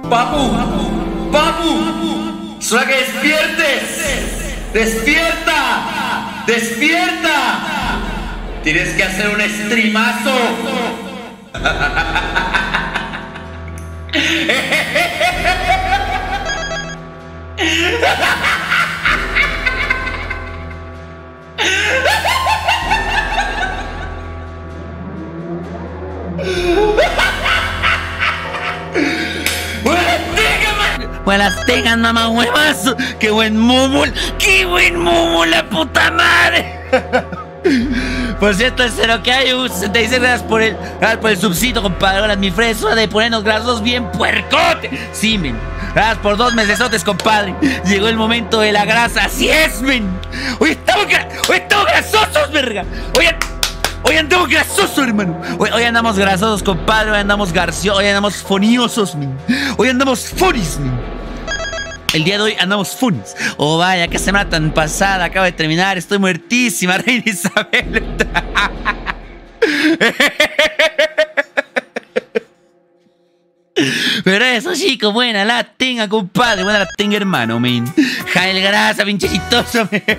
Papu, papu, solo que despiertes. Despierta, despierta. Tienes que hacer un streamazo. Buenas tengan, mamá huevazo. ¡Qué buen mumul! ¡Qué buen mumul, la puta madre! Por cierto, el cero que hay, 66 gracias por el subsito, compadre. Ahora mi fresco de ponernos grasos bien puercote. Sí, men. Gracias por 2 mesesotes, compadre. Llegó el momento de la grasa. ¡Así es, men! Hoy estamos grasosos, verga. Hoy andamos grasosos, hermano. Hoy andamos grasosos, compadre. Hoy andamos garciosos. Hoy andamos foniosos, men. Hoy andamos fonis, men. El día de hoy andamos funis. Oh, vaya, qué semana tan pasada. Acabo de terminar. Estoy muertísima, reina Isabel. Pero eso, chico, buena la tenga, compadre. Buena la tenga, hermano, men. Jael grasa, pinche chitoso, men.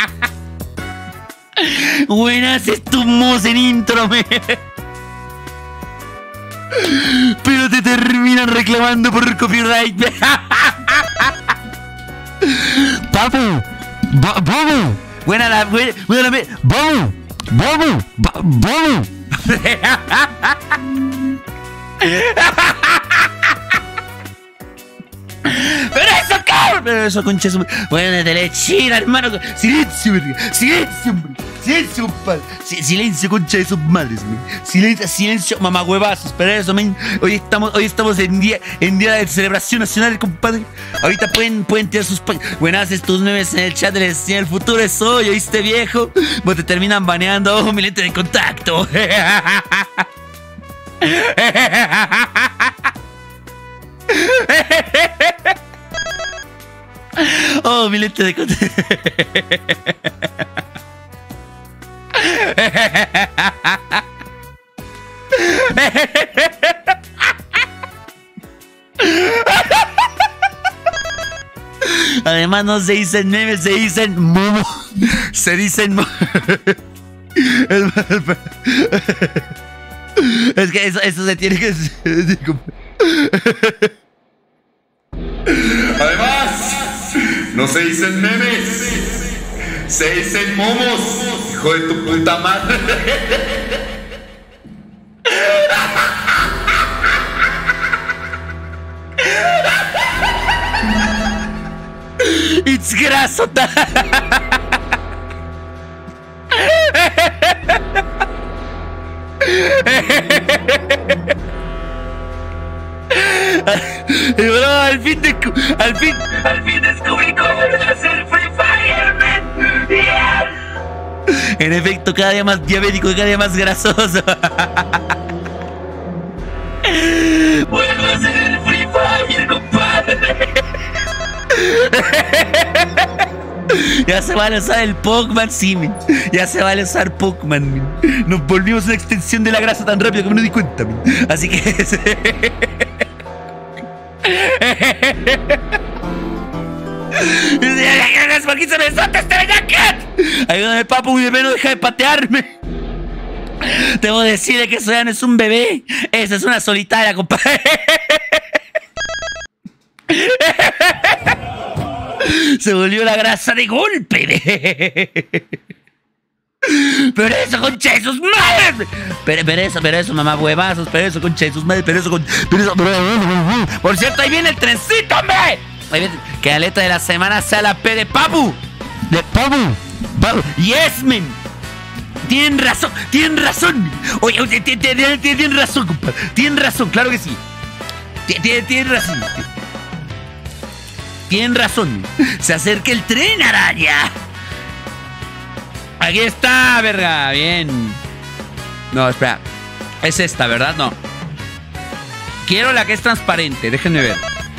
Buenas estumos en intro, men. Pero te terminan reclamando por copyright. Papu, Bobo. Buena la Bobo. Pero eso, concha su... Bueno, de lechina, hermano. Silencio, verga. Silencio, hombre. Silencio, compadre. Silencio, concha de sus madres, men. Silencio, mamahuevazos. Pero eso, men. Hoy estamos en día de celebración nacional, compadre. Ahorita pueden tirar sus... Buenas, tus memes en el chat del futuro es hoy, ¿oíste, viejo? Vos te terminan baneando. Oh, mi lente de contacto. Oh, mi lente de contacto. Además no se dicen memes, se dicen momo. Se dicen es que eso se tiene que... Además, no se dicen memes, se dicen momos, hijo de tu puta madre. It's grasota. Y bro, al fin descubrí cómo hacer Free Fire, man. Yeah. En efecto, cada día más diabético y cada día más grasoso. Vuelvo a hacer el Free Fire, compadre. Ya se vale usar el Pokémon, sí, men. Ya se vale usar Pokémon, men. Nos volvimos una extensión de la grasa tan rápido que me no di cuenta, men. Así que... ¿Por qué se me solta este bellacat? Ayúdame, papu, mi bebé no deja de patearme. Debo decirle que Soyan es un bebé. Esa es una solitaria, compadre. Se volvió la grasa de golpe. Pero eso, concha de sus madres. Pero eso, mamá huevazos. Pero eso, concha de sus madres. Pero eso. Por cierto, ahí viene el trencito, hombre. Que la letra de la semana sea la P de Papu. De Papu. Yes, men. Tienen razón. Oye, tienen razón, compadre. Tienen razón, claro que sí. Tienen razón. Tienen razón. Se acerca el tren, araña. Aquí está, verga. Bien. No, espera. Es esta, ¿verdad? No. Quiero la que es transparente. Déjenme ver.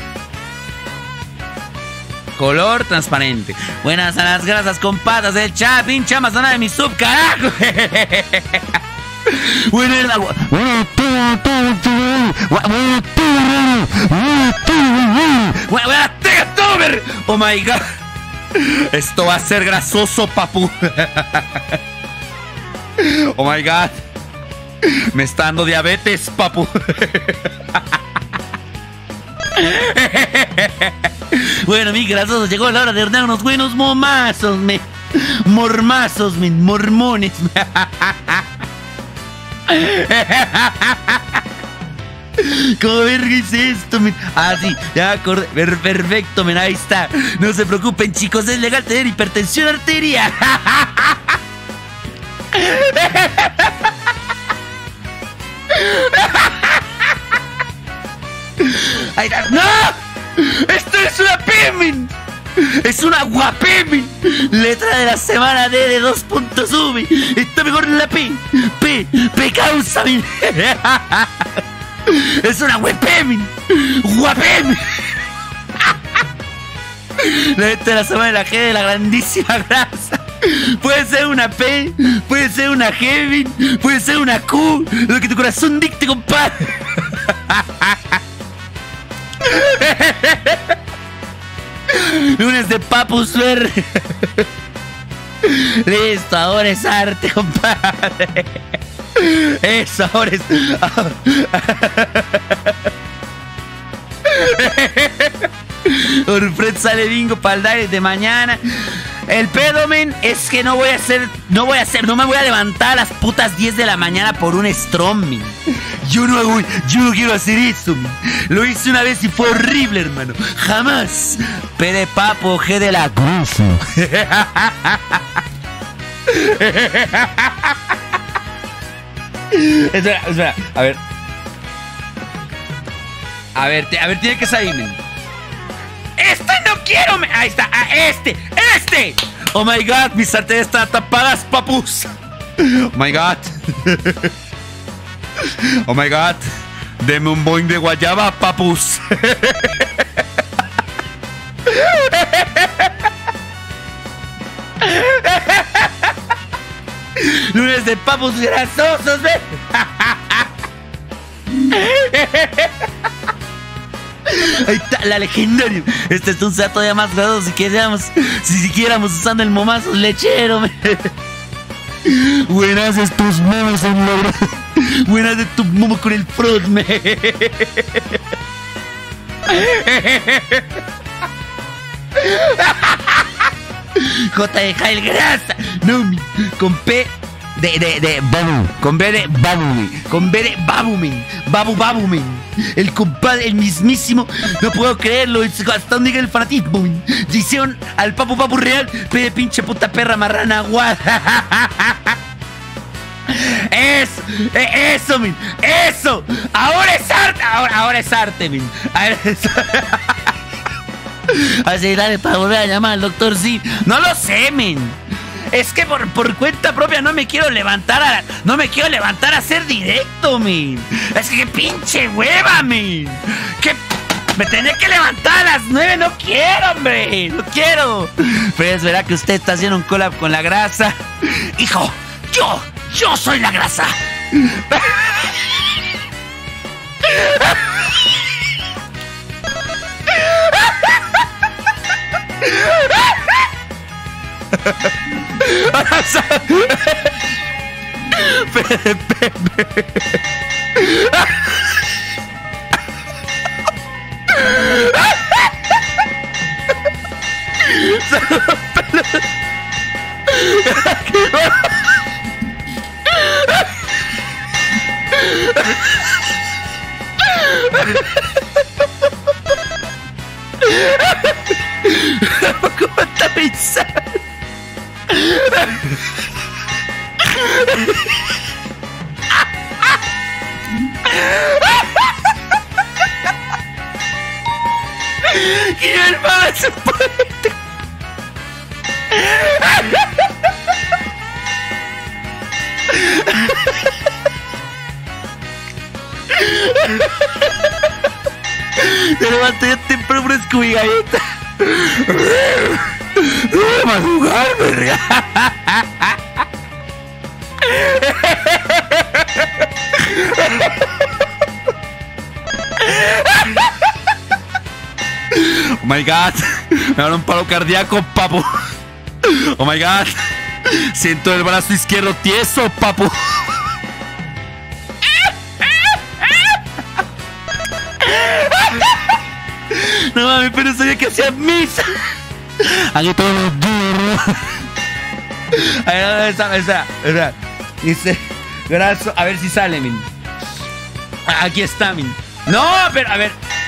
Color transparente. Buenas a las grasas con patas del chat. Pinche amazona de mi sub, carajo. Buena el agua. Buenas tegas, Tomer. Oh my god. Esto va a ser grasoso, papu. Oh my god. Me está dando diabetes, papu. Bueno, mi grasoso, llegó la hora de dar unos buenos momazos, mormazos, mormones. ¿Cómo verga es esto, men? Ah, sí, ya acordé. Perfecto, men, ahí está. No se preocupen, chicos, es legal tener hipertensión arterial. Ahí está. ¡No! ¡Esto es una P, men! ¡Es una guapé, men! Letra de la semana D de 2 puntos sube. Está mejor en la P. P causa, men. Es una guapé, guapé. La letra de la semana de la G de la grandísima grasa. Puede ser una P, puede ser una G, puede ser una Q. Lo que tu corazón dicte, compadre. Lunes de Papus Ver. Listo, ahora es arte, compadre. Eso, ahora es. Orfred sale bingo para el diario de mañana. El pedo, men, es que no me voy a levantar a las putas 10 de la mañana por un Strom, men. Yo no quiero hacer eso, men. Lo hice una vez y fue horrible, hermano. Jamás. P de papo, G de la cruz. Espera. A ver, tiene que salir, men. ¡Este no quiero! Ahí está, este. Oh my god, mis arterias están tapadas, papus. Oh my god. Oh my god. Deme un boing de guayaba, papus. Lunes de papus grasosos, ¿ves? Ahí está, la legendaria. Este es un sea todavía más grasoso si siguiéramos usando el momazo lechero. Buenas estos momos en logro. Buenas de tu momo con el frog, me. J de Jail grasa. No, con P de babu, con B de babu, con B de babumen, babumen. El compadre, el mismísimo, no puedo creerlo, hasta donde llega el fanatismo. Hicieron al papu real, P de pinche puta perra marrana guada. Eso, men, eso. Ahora es arte, ahora es arte, men. Así, dale para volver a llamar al doctor sí. No lo sé, men. Es que por cuenta propia no me quiero levantar a hacer directo, men. Es que qué pinche hueva, men. Que me tenía que levantar a las 9. No quiero, hombre. No quiero. Pero es verdad que usted está haciendo un collab con la grasa. Hijo, yo soy la grasa. ¿Cómo está pensando? ¡Qué hermano se puede! Te levanté ya temprano por Scooby Galleta. No voy a jugar, verga. Oh my god. Me da un paro cardíaco, papu. Oh my god. Siento el brazo izquierdo tieso, papu. No mami, pero sabía que hacía misa. Aquí todo duro. A ver, espera. Dice, brazo, a ver si sale, min. Aquí está, min. No, pero, a ver.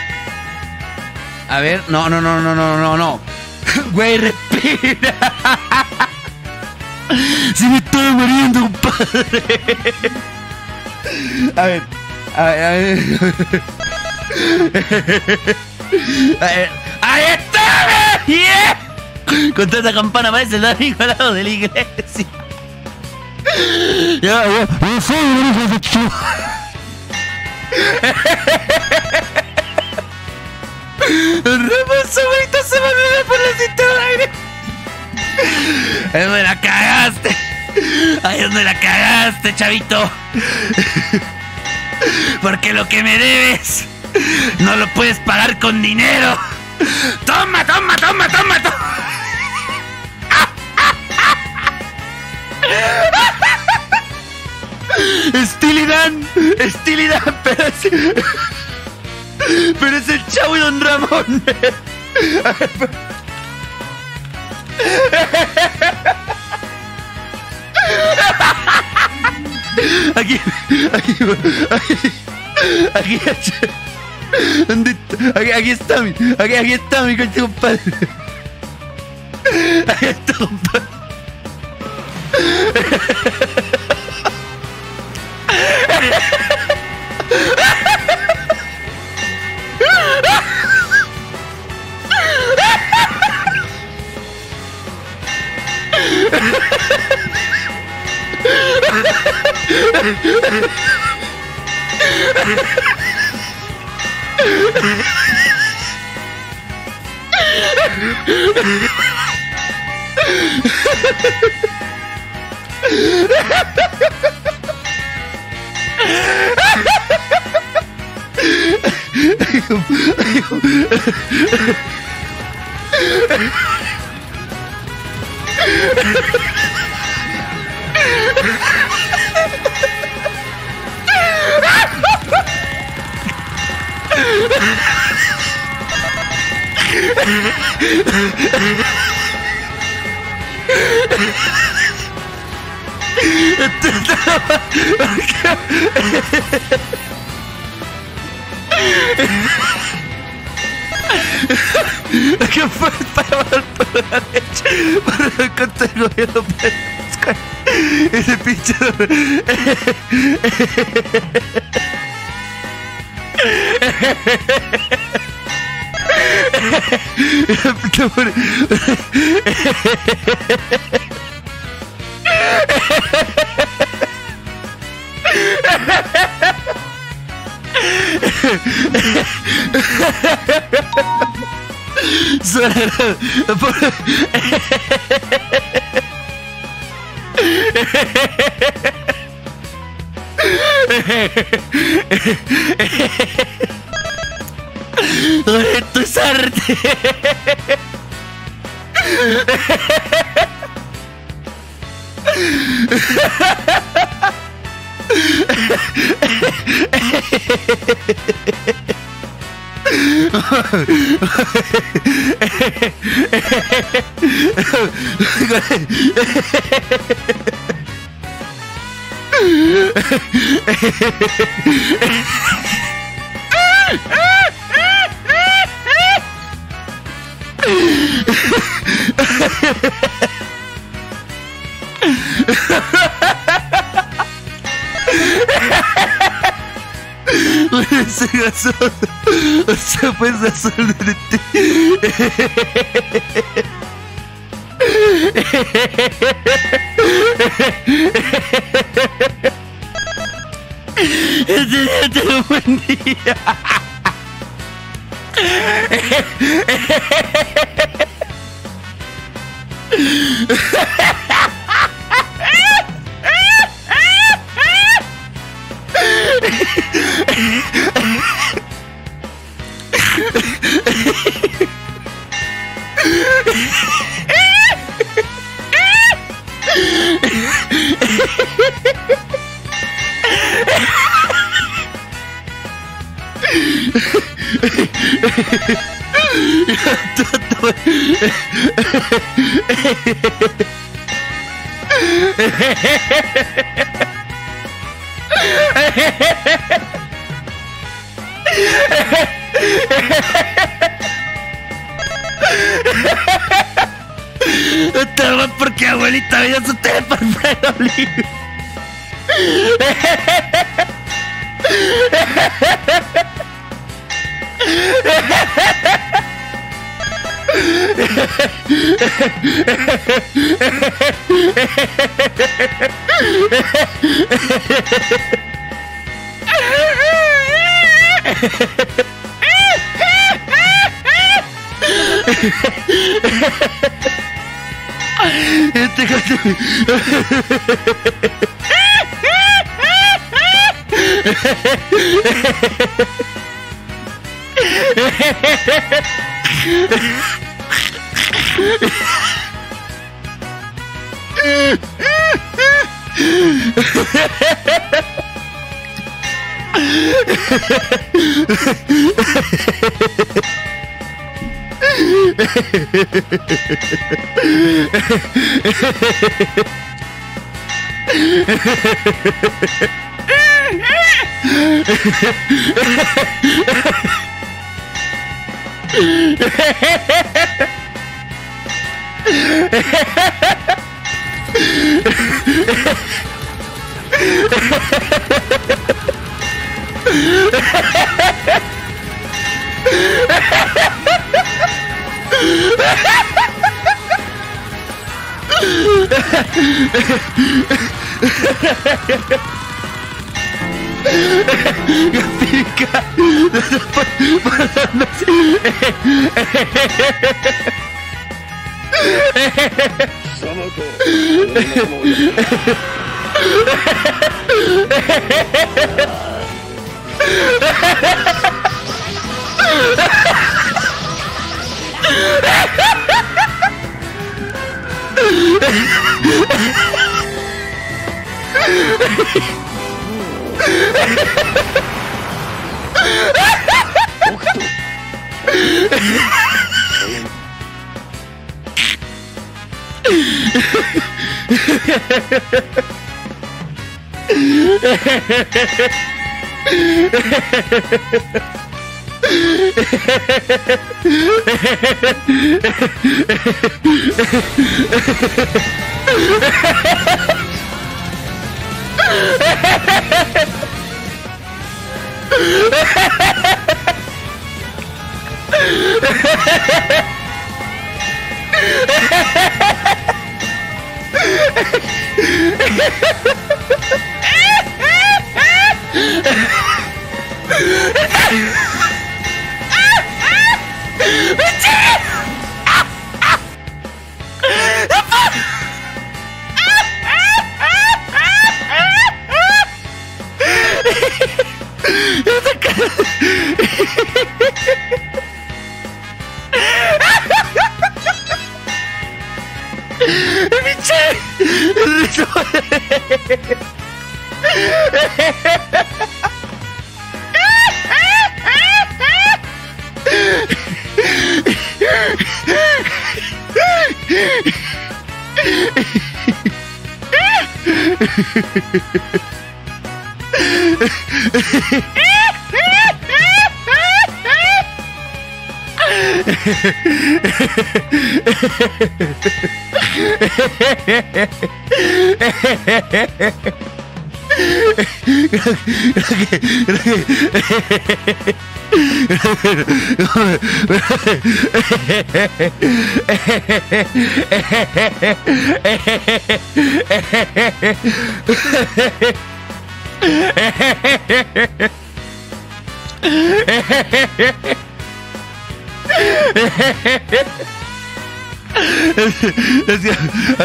A ver, no. Güey, respira. Se me estoy muriendo, compadre. A ver. ¡Ahí está! ¡Yeah! Con tanta campana parece el domingo al lado de la iglesia. Ya. Reposo, bonito, se me olvidó por la cinta de aire. Ahí donde la cagaste. Ahí donde la cagaste, chavito. Porque lo que me debes no lo puedes pagar con dinero. Toma. Estilidad, pero es el Chavo y Don Ramón. Aquí. ¿Dónde está? Aquí está mi coche, compadre. Aquí está, compadre. ¿Qué fue para la leche? Para el contra el gobierno para buscar ese pinche. Esto es arte. Ese gasol, o sea, pues gasol de ti. Este un buen día. Toma porque abuelita vio su teléfono libre. Es que,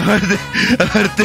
aparte,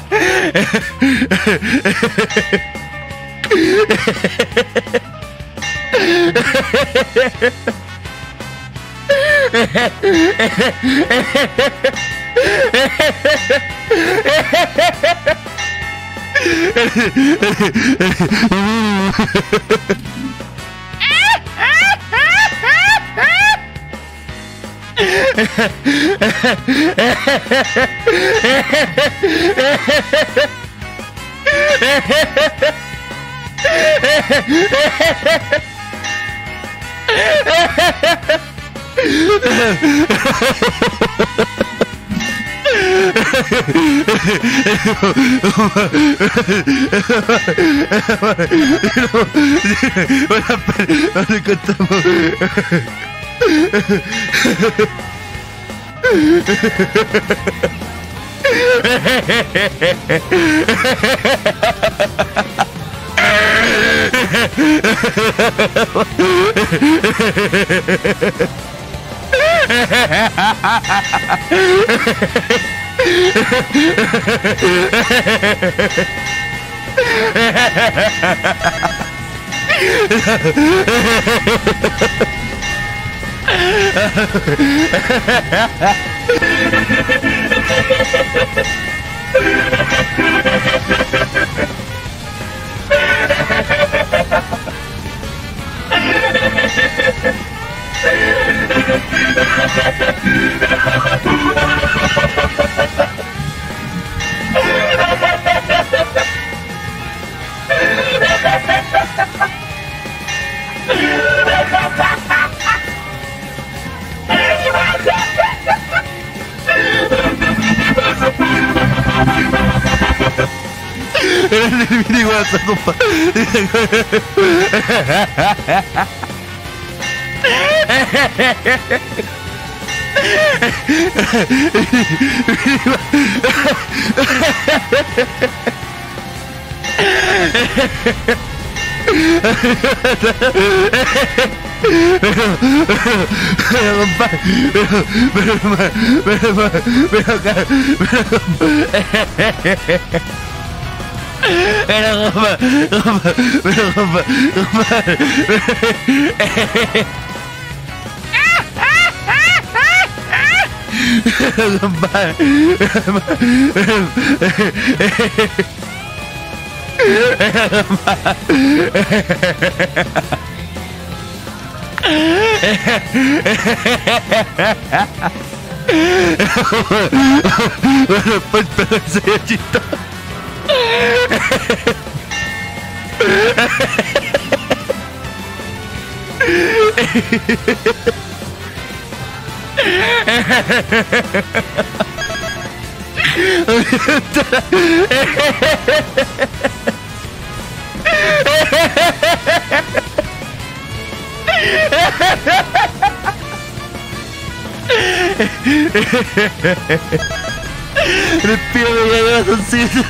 Respiro de corazoncito.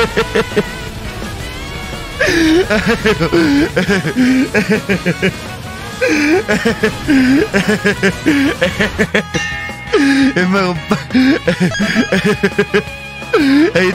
Es más, ahí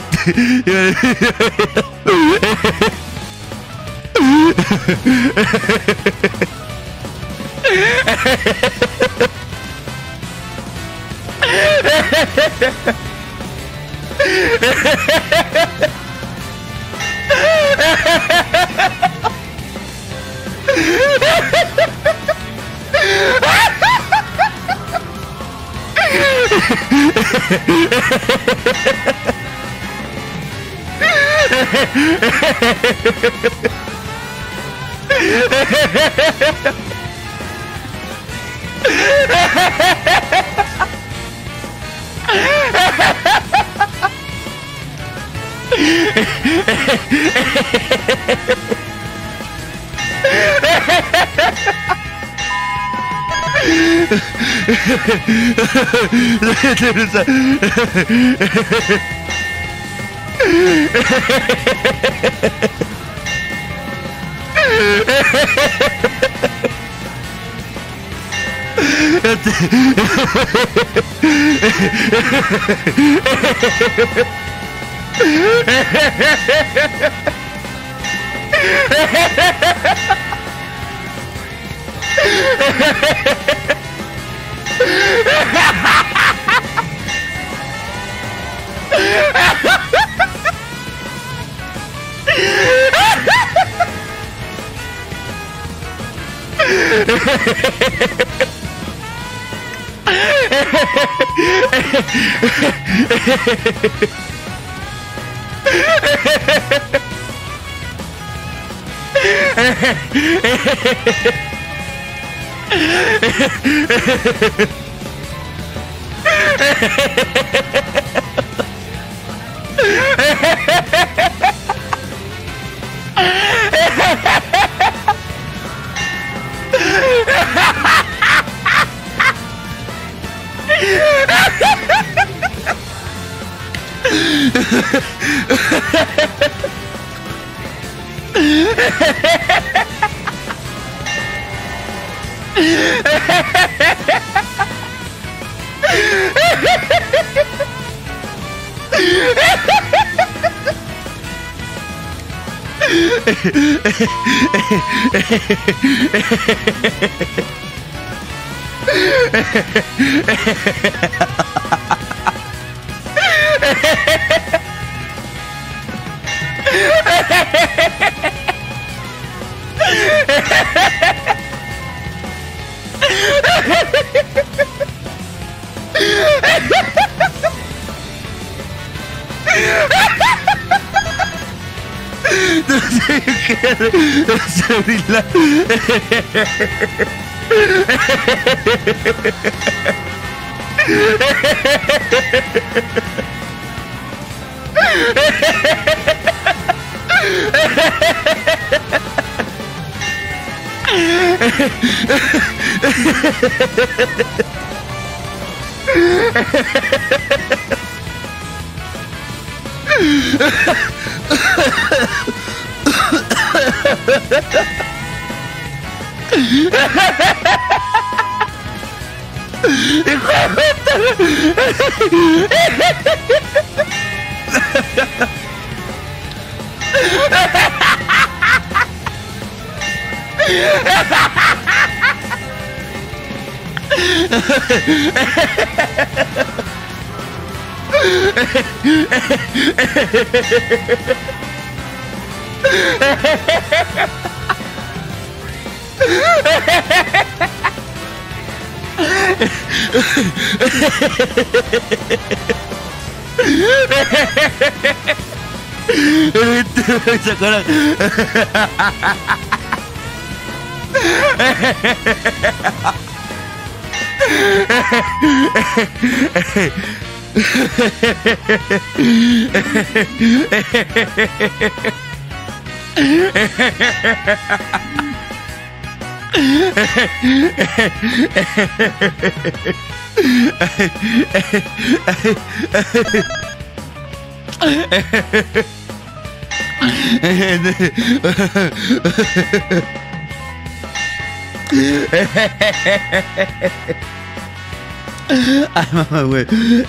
Ay, mamá, güey.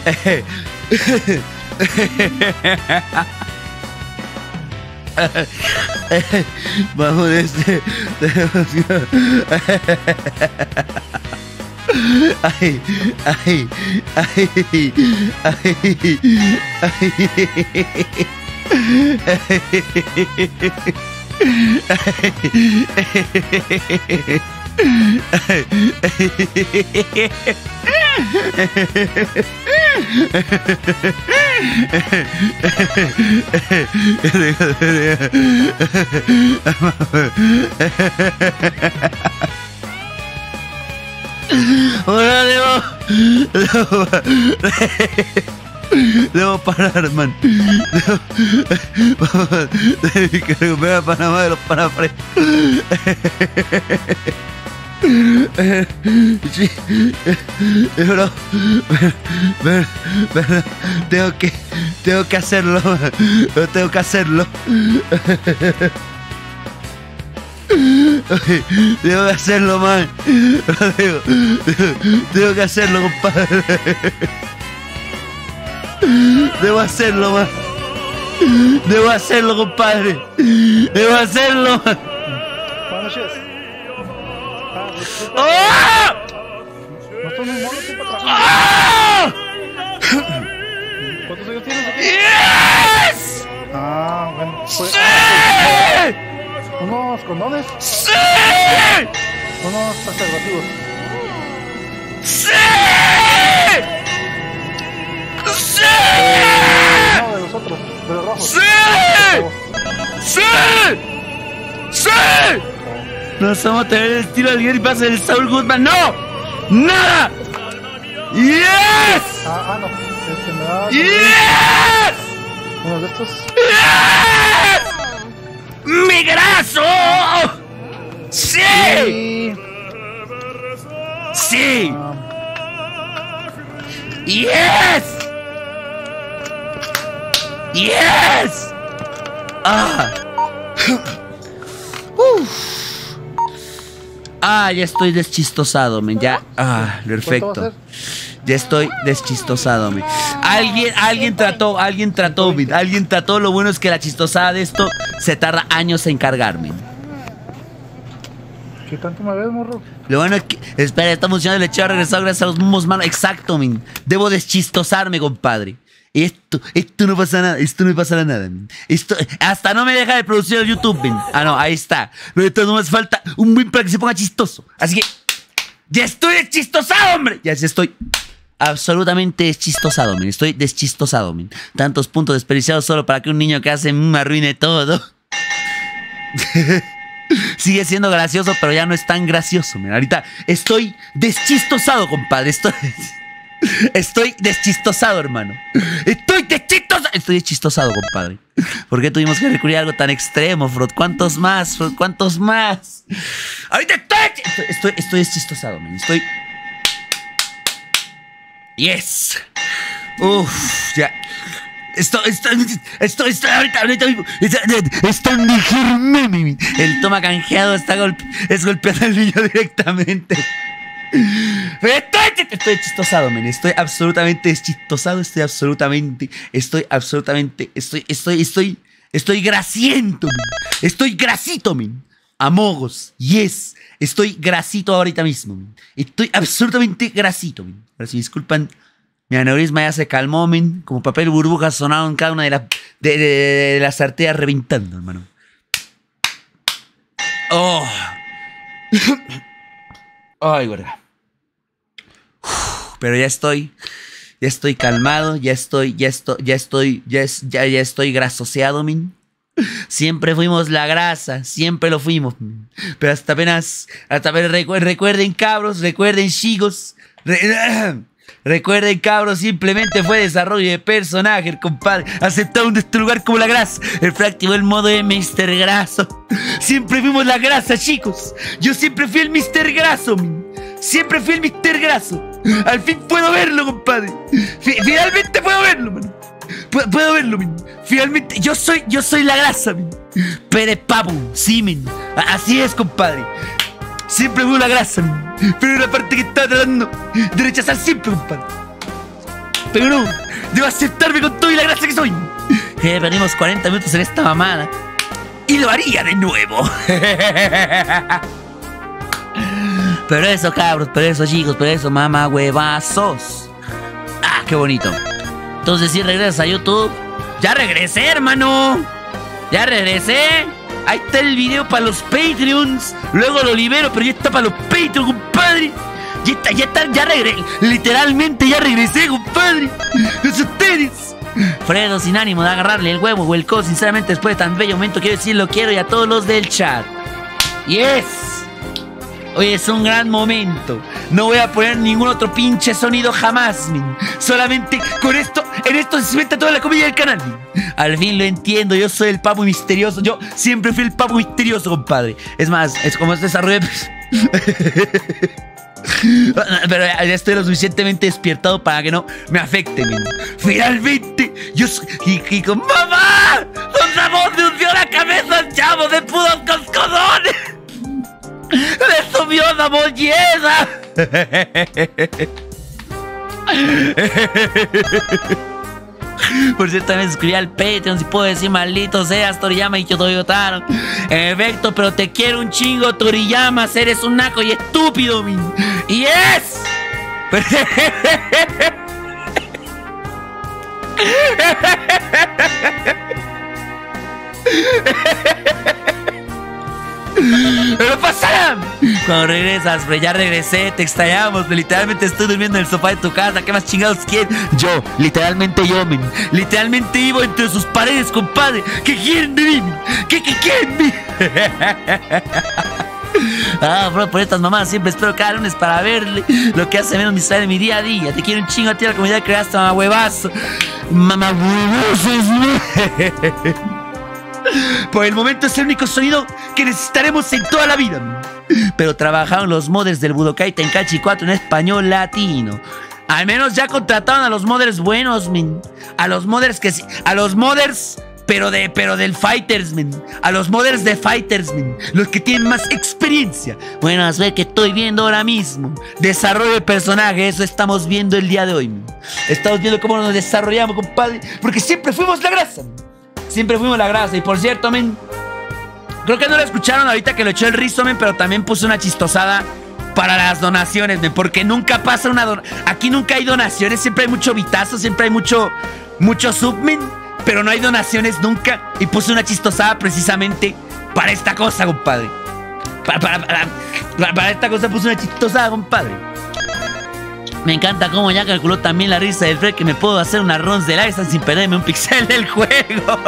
Vamos, ay, ay, ay, ahora debo parar, man. Que recupera a Panamá de los panafres. Sí, pero tengo que hacerlo. Tengo que hacerlo. Tengo que hacerlo, man. Tengo que hacerlo, compadre. Debo hacerlo, man. Debo hacerlo, compadre. Debo hacerlo. Buenas noches. ¡Oh! No estoy muy mono, siempre atrás. ¡Oh! ¿Cuántos años tienes aquí? ¡Yes! Bueno. Pues, ¡Sí! unos condones, ¡Sí! unos preservativos. ¡Sí! ¡Sí! No, de los otros, de los rojos. ¡Sí! ¡Sí! ¡Sí! Nos vamos a tener el estilo del Gary Pass del Saul Goodman. ¡No! ¡Nada! ¡Yes! No. Me da ¡Yes! uno de estos. ¡Yes! ¡Mi graso! ¡Sí! Y... ¡Sí! ¡Yes! ¡Yes! Ya estoy deschistosado, men. Ya. Perfecto. Ya estoy deschistosado, men. Alguien trató, men. Alguien trató. Lo bueno es que la chistosada de esto se tarda años en cargarme. ¿Qué tanto me ves, morro? Lo bueno es que... Espera, esta función del lechero ha regresado gracias a los mismos manos. Exacto, men. Debo deschistosarme, compadre. Esto no pasa nada. Esto no me pasa nada, men. Esto... Hasta no me deja de producir el YouTube, men. No, ahí está. Pero esto no me hace falta un buen para que se ponga chistoso. Así que... ¡Ya estoy deschistosado, hombre! Ya estoy... absolutamente deschistosado, men. Estoy deschistosado, men. Tantos puntos desperdiciados solo para que un niño que hace me arruine todo. Sigue siendo gracioso, pero ya no es tan gracioso, men. Ahorita estoy deschistosado, compadre. Estoy deschistosado, hermano. Estoy deschistosado, compadre. ¿Por qué tuvimos que recurrir a algo tan extremo, Frod? ¿Cuántos más, Frod? ¿Cuántos más? Ahorita estoy deschistosado, men. Yes. Ya. Ahorita mismo. Está en mi germen. El toma canjeado es golpeando al niño directamente. Estoy deschistosado, men. Estoy absolutamente deschistosado. Estoy grasiento, men. Estoy grasito, men. Amogos. Yes. Estoy grasito ahorita mismo, men. Estoy absolutamente grasito, men. Ahora si disculpan, mi aneurisma ya se calmó, men. Como papel burbuja sonaron cada una de las arterias reventando, hermano. Ay, guarda. Pero ya estoy calmado, ya estoy grasoseado, men. Siempre fuimos la grasa, siempre lo fuimos, men. Pero hasta apenas recuerden, cabros, recuerden, chicos. Recuerden, cabros, simplemente fue desarrollo de personaje, compadre. Aceptaron de este lugar como la grasa. El Frac activó el modo de Mr. Graso. Siempre fuimos la grasa, chicos. Yo siempre fui el Mr. Graso, man. Siempre fui el Mr. Graso. Al fin puedo verlo, compadre. Finalmente puedo verlo, man. Puedo verlo, man. Finalmente, yo soy la grasa, man. Pérez Papu, sí, man. Así es, compadre. Siempre fue la grasa, man. Pero era la parte que estaba tratando de rechazar siempre, compadre. Pero no, debo aceptarme con todo y la grasa que soy. Perdimos 40 minutos en esta mamada y lo haría de nuevo. Pero eso, cabros, pero eso, chicos, pero eso, mamá huevazos. Qué bonito. Entonces, si regresas a YouTube. Ya regresé, hermano. Ya regresé. Ahí está el video para los Patreons. Luego lo libero, pero ya está para los Patreons, compadre. Ya regresé. Literalmente ya regresé, compadre. Es ustedes. Fredo, sin ánimo de agarrarle el huevo o el codo. Sinceramente, después de tan bello momento, quiero decir lo quiero y a todos los del chat. Yes. Hoy es un gran momento. No voy a poner ningún otro pinche sonido jamás, min. Solamente con esto, en esto se inventa toda la comida del canal, min. Al fin lo entiendo, yo soy el papu misterioso. Yo siempre fui el papu misterioso, compadre. Es más, es como este desarrollo. Pero ya estoy lo suficientemente despiertado para que no me afecte, min. Finalmente, yo soy... Y con ¡mamá! ¡Don Ramón me hundió la cabeza al chavo de pudos coscodones! ¡Le subió la mollera! Por cierto, también suscribí al Patreon. Si puedo decir maldito seas, Toriyama y Toyotaro. En efecto, pero te quiero un chingo, Toriyama. Eres un naco y estúpido, min. Y es. Pero pasará. Cuando regresas, pero ya regresé, te extrañamos. Literalmente estoy durmiendo en el sofá de tu casa. ¿Qué más chingados quieren? Yo, literalmente yo, men. Literalmente vivo entre sus paredes, compadre. ¿Qué quieren de mí? ¿Qué quieren de mí? Ah, bro, por estas mamadas siempre espero cada lunes para verle lo que hace menos miseria en mi día a día. Te quiero un chingo a ti, a la comunidad que creaste, mamá huevazo. Mamá huevazos. Por el momento es el único sonido que necesitaremos en toda la vida. Pero trabajaron los modders del Budokai Tenkaichi 4 en español latino. Al menos ya contrataron a los modders buenos, men. A los modders que sí. A los modders, pero del Fighters, men. A los modders de Fighters, men. Los que tienen más experiencia. Bueno, a ver que estoy viendo ahora mismo. Desarrollo de personaje, eso estamos viendo el día de hoy, men. Estamos viendo cómo nos desarrollamos, compadre. Porque siempre fuimos la grasa, men. Siempre fuimos la grasa. Y por cierto, men, creo que no lo escucharon ahorita que lo echó el Rizo, men, pero también puse una chistosada para las donaciones, men, porque nunca pasa una aquí nunca hay donaciones, siempre hay mucho vitazo, siempre hay mucho sub, men, pero no hay donaciones nunca. Y puse una chistosada precisamente para esta cosa, compadre. Para esta cosa puse una chistosada, compadre. Me encanta cómo ya calculó también la risa del Fred, que me puedo hacer unas runs del Ice sin perderme un pixel del juego.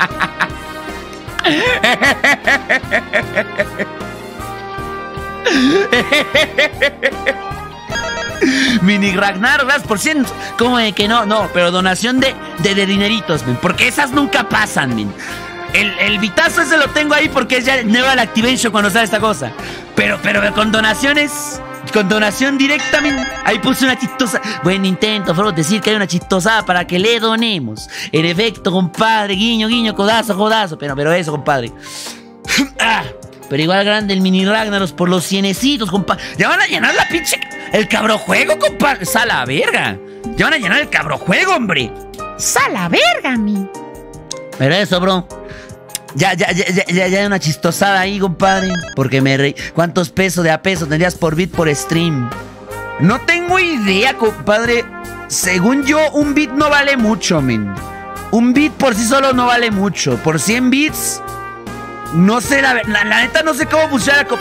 Mini Ragnar, gracias por 100. ¿Cómo de que no? No, pero donación de dineritos, men, porque esas nunca pasan, men. El vitazo ese lo tengo ahí porque es ya nueva la Activation cuando sale esta cosa. Pero con donaciones, con donación directamente, ahí puse una chistosa. Buen intento, Fro, decir que hay una chistosada para que le donemos. En efecto, compadre, guiño, guiño, codazo, codazo. Pero eso, compadre. Pero igual grande el mini Ragnaros por los cienecitos, compadre. Ya van a llenar la pinche... El cabrojuego, compadre. Sala verga. Ya van a llenar el cabrojuego, hombre. Sala verga, mi. Pero eso, bro. Ya hay una chistosada ahí, compadre. Porque me reí. ¿Cuántos pesos de a peso tendrías por bit por stream? No tengo idea, compadre. Según yo, un bit no vale mucho, men. Un bit por sí solo no vale mucho. Por 100 bits... No sé, la neta no sé cómo funciona la...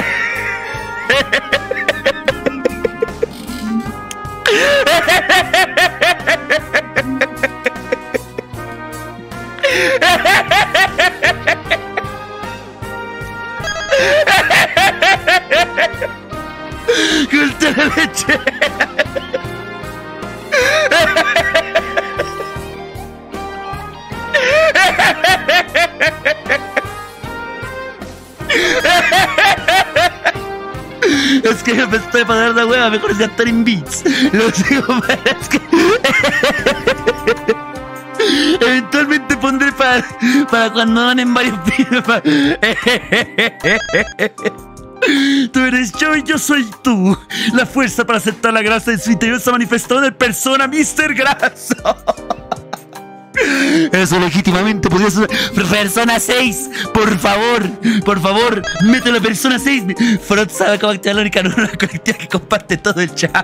¡Cultura de leche! Es que me estoy pasando la hueva, mejor es gastar en bits. Lo digo, es que... Eventualmente pondré para cuando van en varios videos. Tú eres yo y yo soy tú. La fuerza para aceptar la grasa en su interior se manifestó en persona, Mr. Graso. Eso legítimamente podría ser Persona 6. Por favor, mételo a Persona 6. Frot sabe cómo activar la única neurona colectiva que comparte todo el chat.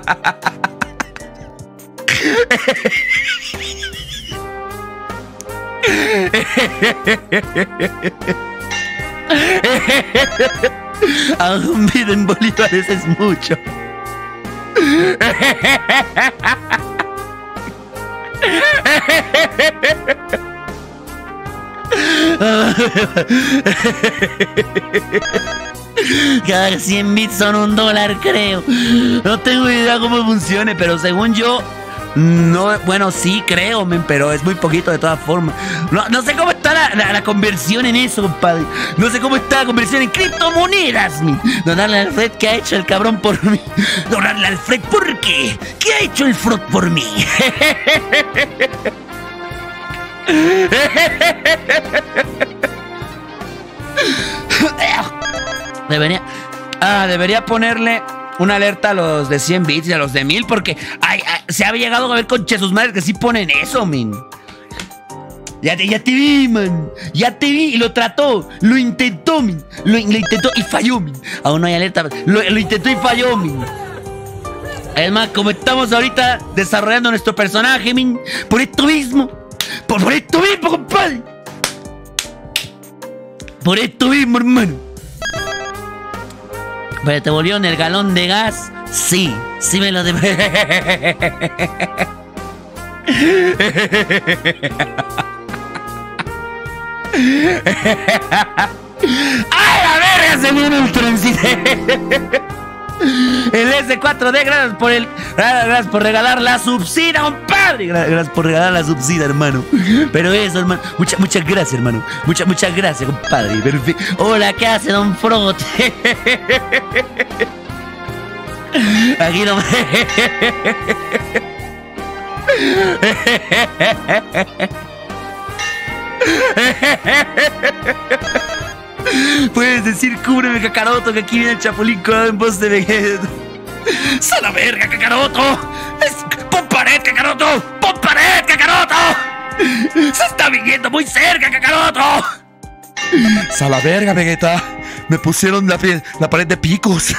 A un bit en bolívares es mucho. Cada 100 bits son $1, creo. No tengo idea cómo funcione, pero según yo... No, bueno, sí creo, men, pero es muy poquito de todas formas. No sé cómo está la conversión en eso, compadre. No sé cómo está la conversión en criptomonedas, men. Donarle al Fred, ¿qué ha hecho el cabrón por mí? Donarle al Fred, ¿por qué? ¿Qué ha hecho el Frog por mí? Debería ponerle una alerta a los de 100 bits y a los de 1000, porque se ha llegado a ver conche sus madres que sí ponen eso, min. Ya te vi, man. Ya te vi y lo trató. Lo intentó, min. Lo intentó y falló, min. Aún no hay alerta. Lo intentó y falló, min. Además, como estamos ahorita desarrollando nuestro personaje, min, por esto mismo. Por esto mismo, compadre. Por esto mismo, hermano. ¿Pero te volvió en el galón de gas? Sí, sí me lo de... ¡Ay, la verga! Se viene el trencito. El S4D, gracias por regalar la subsida, compadre. Gracias por regalar la subsida, hermano. Pero eso, hermano, muchas gracias, hermano. Muchas gracias, compadre. Perfecto. Hola, ¿qué hace, don Frote? Aquí no me... Puedes decir, cúbreme, Kakaroto, que aquí viene el Chapulín Colorado en voz de Vegeta. ¡A la verga, Kakaroto! ¡Pon pared, Kakaroto! ¡Pon pared, Kakaroto! ¡Se está viniendo muy cerca, Kakaroto! ¡A la verga, Vegeta! Me pusieron la pared de picos.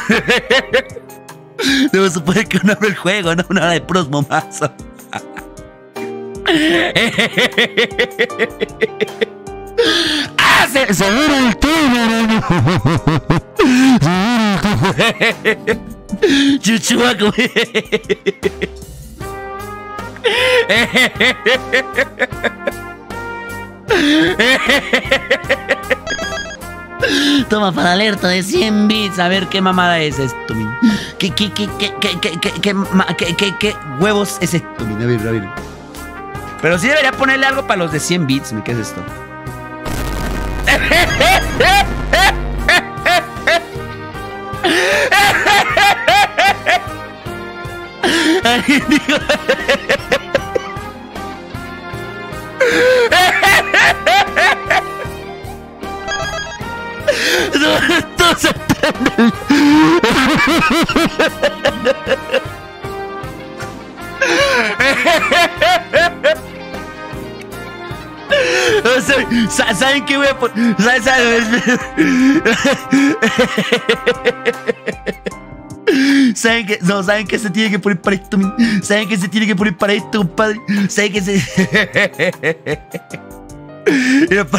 Debo suponer que una hora el juego, no una hora de pros momazo. ¡Ah! ¡Se viene el tubo! ¡Chuchuaco! Toma para alerta de 100 bits. A ver qué mamada es esto, min. ¿Qué huevos es esto, min? A ver. Pero sí debería ponerle algo para los de 100 bits, min. ¿Qué es esto? No se prende. ¿Saben qué voy a poner? ¿Saben qué? No, ¿saben qué se tiene que poner para esto? ¿Saben qué se tiene que poner para esto, compadre? ¿Saben qué se...? Mira,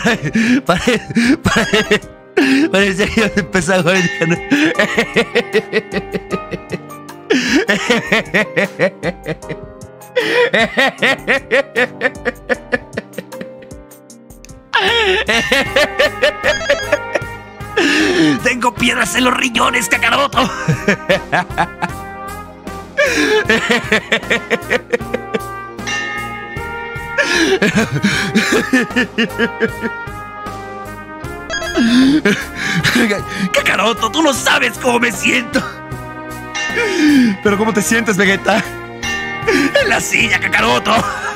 parecía que iba a empezar a jugar. Tengo piedras en los riñones, Kakaroto. Kakaroto, tú no sabes cómo me siento. ¿Pero cómo te sientes, Vegeta? En la silla, Kakaroto.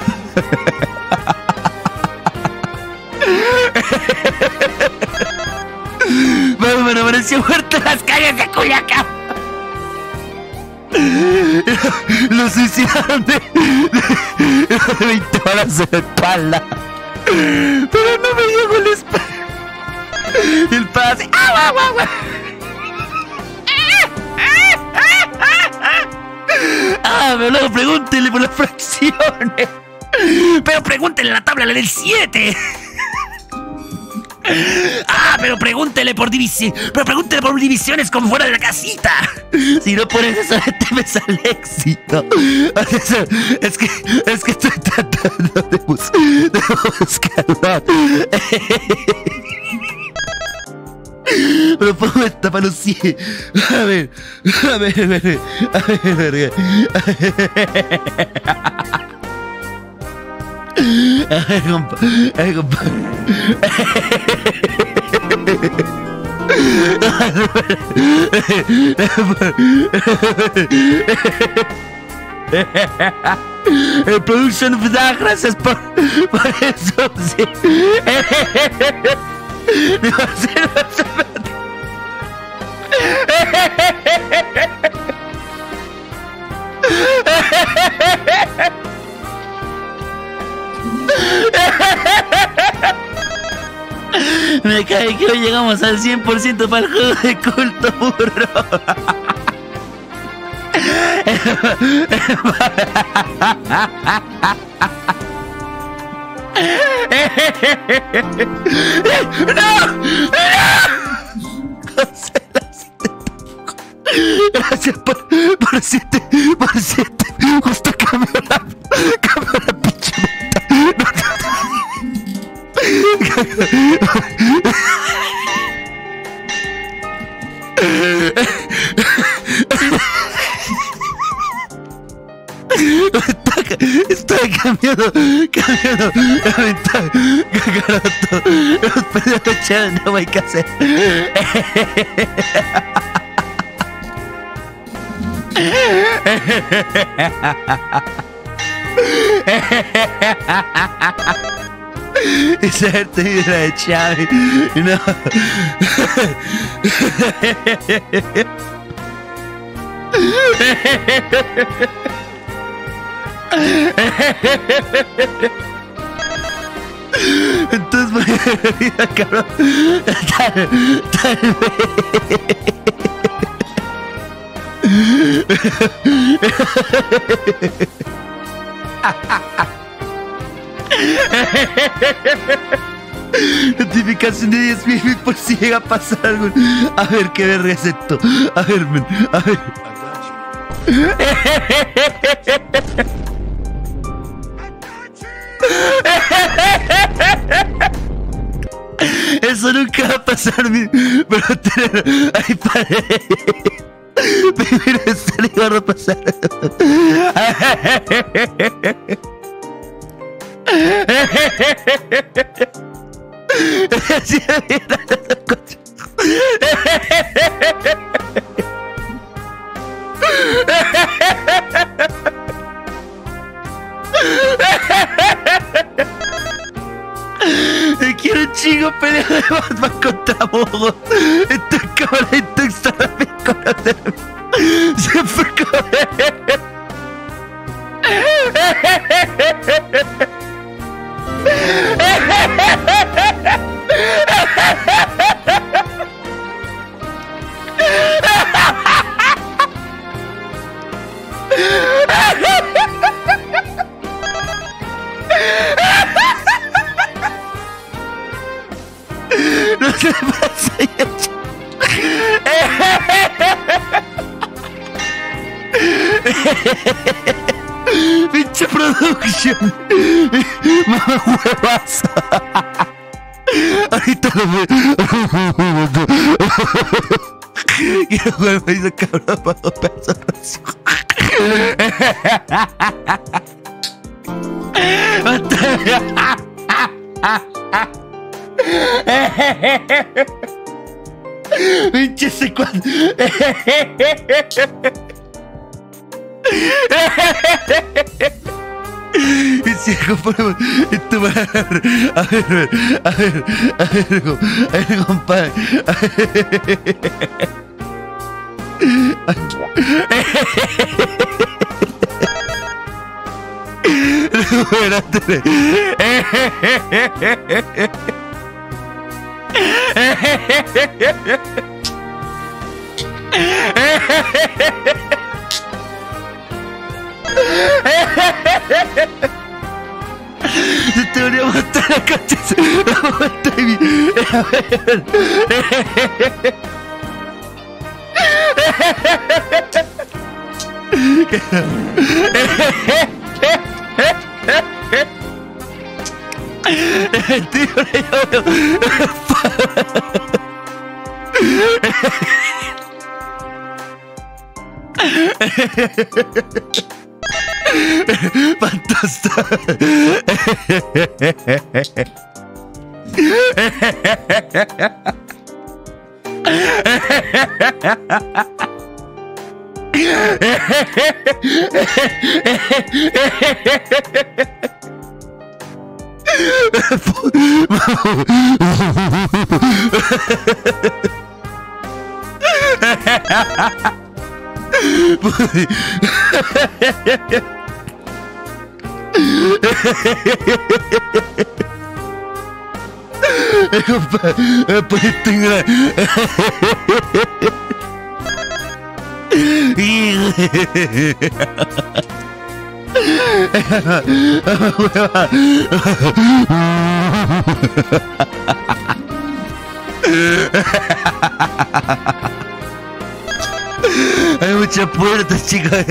Me pareció muerto en las calles de Culiacán. Lo suicidaron de 20 balas en la espalda. Pero no me llegó el espalda. El pase. Pero luego pregúntenle por las fracciones. Pero pregúntenle la tabla del 7. Pero pregúntele por división. Pero pregúntele por divisiones como fuera de la casita. Si no pones eso, te me sale éxito. Es que estoy tratando de buscarlo. Pero pongo esta para los 100. A ver. El production da gracias por eso. Sí. Me cae que hoy llegamos al 100% para el juego de culto, burro. Gracias por 7, justo cambió la pinche meta. Estoy cambiando la ventana, Kakaroto. Los perros de Chad, no hay que hacer. Esa es la de Chávez. No. Entonces voy a ir a cabrón. Tal vez. Notificación de 10.000 por si llega a pasar algo. A ver qué verga es esto. A ver, men, a ver. Eso nunca va a pasar, pero tener ahí para. Primero estar y va a pasar. Quiero un chingo pelea de Batman contra Mogo. Estoy cabrón, extraño conocerme. Siempre no se pasa ya. Pinche production. Mamá huevazo. Ahorita lo veo. Quiero jugar me hizo cabrón para 2 personas. Pinche secuaz. Y si componemos esto para a ver, compadre. Recupérate. Te voy a matar a cachas. Fantástico. Pues tengo hay muchas puertas, chicos.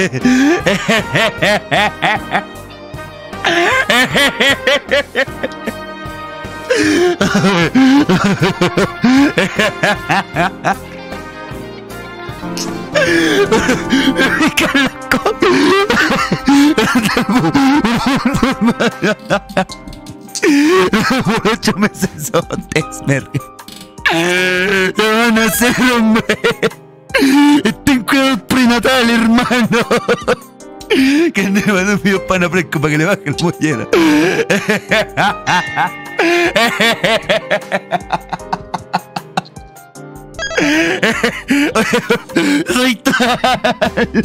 Por 8 meses sotes, me río. ¿Qué van a hacer, hombre? Estoy en cuidado prenatal, hermano. Que me mandó un video pana fresco para que le baje el mollero. Soy tal.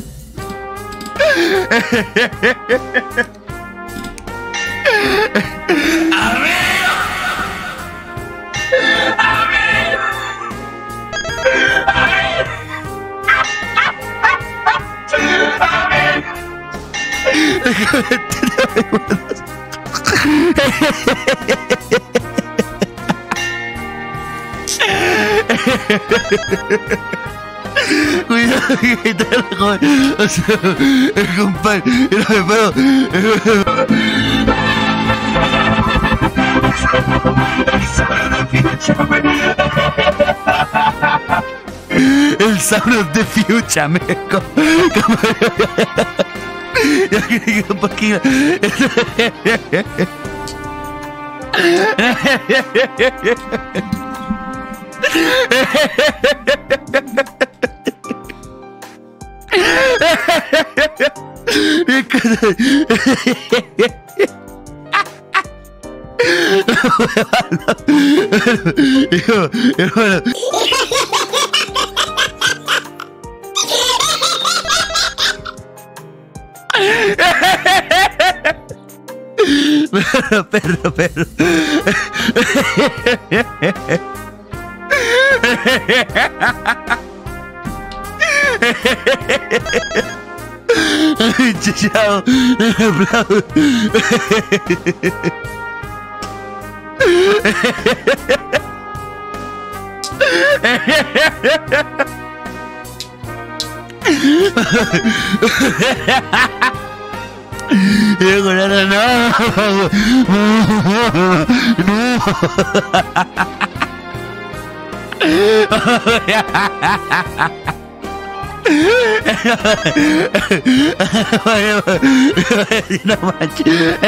Cuidado que te lo joven. O sea, el compadre, no me puedo. El Sound of the Future, me yo creo que un poquito. Perro. Chao, aplaudo. Diego, no. No manches.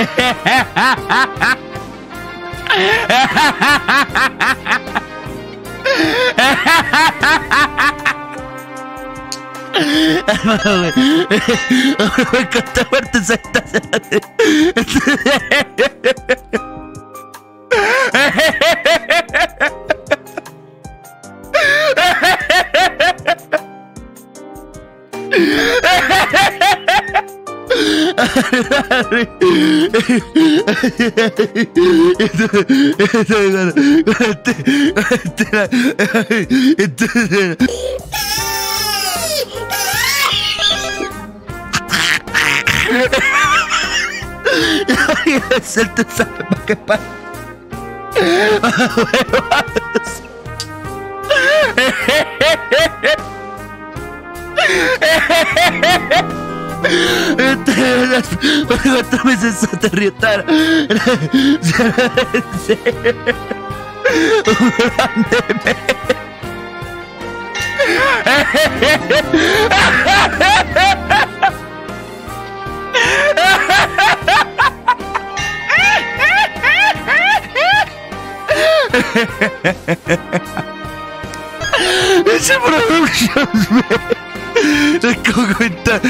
Me costó muerte esa Suelta esa para que pase. Otro meses a territar. Ese Productions, es como cuenta.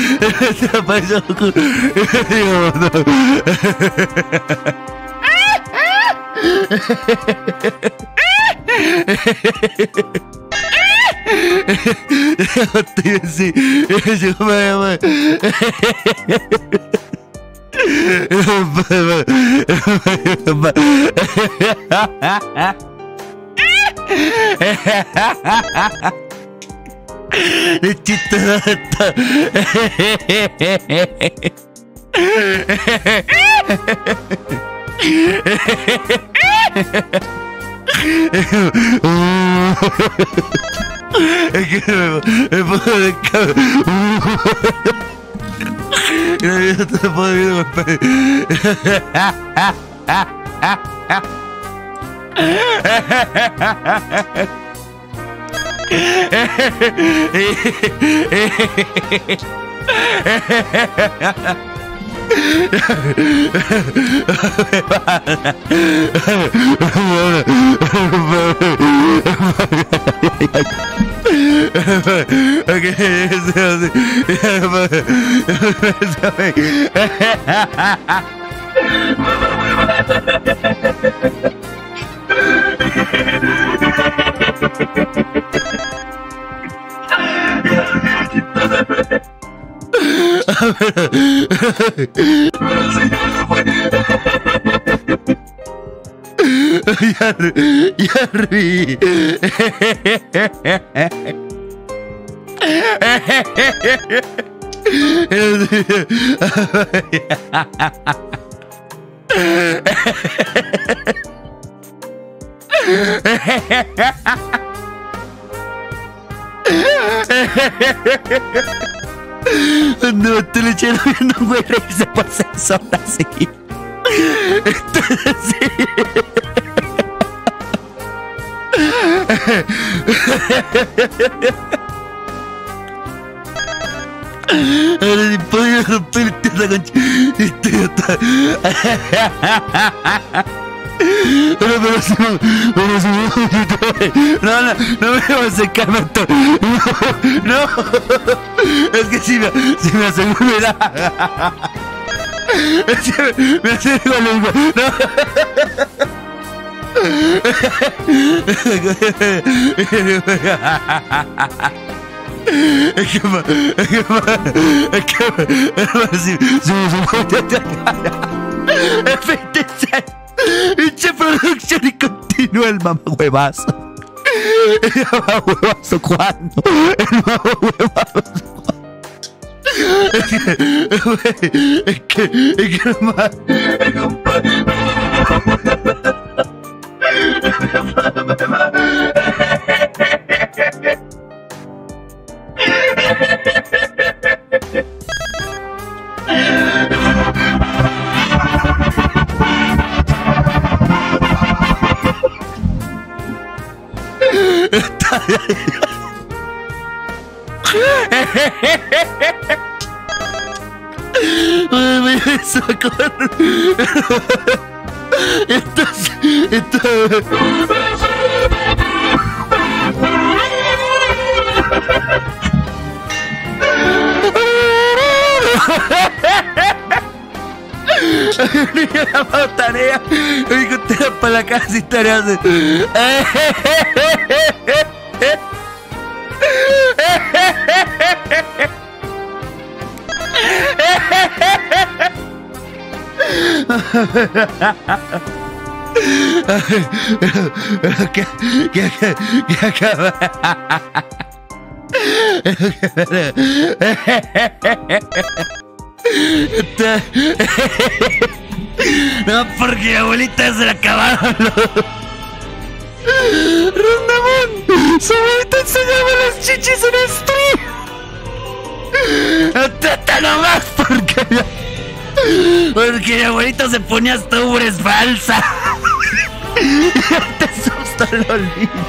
No, te le echaron viendo un güey reírse por 6 horas seguidas. Entonces, sí. Ahora sí podía romper esta concha. Pero si no me voy a acercarme esto. No, es que si me aseguro me acerco a lengua. Pinche producción y continúa el mamahuevazo. El mamahuevazo, ¿cuándo? El mamahuevazo. Es que nomás. Eso la tarea. Me dijo, te das para la casa y tareas. ¿Qué acaba? No, porque la abuelita se la acabaron. Rondamón, su abuelita enseñaba las chichis en stream. Trata nomás porque mi abuelito se ponía hasta ubres falsa. Y te asusta lo lindo.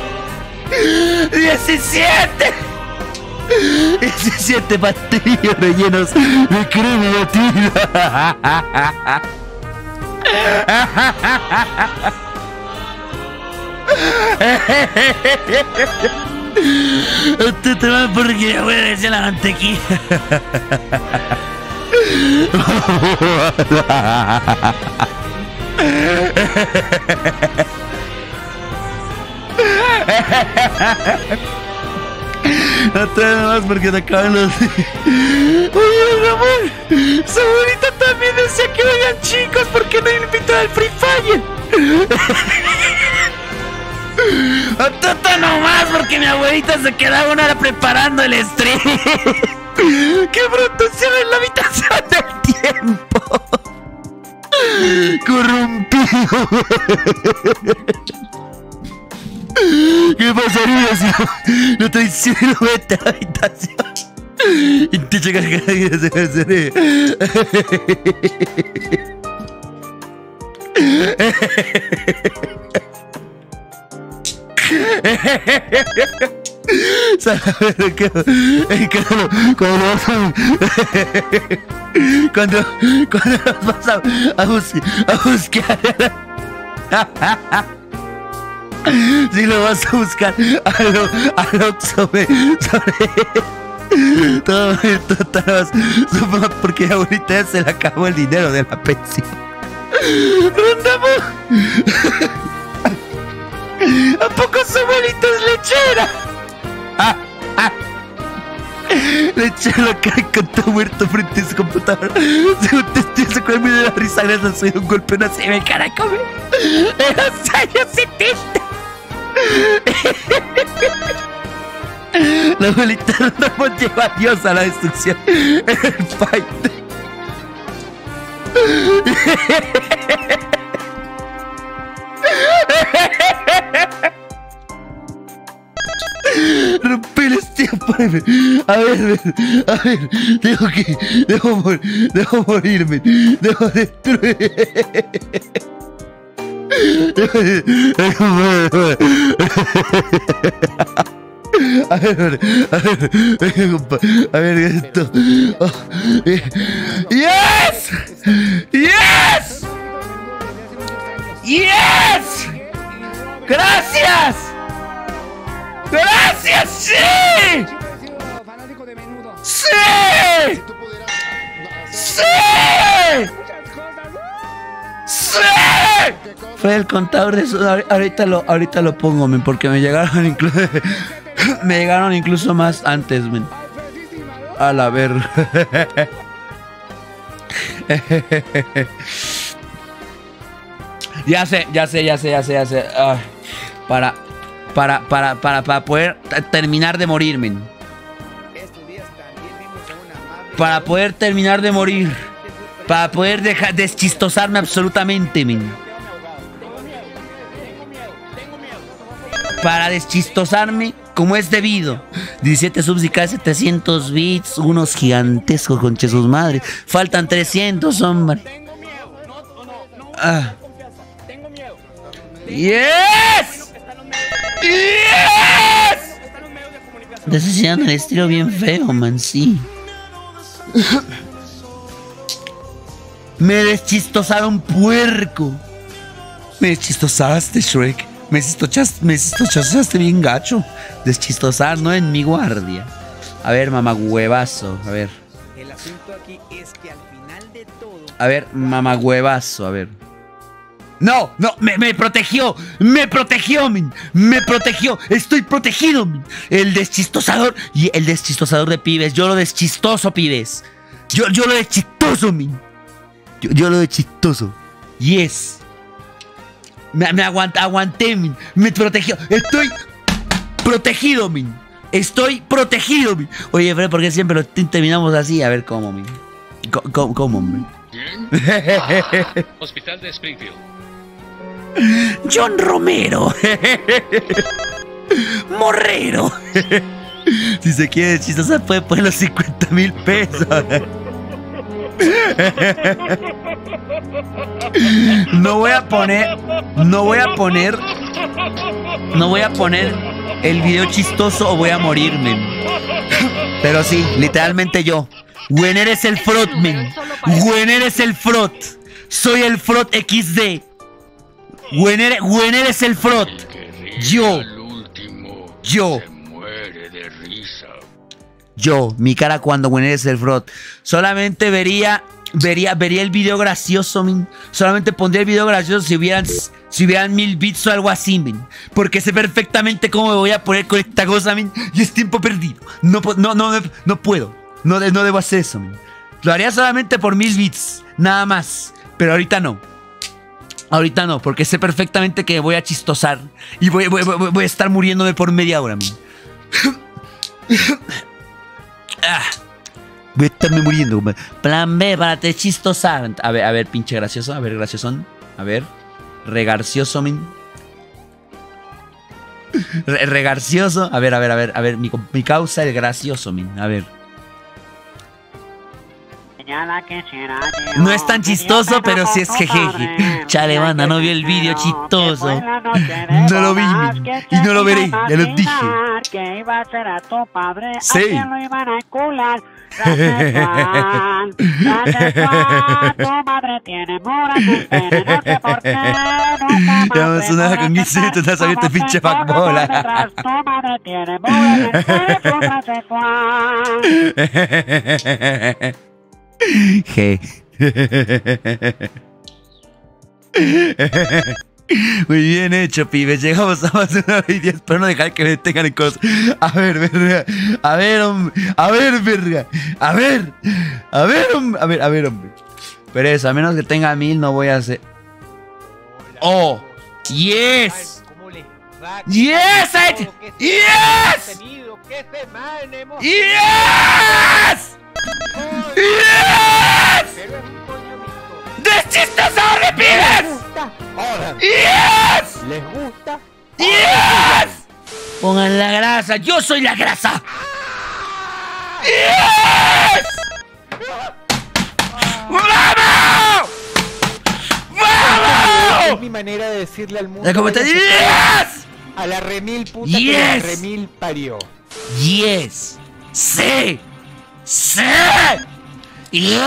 17 pastillos rellenos de crema batida. Usted te va porque ya voy a decir la mantequilla. No te más porque te acaban los... Oye, Ramón, su abuelita también decía que oigan chicos, ¿por qué no invitan al Free Fire? ¡Tuta nomás! Porque mi abuelita se quedaba una hora preparando el stream. ¡Qué bruto! Cierra en la habitación del tiempo. Corrompido. ¿Qué pasaría si no traiciono esta habitación? Y te llega el cuando vas a buscar si lo vas a buscar a lo sobre todo supongo porque ahorita se le acabó el dinero de la pensión. ¿A poco su abuelita es lechera? Lechero que cantó muerto frente a su computadora. Según testigo se cuelga de la risa gracias a soy un golpe una se me cara come en los años 70. La abuelita no llevó a Dios a la destrucción en el fight. Rompí el tiempo. A ver, dejo morirme, dejo destruir. A ver esto. Oh, yes, yes, yes. Gracias. ¡Gracias! ¡Sí! ¡Sí! ¡Sí! ¡Sí! Fue el contador de eso. Ahorita lo pongo, men, porque me llegaron incluso más antes, men. A la ver. Ya sé. Para poder terminar de morir, men. Para poder terminar de morir. Para poder deschistosarme absolutamente, men. Para deschistosarme como es debido. 17 subs y casi 700 bits. Unos gigantescos, conche sus madres. Faltan 300, hombre. ¡Yes! ¡Yes! Decisionan el estilo bien feo, man, sí. Me deschistosaron, puerco. Me deschistosaste, Shrek. Me deschistosaste bien gacho. Deschistosar, no en mi guardia. A ver, mamagüevazo, a ver. El asunto aquí es que al final de todo... A ver, mamagüevazo, a ver. No, me protegió, men, me protegió, estoy protegido, men. El deschistosador y el deschistosador de pibes, yo lo deschistoso, pibes. Yo lo deschistoso, men. Yo lo deschistoso. Yes. Me aguanté, men. Me protegió. Estoy protegido, men. Estoy protegido, men. Oye, Fred, ¿por qué siempre lo terminamos así? A ver cómo, men. ¿Cómo, men? Hospital de Springfield. John Romero. Morrero. Si se quiere chistosar puede poner los 50,000 pesos. No voy a poner el video chistoso o voy a morirme. Pero sí, literalmente yo. Gwen eres el frot, men. Gwen eres el frot. Soy el frot XD. Gwen eres el frot. Yo. Mi cara cuando Gwen eres el frot. Solamente vería el video gracioso, min. Solamente pondría el video gracioso si hubieran 1000 bits o algo así, min. Porque sé perfectamente cómo me voy a poner con esta cosa, min. Y es tiempo perdido. No puedo. No debo hacer eso, min. Lo haría solamente por 1000 bits. Nada más. Pero ahorita no. Ahorita no, porque sé perfectamente que voy a chistosar. Y voy a estar muriéndome por media hora, men. Voy a estarme muriendo, compadre. Plan B para te chistosar. A ver, pinche gracioso. A ver, graciosón. A ver. Regarcioso, men. Regarcioso. A ver. Mi causa, el gracioso, men. A ver. No es tan chistoso, pero sí es jejeje. Chale, banda, no vi el vídeo chistoso. No lo vi, men. Y no lo veré, ya lo dije. Sí. Vamos una con guisito, estás abierto pinche fuckbola. G. Muy bien hecho, pibes. Llegamos a más de 1 hora y 10. Pero no dejar que me detengan en cosas. A ver, verga. A ver, hombre. A ver, verga. A ver, hombre. Pero eso, a menos que tenga 1000, no voy a hacer. ¡Oh! ¡Yes! ¡Yes! ¡Yes! ¡Yes! ¡Yes! ¡Deschistazador de pibes! ¡Yes! ¿Les gusta? ¡Yes! Pongan la grasa, yo soy la grasa. ¡Yes! ¡Vamos! ¡Vamos! Es mi manera de decirle al mundo. ¿Cómo te dices? A la remil puta Yes. que la remil parió. Yes. Sí. Sí. ¡Yuck!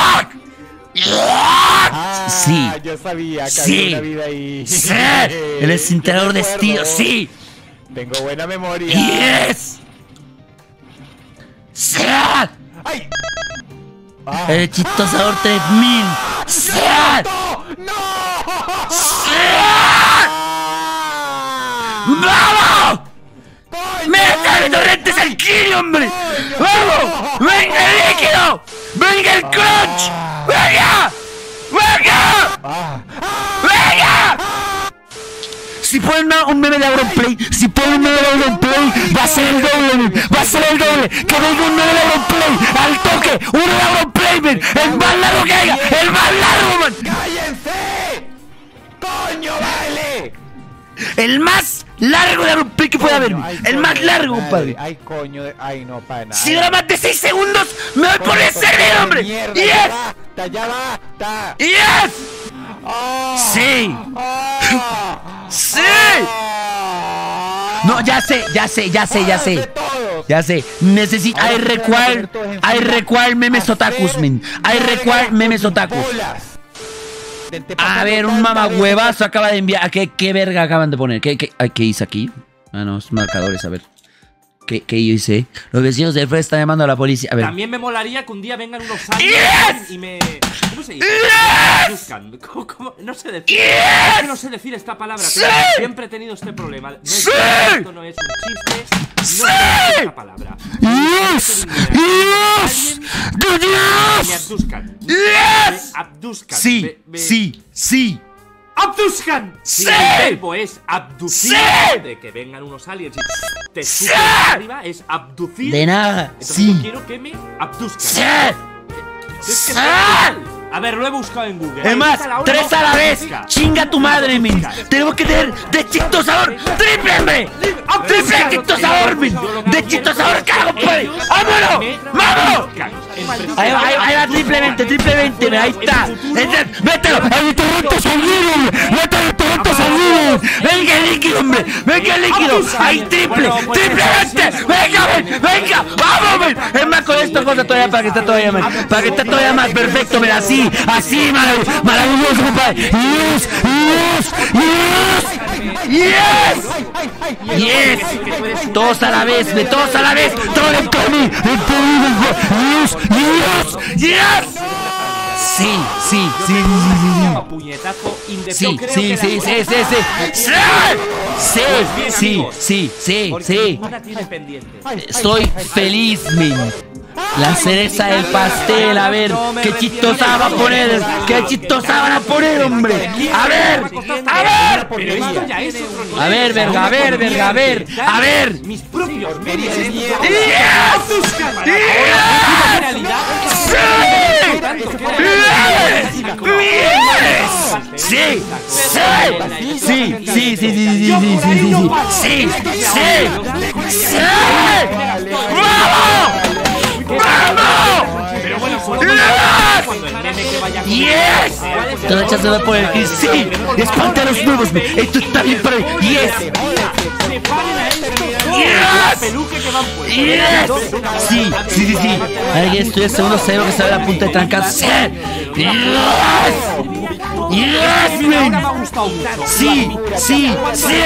Ah, Sí. yo sabía que Sí. había una vida ahí. Sí. El desintegrador Yo me de estilo. acuerdo. Sí. Tengo buena memoria. Yes. Sí. ¡Ay! El chistosador 3000. Sí. ¡No! Sí. ¡Vamos! ¡Meta el torrente sanguíneo, hombre! ¡Vamos! ¡Venga el líquido! ¡Venga el crunch! ¡Venga! ¡Venga! ¡Venga! Si ponen un meme de Auronplay, va a ser el doble, va a ser el doble. Que venga un meme de Auronplay, al toque, uno de Auronplay, man. El más largo que haya, el más largo, man. ¡Cállense! ¡Coño, vale! El más largo de Auronplay que pueda haber, Coño, ay, el coño más de largo, madre, compadre. Ay, coño de... Ay, no, pana. Si dura más de 6 segundos, me voy por el servidor, hombre. ¡Yes! ¡Yes! ¡Ya basta! ¡Yes! ¡Oh! ¡Sí! ¡Oh! ¡Sí! ¡Oh! No, ya sé. ¡Jódanse todos! Ya sé, necesito. Ahora I se van a poner require. todos en I fila require memes a otakus, hacer men. I require verga memes con otakus. bolas. Te A pasando ver, un tanta mamagüevazo acaba de enviar. ¿Qué verga acaban de poner? ¿Qué hice aquí? Ah, no, es marcadores, a ver. ¿Qué hice? Los vecinos de Fred están llamando a la policía. A ver. También me molaría que un día vengan unos aliens y me... ¿Cómo se dice? Me buscan. ¿Cómo? No sé decir. Es que no sé decir esta palabra. Pero siempre he tenido este problema. No es esto no es un chiste. No sé decir esta palabra. ¡Yes! ¡Yes! Me abduzcan. ¡Yes! Me abduzcan. Sí, sí. ¡Abduzcan! ¡Sí! Si el verbo es abducir, ¡Sí! de que vengan unos aliens y te ¡Sí! suben arriba, es abducir. De nada. Entonces Sí. yo quiero que me abduzcan. Sí. Es que ¡Sí! está mal. A ver, lo he buscado en Google. Es más, Ahí está la 3 a la vez. abduzca. Chinga tu madre, men. Tenemos que tener de chistosador triple, hombre. Triple chistosador, men. De chistosador, cago, compadre. ¡Vámonos! ¡Vamos! Ahí va, triplemente, men. Ahí está. ¡Mételo! ¡Ahí torrente sanguíneo! ¡Mételo el torrente sanguíneo! ¡Venga el líquido, hombre! ¡Venga el líquido! ¡Ahí triplemente! ¡Venga, men! ¡Venga! ¡Vamos, men! Es más, con esto cosa todavía para que esté todavía más. Para que esté todavía más perfecto, men. Así, maravilloso, compadre. Yes. Todos a la vez, men. Todos a la vez. Todo el camino. Yes. Sí. Puñetazo Sí. Porque Estoy ninguna tiene pendiente. feliz, men. La cereza del pastel, a ver, qué chistosa va a poner, qué chistosa van a poner, hombre. A ver, a ver. Pero esto ya es otro nivel. A ver, verga, a ver, verga, a ver, a ver. Mis propios memes. Sí, sí, sí, sí, sí, sí, sí, sí, sí, sí, sí, sí, ¡vamos! ¡Vamos! Pero bueno, cuando el meme que vaya con ¡Yes! Toda hecha se va por el que sí. Espanta a los nuevos, esto está bien para mí. ¡Yes! ¡Yes! ¡Yes! Sí, sí, sí, sí. Alguien estoy seguro que sabe la punta de tranca. ¡Sí! ¡Yes! ¡Yes, man! Sí, sí, sí.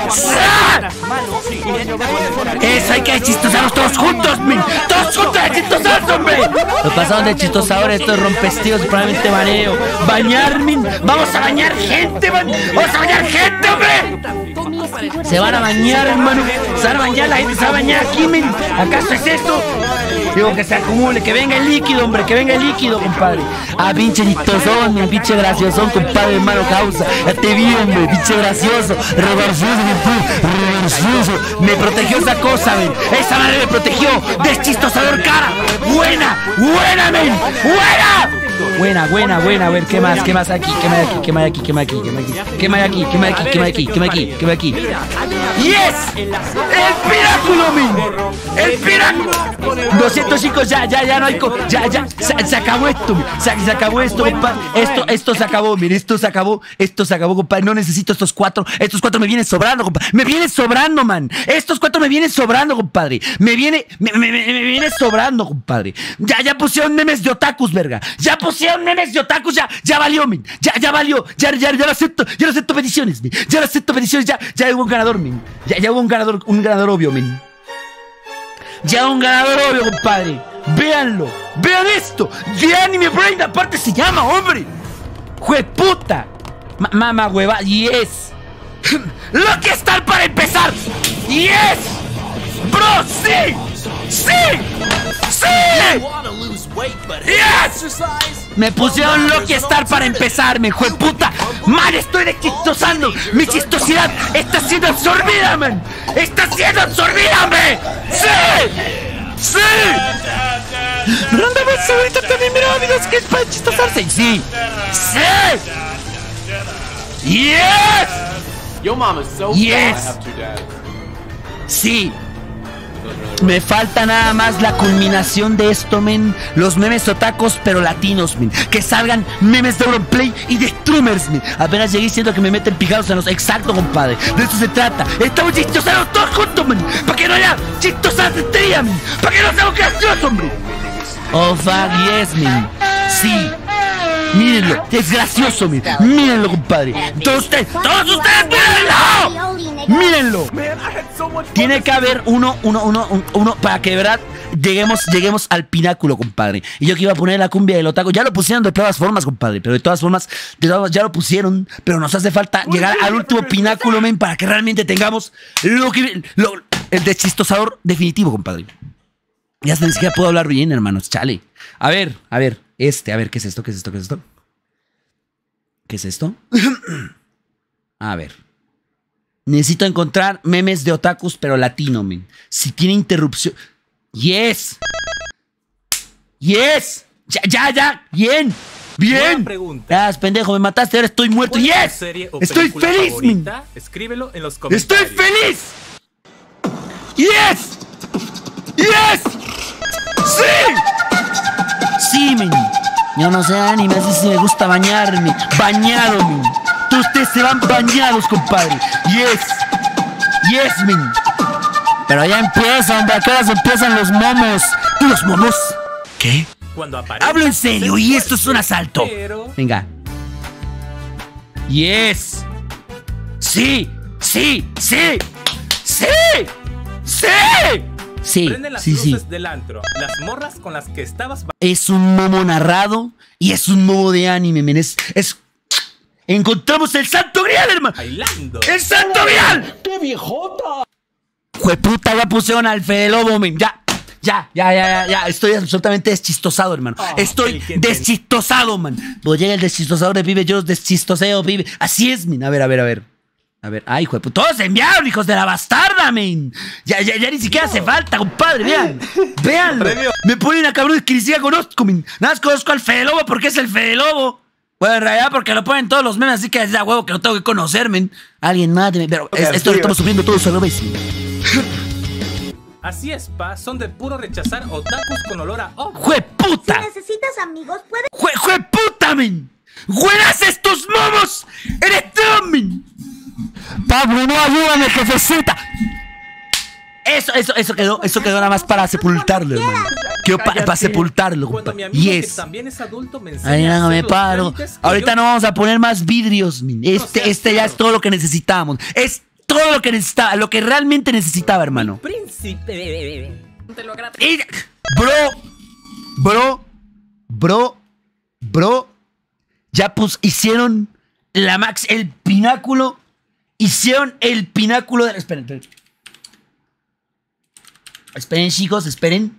Eso, hay que chistosarnos todos juntos, men. Todos juntos a chistosar, hombre. Lo pasaron de chistosadores, estos rompestíos, probablemente mareo. Bañar, men. Vamos a bañar gente, man. Vamos a bañar gente, hombre. Se van a bañar, hermano. Se van a bañar, la gente se va a bañar aquí, men. ¿Acaso es esto? Digo que se acumule, que venga el líquido, hombre, que venga el líquido, compadre. Ah, pinche chistosón, mi pinche graciosón, compadre, hermano causa. Ya te vi, hombre, pinche gracioso. Reversioso. Me protegió esa cosa, men. Esa madre me protegió. Deschistozador cara. Buena, buena, men. Buena. Buena, buena, buena. A ver, ¿qué más? ¿Qué más aquí? ¿Qué más aquí? ¿Qué más aquí? ¿Qué más aquí? ¿Qué más aquí? ¿Qué más aquí? ¿Qué más aquí? ¿Qué más aquí? ¿Qué más aquí? ¡Yes! ¡El piráculo, men! ¡El piráculo! 200 chicos, ya no hay... Se acabó esto, men. Se acabó esto, compadre. Esto se acabó, men. Esto se acabó, compadre. No necesito estos cuatro. Estos cuatro me vienen sobrando, compadre. Me vienen sobrando, man. Estos cuatro me vienen sobrando, compadre. Me viene sobrando, compadre. Ya pusieron memes de otakus, verga. Ya pusieron memes de otakus, ya valió, men. Ya valió. Ya lo acepto peticiones, men. Ya lo acepto peticiones, ya hubo un ganador, men. Ya hubo un ganador obvio, men. Ya un ganador obvio, compadre. Véanlo. Vean esto. The Anime Brain aparte se llama, hombre. ¡Jueputa! Mamá hueva. Yes. Lucky Star para empezar. Yes. Bro, sí. Sí. Sí. Yes. Me pusieron Lucky Star para empezarme, jueputa. Man, estoy deschistosando. Mi chistosidad está siendo absorbida, man. Está siendo absorbida, man. Sí. Sí. Ronda más ahorita también mira videos que es para chistosarse. Sí. Sí. Yes. Your mom is so Yes. fat. I have two dads. Sí. Me falta nada más la culminación de esto, men. Los memes otacos, pero latinos, men. Que salgan memes de Auronplay y de Streamers, men. Apenas llegué diciendo que me meten pijados en los... Exacto, compadre. De eso se trata. Estamos chistosados todos juntos, men. Para que no haya chistosadería, men. Para que no seamos graciosos, hombre. Oh, fuck, yes, men. Sí. Mírenlo, es gracioso, men. Mírenlo, compadre. Todos ustedes, mírenlo. Mírenlo. Tiene que haber uno para que de verdad lleguemos al pináculo, compadre. Y yo que iba a poner la cumbia del otaku, ya lo pusieron de todas formas, compadre. Pero de todas formas, ya lo pusieron. Pero nos hace falta llegar al último pináculo, men, para que realmente tengamos el deschistozador definitivo, compadre. Ya hasta ni siquiera puedo hablar bien, hermanos. Chale. A ver, ¿qué es esto? ¿Qué es esto? ¿Qué es esto? A ver. Necesito encontrar memes de otakus, pero latino, men. Si tiene interrupción... Yes. Yes. Ya. Bien. Pendejo, me mataste, ahora estoy muerto. Yes. Estoy feliz, men. Escríbelo en los comentarios. Estoy feliz. Yes. Sí. Sí, men. Yo no sé anime, así si me gusta bañarme. Bañado, men. Todos ustedes se van bañados, compadre. Yes, men. Pero ya empiezan, de acá empiezan los momos. ¿Y los momos? ¿Qué? Hablo en serio y esto es un asalto. Venga. Yes. Sí. Prenden las luces del antro. Las morras con las que estabas... Es un momo narrado y es un momo de anime, men. Encontramos el santo grial, hermano. Bailando. ¡El santo grial! ¡Qué viejota! Jueputa, ya pusieron al Fede Lobo, men. Ya. Estoy absolutamente deschistosado, hermano. Estoy deschistosado, man. Pues llega el deschistosador, pibe. Yo los deschistoseo, pibe. Así es, man. A ver. Ay, hijo de puta. Todos enviaron, hijos de la bastarda, men. Ya ni siquiera hace falta, compadre. Veanlo. Me ponen a cabrón que ni siquiera conozco, men. Nada más conozco al Fede Lobo porque es el Fede Lobo. Bueno, en realidad porque lo ponen todos los memes, así que es de huevo que lo tengo que conocer, men. Alguien máteme. Pero esto lo estamos sufriendo todos a la vez, men. Así es, pa. Son de puro rechazar otakus con olor a ojo. ¡Jueputa! Si necesitas amigos, puedes... ¡Jueputa, men! ¡Buenas estos momos! ¡Eres tú, men! Pablo, no, ayúdame, jefecita. Eso quedó nada más para sepultarlo, hermano. Quedó para sepultarlo, Cuando mi compadre. amigo, que también es adulto, me enseña Ahí a no hacer me los paro. trámites que Ahorita yo- no vamos a poner más vidrios, men. Este ya es todo lo que necesitábamos. Es todo lo que necesitaba, lo que realmente necesitaba, hermano. Príncipe. Y- Bro. Ya hicieron el pináculo. Hicieron el pináculo de... Esperen. Esperen, chicos, esperen.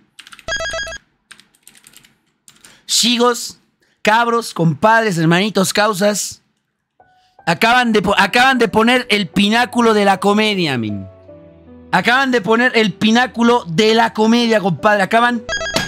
Chicos, cabros, compadres, hermanitos, causas. Acaban de poner el pináculo de la comedia, men. Acaban de poner el pináculo de la comedia, compadre. Acaban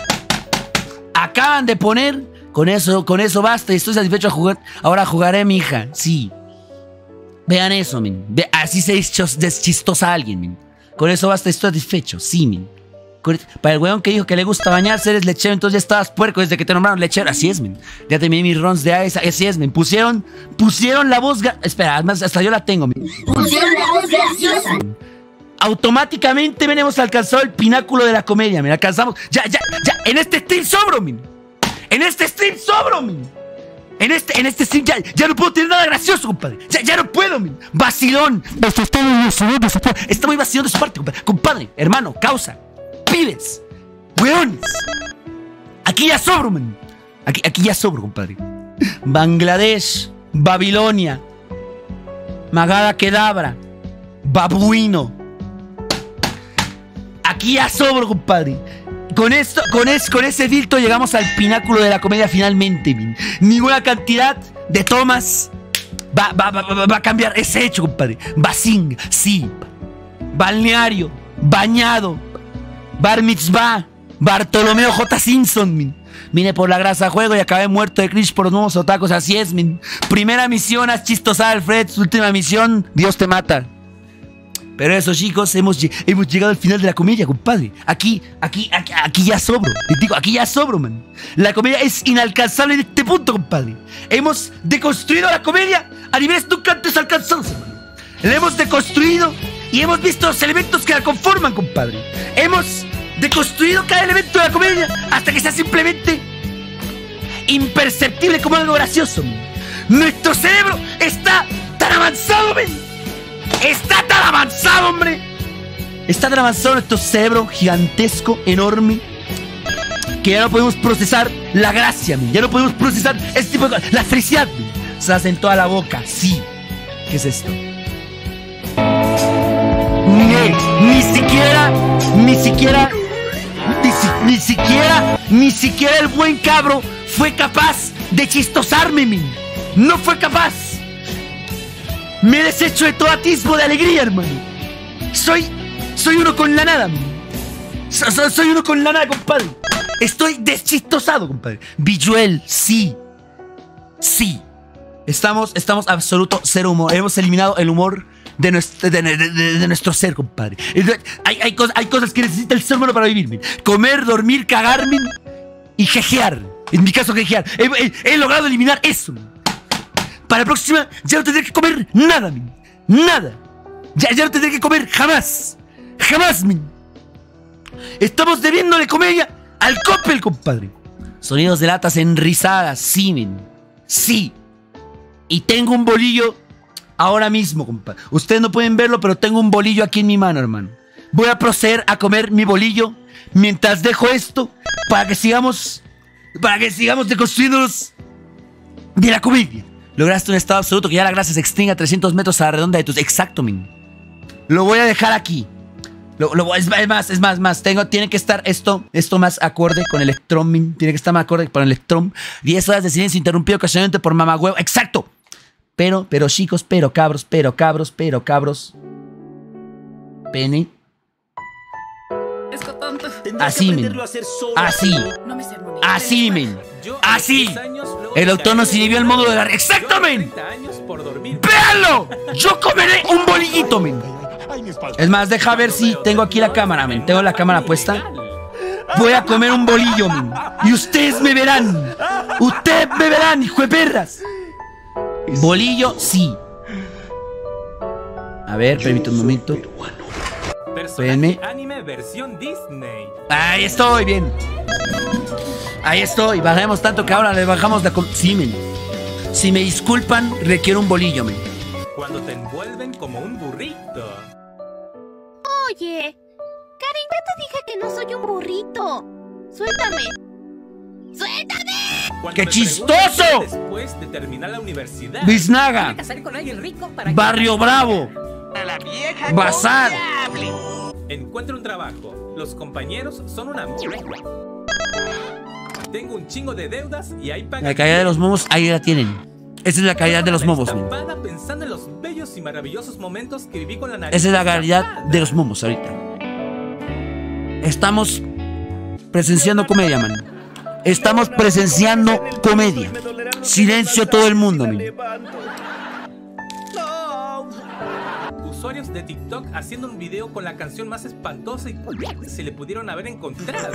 de poner... Con eso basta. Estoy satisfecho a jugar. Ahora jugaré, mi hija. Sí. Vean eso, men. Así se deschistosa a alguien, men. Con eso basta, estoy satisfecho. Sí, men. Para el weón que dijo que le gusta bañarse, eres lechero, entonces ya estabas puerco desde que te nombraron lechero. Así es, men. Ya terminé mis runs de AES. Así es, men. Pusieron la voz... Espera, además, hasta yo la tengo, men. Pusieron la voz graciosa. Automáticamente hemos alcanzado el pináculo de la comedia, men. Alcanzamos... Ya. En este stream sobro, men. En este stream ya no puedo tener nada gracioso, compadre. Ya no puedo, men. Vacilón. Está muy vacilón de su parte, compadre. Compadre, hermano, causa. Pibes. Weones. Aquí ya sobro, men. Aquí ya sobro, compadre. Bangladesh. Babilonia. Magada Kedabra. Babuino. Aquí ya sobro, compadre. Con ese filtro llegamos al pináculo de la comedia finalmente, min. Ninguna cantidad de tomas va a cambiar ese hecho, compadre. Basing, sí. Balneario, bañado, bar mitzvah, Bartolomeo J. Simpson, min. Vine por la grasa a juego y acabé muerto de cringe por los nuevos otacos, así es, min. Primera misión, haz chistosada Alfred. Última misión, Dios te mata. Pero eso, chicos, hemos llegado al final de la comedia, compadre. Aquí ya sobro. Les digo, aquí ya sobro, man. La comedia es inalcanzable en este punto, compadre. Hemos deconstruido la comedia a niveles nunca antes alcanzados, hermano. La hemos deconstruido y hemos visto los elementos que la conforman, compadre. Hemos deconstruido cada elemento de la comedia hasta que sea simplemente imperceptible como algo gracioso, man. Nuestro cerebro está tan avanzado, man. Está tan avanzado, hombre. Está tan avanzado nuestro cerebro gigantesco, enorme, que ya no podemos procesar la gracia, man. Ya no podemos procesar este tipo de cosas. La felicidad, man. Se hace en toda la boca, sí. ¿Qué es esto? Ni siquiera el buen cabro fue capaz de chistosarme, man. No fue capaz. Me he deshecho de todo atisbo de alegría, hermano. Soy uno con la nada, man. Soy uno con la nada, compadre. Estoy deschistosado, compadre. Villuel, sí. Sí. Estamos absoluto cero humor. Hemos eliminado el humor de nuestro ser, compadre. Hay cosas que necesita el ser humano para vivir, man. Comer, dormir, cagarme y jejear. En mi caso, jejear. He logrado eliminar eso, man. Para la próxima ya no tendré que comer nada, men. Nada. Ya no tendré que comer jamás. Jamás, men. Estamos debiéndole comedia al Coppel, compadre. Sonidos de latas enrisadas, sí, men. Sí. Y tengo un bolillo ahora mismo, compadre. Ustedes no pueden verlo, pero tengo un bolillo aquí en mi mano, hermano. Voy a proceder a comer mi bolillo mientras dejo esto para que sigamos deconstruyéndonos de la comedia. Lograste un estado absoluto que ya la grasa se extinga a 300 metros a la redonda de tus... Exacto, men. Lo voy a dejar aquí. Es más. Tiene que estar esto más acorde con el electron. Tiene que estar más acorde con el electron. 10 horas de silencio interrumpido ocasionalmente por mamagüevo. ¡Exacto! Pero chicos, pero cabros. Pene. Así, men. Así, men. Así. El autor nos inhibió el módulo de la... ¡Exacto, men! ¡Véanlo! Yo comeré un bolillito, men. Es más, deja ver si tengo aquí la cámara, men. Tengo la cámara puesta. Voy a comer un bolillo, men. Y ustedes me verán. Ustedes me verán, hijo de perras. Bolillo, sí. A ver, permítame un momento. Espérenme. Anime versión Disney. Ahí estoy, bien. Ahí estoy. Bajemos tanto que ahora le bajamos la... Sí, men. Si me disculpan, requiero un bolillo, men. Cuando te envuelven como un burrito. Oye, Karen, ya te dije que no soy un burrito. Suéltame. ¡Suéltame! Cuando ¡Qué me chistoso! preguntan después de terminar la universidad. Biznaga. Barrio Bravo. Bazar. Encuentro un trabajo. Los compañeros son una mierda. Tengo un chingo de deudas y hay paga. La calidad de los momos, ahí la tienen. Esa es la calidad de los momos, men. Pensando en los bellos y maravillosos momentos que viví con la nariz. Esa es la calidad de los momos ahorita. Estamos presenciando comedia, man. Estamos presenciando comedia. Silencio todo el mundo, men. Usuarios de TikTok haciendo un video con la canción más espantosa y se le pudieron haber encontrado.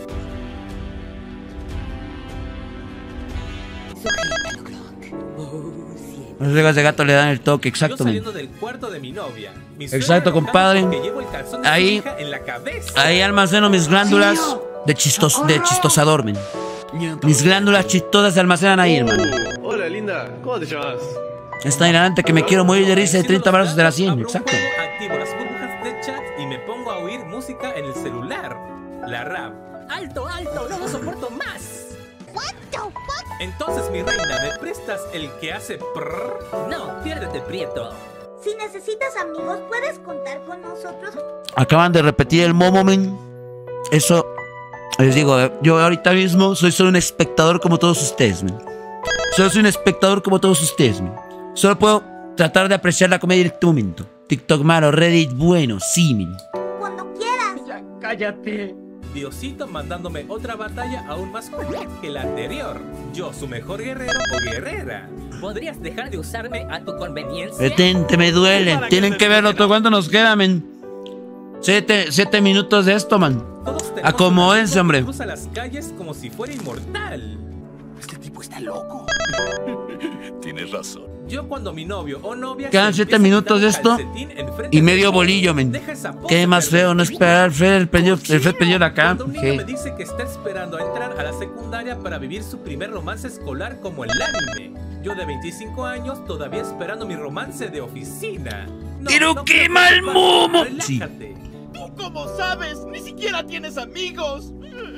Los regas de gato le dan el toque, exacto, Yo men. saliendo del cuarto de mi novia. Mi Exacto, suegra compadre. que llevo el calzón de su Ahí, hija en la cabeza. ahí almaceno mis glándulas de chistosador, men. Mis glándulas chistosas se almacenan ahí, hermano. Hola, linda. ¿Cómo te llamas? Es tan hilarante que me quiero morir de risa de 30 brazos de la 100, exacto. Activo las burbujas de chat y me pongo a oír música en el celular. La rap. ¡Alto, no lo soporto más! Entonces, mi reina, ¿me prestas el que hace prrr? No, piérdete, prieto. Si necesitas amigos, puedes contar con nosotros. Acaban de repetir el momo, men. Eso, les digo, yo ahorita mismo soy solo un espectador como todos ustedes, men. Solo soy un espectador como todos ustedes, men. Solo puedo tratar de apreciar la comedia en este momento. TikTok malo, Reddit bueno, sí, men. Cuando quieras. Ya cállate. Diosito mandándome otra batalla aún más cruel que la anterior. Yo, su mejor guerrero o guerrera. ¿Podrías dejar de usarme a tu conveniencia? Detente, me duele. Tienen que verlo todo. ¿Cuánto nos queda, men? 7 minutos de esto, man. Acomódense, hombre. Cruza las calles como si fuera inmortal. Este tipo está loco. Tienes razón. Yo cuando mi novio o novia Quedan 7 minutos de esto y medio bolillo, men. Qué más feo, no esperar al Fred. El Fred pidió la acá. Cuando un niño me dice que está esperando a entrar a la secundaria para vivir su primer romance escolar como el anime. Yo de 25 años todavía esperando mi romance de oficina. No, ¡Pero no, qué no, mal no, momo! relájate. ¿Tú cómo sabes? Ni siquiera tienes amigos.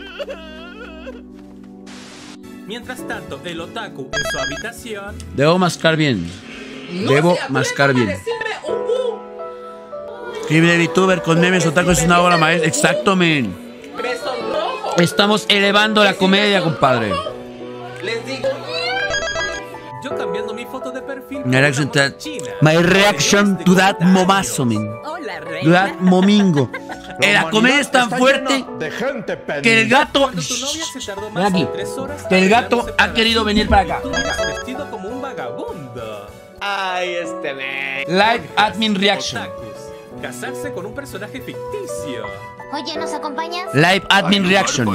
Mientras tanto, el otaku en su habitación. Debo mascar bien. Debo mascar bien. Escribe VTuber con memes otaku es una obra maestra. Exacto, men. Estamos elevando la comedia, compadre. Yo cambiando mi foto de perfil. My reaction to that momazo, men. To that momingo. La comedia es tan fuerte que el gato. Ven aquí. Que el gato ha querido venir para acá. Vestido como un vagabundo. Ay, este me. Live admin reaction. Casarse con un personaje ficticio. Oye, ¿nos acompañas? Live admin reaction.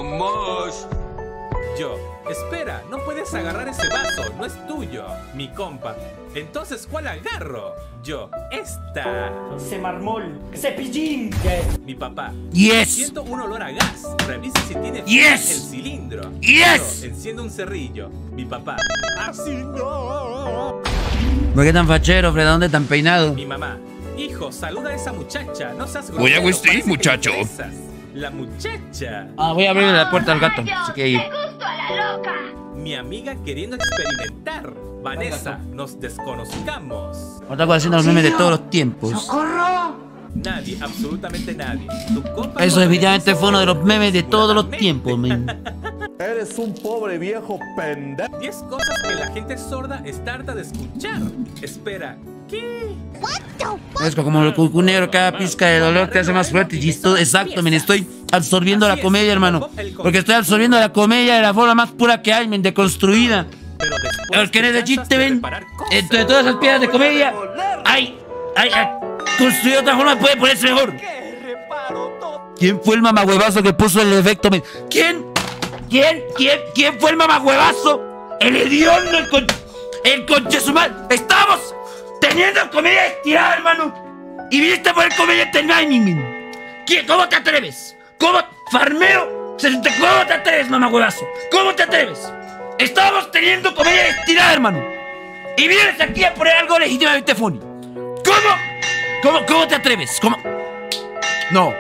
Yo, espera, no puedes agarrar ese vaso, no es tuyo, mi compa. Entonces, ¿cuál agarro? Yo, esta. Ese mármol, ese pillín. Mi papá. Yes. Siento un olor a gas. Revisa si tiene Yes. el cilindro. Yes. Yo, enciendo un cerrillo. Mi papá. Así no. ¿Por qué tan fachero, Fred? ¿Dónde tan peinado? Mi mamá. Hijo, saluda a esa muchacha. No seas Voy a grosero, vestir, parece que muchacho. me besas. La muchacha. Voy a abrirle la puerta al gato. Así que ahí. Mi amiga queriendo experimentar. Vanessa, nos desconozcamos. Otaku haciendo los memes de todos los tiempos. ¡Socorro! Nadie, absolutamente nadie. Tu compa Eso no definitivamente merece fue uno de los memes de todos los seguramente. tiempos, men. Eres un pobre viejo pendejo. 10 cosas que la gente sorda está harta de escuchar. Espera, ¿qué? Es como un negro, cada pizca de dolor te hace más fuerte y esto, exacto, men, estoy absorbiendo la comedia, hermano. Porque estoy absorbiendo la comedia de la forma más pura que hay, men, deconstruida. Pero después Porque en te ese cansas chiste, de ven, reparar cosas. entre todas esas piedras de comedia, hay construido otra forma, puede ponerse mejor. ¿Quién fue el mamahuevazo que puso el efecto, men? ¿Quién fue el mamahuevazo? El hediondo, el conchesumal. Estamos teniendo comedia estirada, hermano. Y viniste a poner comedia este timing, men. ¿Cómo te atreves? ¿Cómo, farmeo? ¿Cómo te atreves, mamahuevazo? ¿Cómo te atreves? Estamos teniendo comedia estirada, hermano. Y vienes aquí a poner algo legítimamente funny. ¿Cómo te atreves? ¿Cómo? No.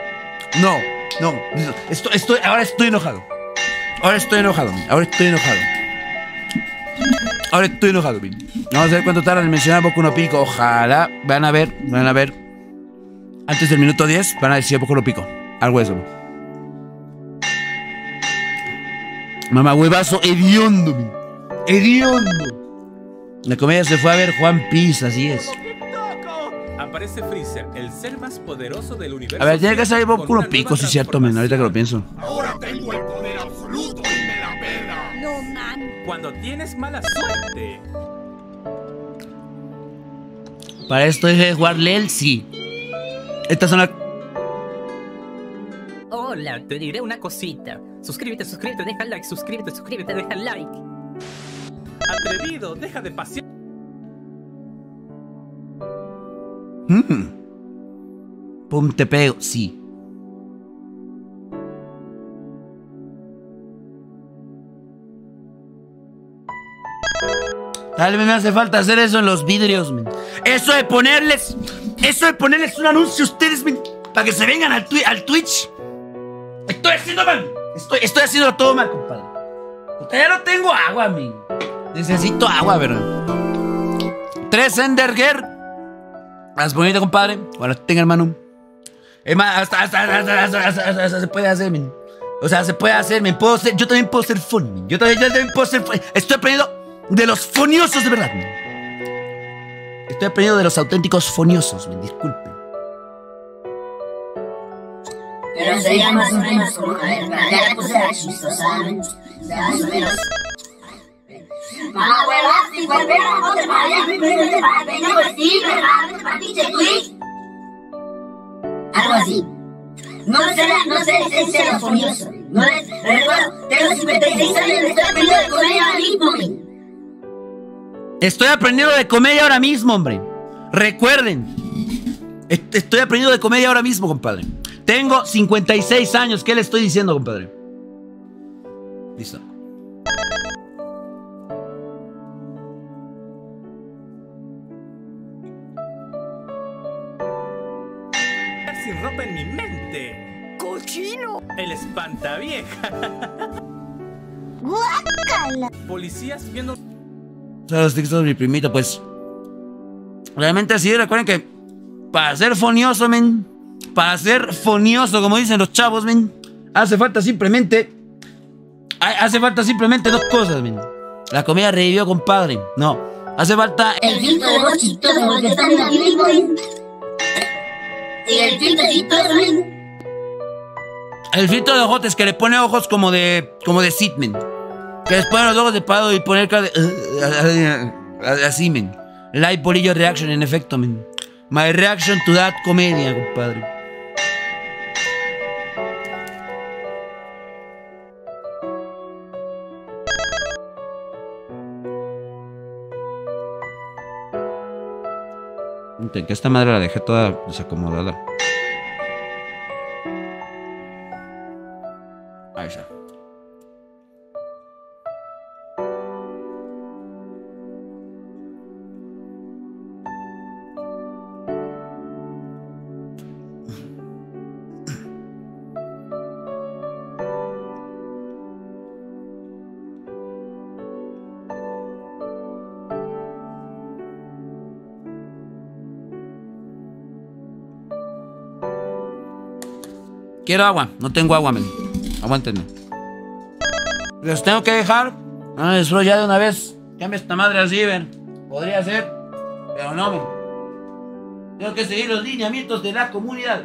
Ahora estoy enojado. Ahora estoy enojado, men. Vamos a ver cuánto tarda en mencionar Boku no Pico. Ojalá. Van a ver. Antes del minuto 10 van a decir Boku no Pico. Algo de eso. Mamá huevazo hediondo, men. Hediondo. La comedia se fue a ver Juan Piece, así es. Aparece Freezer, el ser más poderoso del universo. A ver, tiene que salir Boku con no una Pico, nueva sí es cierto, men. Ahorita que lo pienso. Ahora tengo el poder absoluto y me la pela. No, man. Cuando tienes mala suerte. Para esto dejé de jugar Lelsi. Estas son las... Hola, te diré una cosita. Suscríbete, deja like, suscríbete, deja like. Atrevido, deja de pasear. Pum, te pego, sí. Tal vez me hace falta hacer eso en los vidrios, men. Eso de ponerles un anuncio a ustedes, men, para que se vengan al Twitch. Estoy haciendo mal. Estoy haciendo todo mal, compadre. Porque ya no tengo agua, men. Necesito agua, ¿verdad? 3 Enderger. Haz bonito, compadre. Bueno, tenga, hermano. Es más, hasta se puede hacer, men. O sea, se puede hacer, men. Yo también puedo ser funny, men. Yo también puedo ser funny. Estoy aprendiendo de los foniosos de verdad, men. Estoy aprendiendo de los auténticos foniosos, men. Disculpen. Pero sería más o menos como, a ver, la cosa era chistosa, ¿saben? O sea, más o menos. Mamá huevas, si vuelve a no te vayas, mi primo te va a venir por ti, me para pinche Twitch. Algo así. No sé ser fonioso. No es, recuerdo, tengo 56 años, estoy aprendiendo de comedia ahora mismo, men. Estoy aprendiendo de comedia ahora mismo, hombre. Recuerden. Estoy aprendiendo de comedia ahora mismo, compadre. Tengo 56 años. ¿Qué le estoy diciendo, compadre? Listo. Sin ropa en mi mente. ¡Cochino! El espantavieja. ¡Guácala! Policías viendo. Los textos de mi primito, pues. Realmente así, recuerden que para ser fonioso, men. Para ser fonioso, como dicen los chavos, men. Hace falta simplemente dos cosas, men. La comida revivió, compadre. No. Hace falta. El filtro de voz chistoso como el que están aquí mismo, men. Y el filtro chistoso, men. El filtro de ojotes que le pone ojos como de Sidman. Que les pone los ojos de pado y poner cara de. Así, men. Live bolillo reaction, en efecto, men. My reaction to that comedia, compadre. Que esta madre la dejé toda desacomodada. Ahí está. Quiero agua. No tengo agua, men. Aguántenme. ¿Los tengo que dejar? Ah, eso ya de una vez. Llame esta madre así, ven. Podría ser. Pero no, men. Tengo que seguir los lineamientos de la comunidad.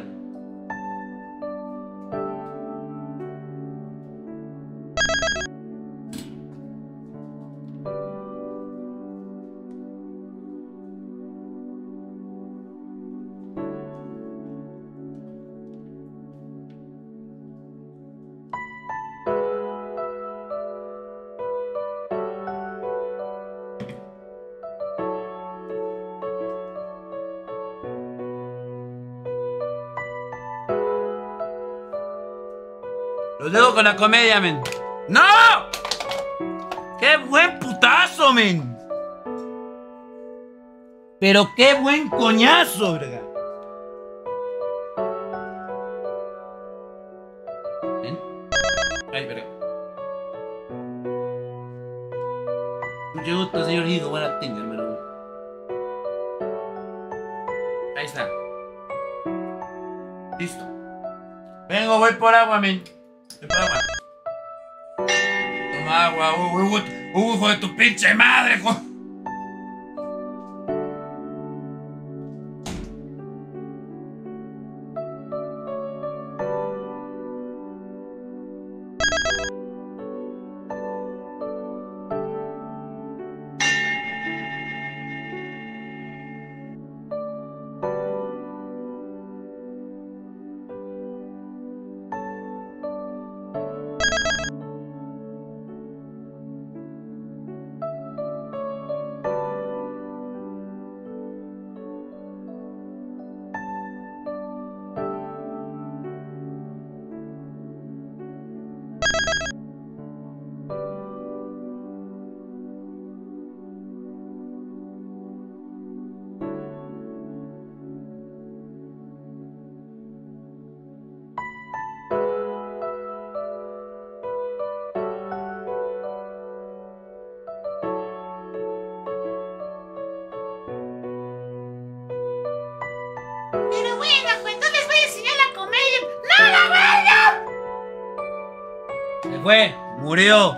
Los dejo con la comedia, men. ¡No! ¡Qué buen putazo, men! Pero qué buen coñazo, verga. ¿Ven? Ay, verga. Mucho gusto, señor Higo. Buena tenga, hermano. Ahí está. Listo. Vengo, voy por agua, men. Toma agua, Hugo, hijo de tu pinche madre, Pero bueno, pues no les voy a enseñar la comedia. ¡No la bueno! Se fue, murió.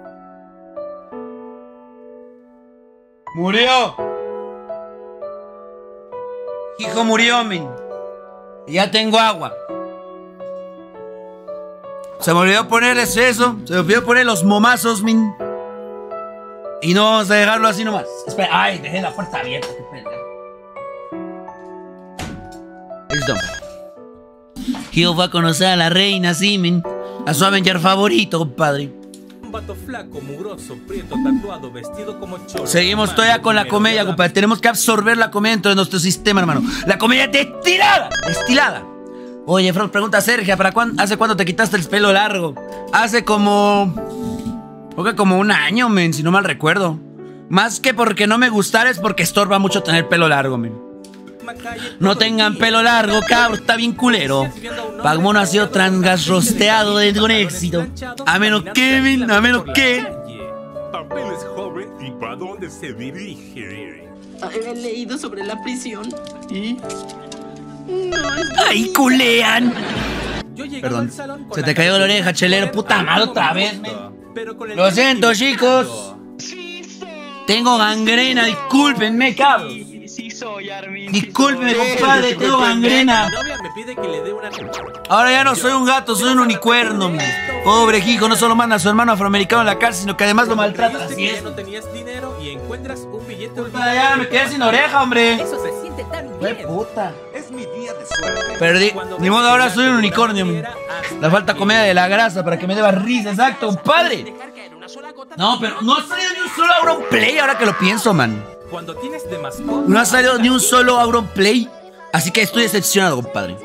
Murió. Hijo murió, men. Ya tengo agua. Se me olvidó ponerles eso. Se me olvidó poner los momazos, men. Y no vamos a dejarlo así nomás. Espera, ay, dejé la puerta abierta. Qué pendejo. Listo. Hijo va a conocer a la reina, sí, men. A su Avenger favorito, compadre. Un vato flaco, mugroso, prieto, tatuado, vestido como cholo. Seguimos todavía con la comedia, compadre. Tenemos que absorber la comedia dentro de nuestro sistema, hermano. La comedia destilada. Destilada. Oye, Frog, pregunta a Sergio, ¿hace cuánto te quitaste el pelo largo? Hace como... creo que como un año, men, si no mal recuerdo. Más que porque no me gustara, es porque estorba mucho tener pelo largo, men. No tengan pelo largo, cabrón, está bien culero. Pagmono ha sido transgasrosteado con éxito. A menos que, men, a menos que... Papel es joven y ¿para dónde se dirige? He leído sobre la prisión y... ¡Ay, culean! Perdón, se te cayó la oreja, chelero. Puta madre, otra vez, men. Lo siento, chicos. Tengo gangrena, discúlpenme, cabrón. Discúlpeme, compadre, tengo gangrena. Ahora ya no soy un gato, soy un unicornio, man. Pobre hijo, no solo manda a su hermano afroamericano a la cárcel, sino que además lo maltrata. Así es. No tenías dinero y encuentras un billete. Ya me quedé sin oreja, hombre. Eso se siente tan bien. Puta. Es mi día de suerte. Perdí. Ni modo, ahora soy un unicornio, man. La falta comedia de la grasa para que me deba risa, exacto, compadre. No, pero no ha salido ni un solo Auronplay ahora que lo pienso, man. Cuando tienes de mascota, no ha salido ni un solo Auronplay. Así que estoy decepcionado, compadre.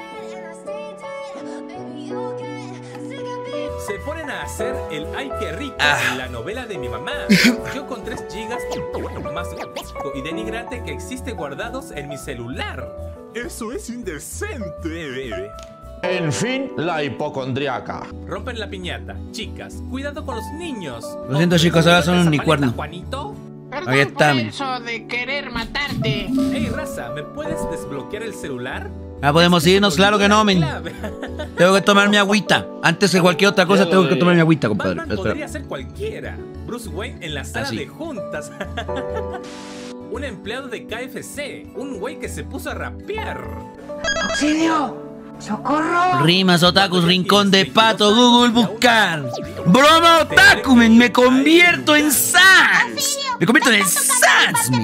Se ponen a hacer el ay que rico en la novela de mi mamá. Yo con 3 gigas más y denigrante que existe guardados en mi celular. Eso es indecente. En fin, la hipocondriaca. Rompen la piñata. Chicas, cuidado con los niños. Lo siento, chicos, ahora son un unicornio. Juanito. Ahí está. Eso de querer matarte. Hey, raza, ¿me puedes desbloquear el celular? Ah, podemos irnos, claro que no, men. Tengo que tomar mi agüita. Antes de cualquier otra cosa, tengo que tomar mi agüita, compadre. Batman podría ser cualquiera. Bruce Wayne en la sala de juntas. Un empleado de KFC. Un güey que se puso a rapear. ¡Auxilio! ¡Socorro! Rimas, otakus, rincón de pato, Google buscar. Broma otaku, men. Me convierto en Sans. Me convierto en el Sans, men.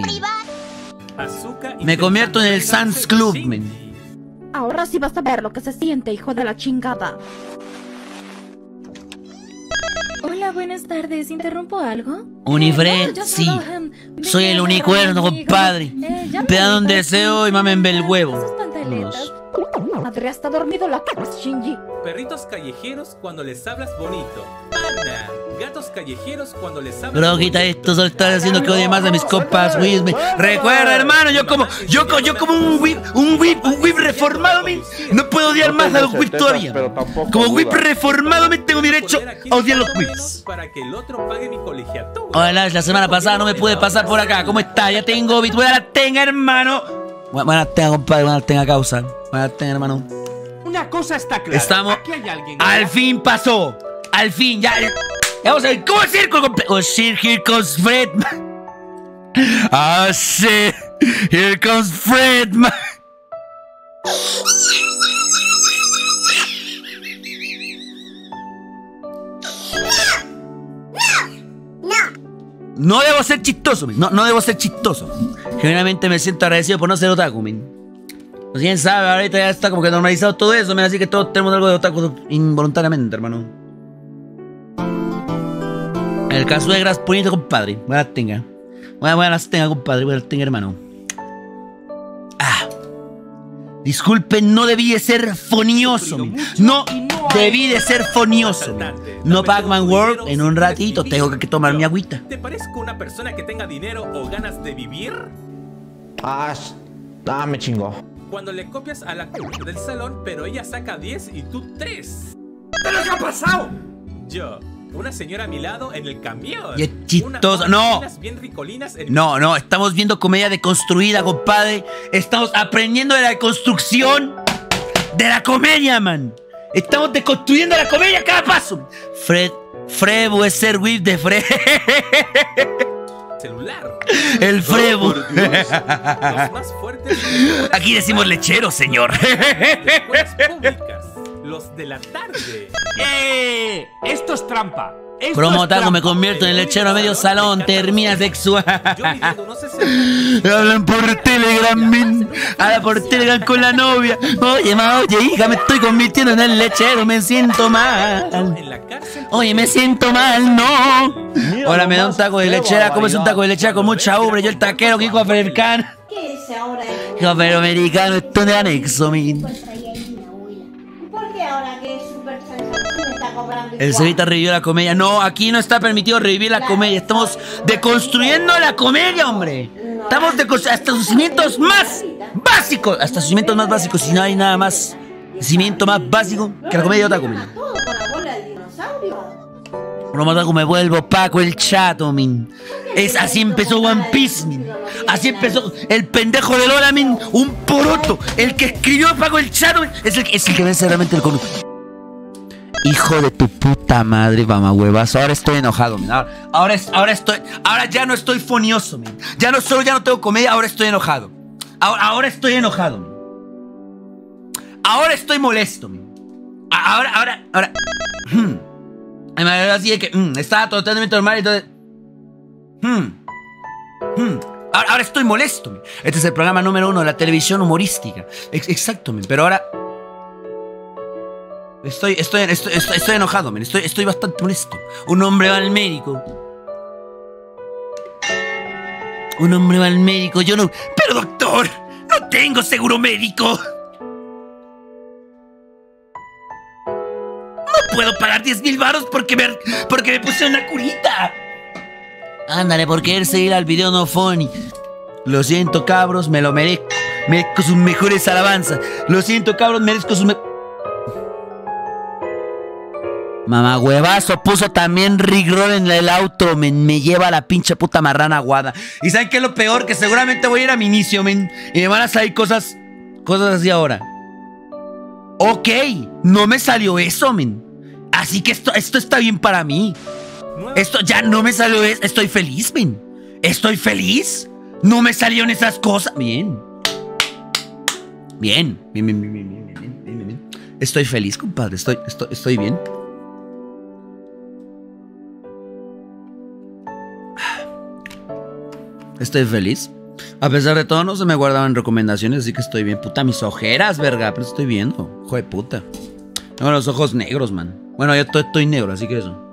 Me convierto en el Sans Club, men. Ahora sí vas a ver lo que se siente, hijo de la chingada. Hola, buenas tardes. ¿Interrumpo algo? Unifred, sí. Soy el unicuerno, compadre. Pedan un deseo y mámenme el huevo. Vámonos. Madre, está dormido la cara, Shinji. Perritos callejeros cuando les hablas bonito. Ana. Gatos callejeros cuando les hablas Bro, quita esto, solo estás haciendo que odie más a mis compas, Wisme. Recuerda, hermano, yo como un whip reformado, men. No puedo odiar más a los whips todavía. Como whip reformado, men, tengo derecho a odiar los whips. Para que el otro pague mi colegiatura. Hola, la semana pasada no me pude pasar por acá. ¿Cómo está? Ya tengo bit. Buenas tenga, hermano. Buenas tenga, compadre. Buenas tenga, causa. Buenas tenga, hermano. Una cosa está clara. Estamos. Aquí hay alguien. Al fin pasó. Al fin, ya. Vamos a ver, ¿cómo es círculo completo? Oh shit, here comes Fredman. Ah shit, here comes Fredman. No debo ser chistoso, men. No debo ser chistoso. Generalmente me siento agradecido por no ser otaku, men. Pues quién sabe, ahorita ya está como que normalizado todo eso, men. Así que todos tenemos algo de otaku involuntariamente, hermano. El caso de Graspurito, compadre. Buenas tenga. Buenas tenga, compadre. Buenas tenga, hermano. Ah. Disculpen, no debí de ser fonioso. No debí de ser fonioso. No Pac-Man World. En un ratito tengo que tomar mi agüita. ¿Te parezco una persona que tenga dinero o ganas de vivir? Me chingó. Cuando le copias a la del salón, pero ella saca 10 y tú 3. ¿Pero qué ha pasado? Yo. Una señora a mi lado en el camión. Y es chistoso. No. No, estamos viendo comedia deconstruida, compadre. Estamos aprendiendo de la construcción de la comedia, man. Estamos deconstruyendo la comedia a cada paso. Frebu es ser whip de Fred. Celular. El Frebu. Los más fuertes. Aquí decimos lechero, señor. Escuelas públicas. Los de la tarde. Esto es trampa. Promotaco, me convierto en el lechero a medio salón. Termina sexual. Hablan por Telegram, min. Hablan por Telegram con la novia. Oye, hija, me estoy convirtiendo en el lechero. Me siento mal. Oye, me siento mal, no. Ahora me da un taco de lechera. ¿Cómo es un taco de lechera con mucha ubre? Yo el taquero, Kiko Afroamericano. ¿Qué es ahora? Kiko Afroamericano, esto de anexo, min. Ahora que Super Saiyan está cobrando el Cevita revivió la comedia. No, aquí no está permitido revivir la comedia. Estamos deconstruyendo la comedia, hombre. Estamos hasta sus cimientos más básicos. Hasta sus cimientos más básicos. Si no hay nada más cimiento más básico que la comedia de otra comedia. Promotaco, me vuelvo Paco el chato, min. Así empezó One Piece, min. Así empezó el pendejo de Lola, min. Un poroto. El que escribió Paco el chato, min. Es el que vence realmente el cono. Hijo de tu puta madre, mamahuevazo. Ahora estoy enojado, min. Ahora ya no estoy fonioso, min. Ya no tengo comedia, ahora estoy enojado. Ahora estoy enojado, min. Ahora estoy molesto, min. Ahora. Así de que estaba totalmente normal y entonces. Ahora estoy molesto, man. Este es el programa número 1 de la televisión humorística. Exacto, man. Pero ahora estoy enojado, man. Estoy bastante molesto. Un hombre va al médico. Yo no. Pero doctor, no tengo seguro médico. No puedo pagar 10,000 varos porque me puse una curita. Ándale, por querer seguir al video no funny. Lo siento, cabros, me lo merezco. Merezco sus mejores alabanzas. Lo siento, cabros, merezco sus Mamá huevazo puso también Rick Roll en el outro, men. Me lleva la pinche puta marrana aguada. ¿Y saben qué es lo peor? Que seguramente voy a ir a mi inicio, men. Y me van a salir cosas así ahora. Ok, no me salió eso, men. Así que esto está bien para mí. Esto ya no me salió eso. Estoy feliz, men. Estoy feliz. No me salieron esas cosas. Bien. Bien. Bien. Estoy feliz, compadre. Estoy bien. Estoy feliz. A pesar de todo, no se me guardaban recomendaciones, así que estoy bien. Puta, mis ojeras, verga. Pero estoy viendo. Hijo de puta. Tengo los ojos negros, man. Bueno, yo estoy negro, así que eso.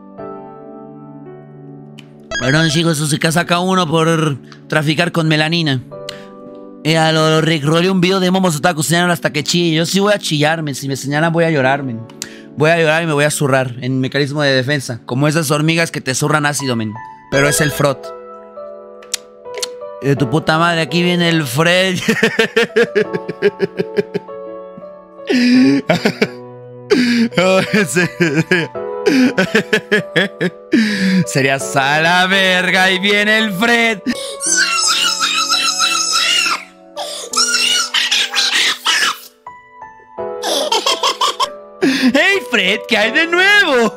Perdón, chicos, eso se saca uno por traficar con melanina. A lo recrolé un video de Momos Otaku señalan hasta que chille. Yo sí voy a chillarme. Si me señalan, voy a llorar, men. Voy a llorar y me voy a zurrar en mecanismo de defensa. Como esas hormigas que te zurran ácido, men. Pero es el frot. De tu puta madre, aquí viene el Fred. Serías a la verga y viene el Fred. ¡Hey, Fred! ¿Qué hay de nuevo?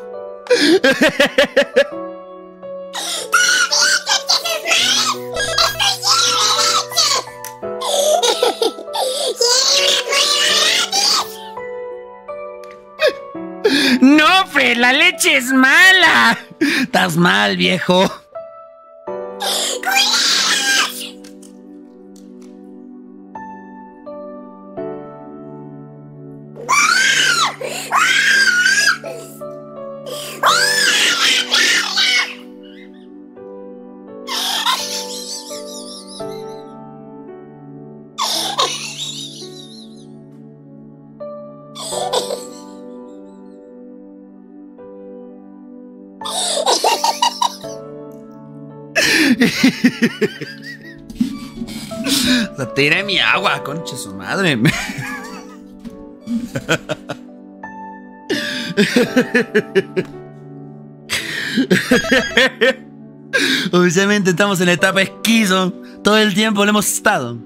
¡No, Fred! ¡La leche es mala! Estás mal, viejo. O sea, tiré mi agua, concha su madre. Oficialmente estamos en la etapa esquizo. Todo el tiempo lo hemos estado.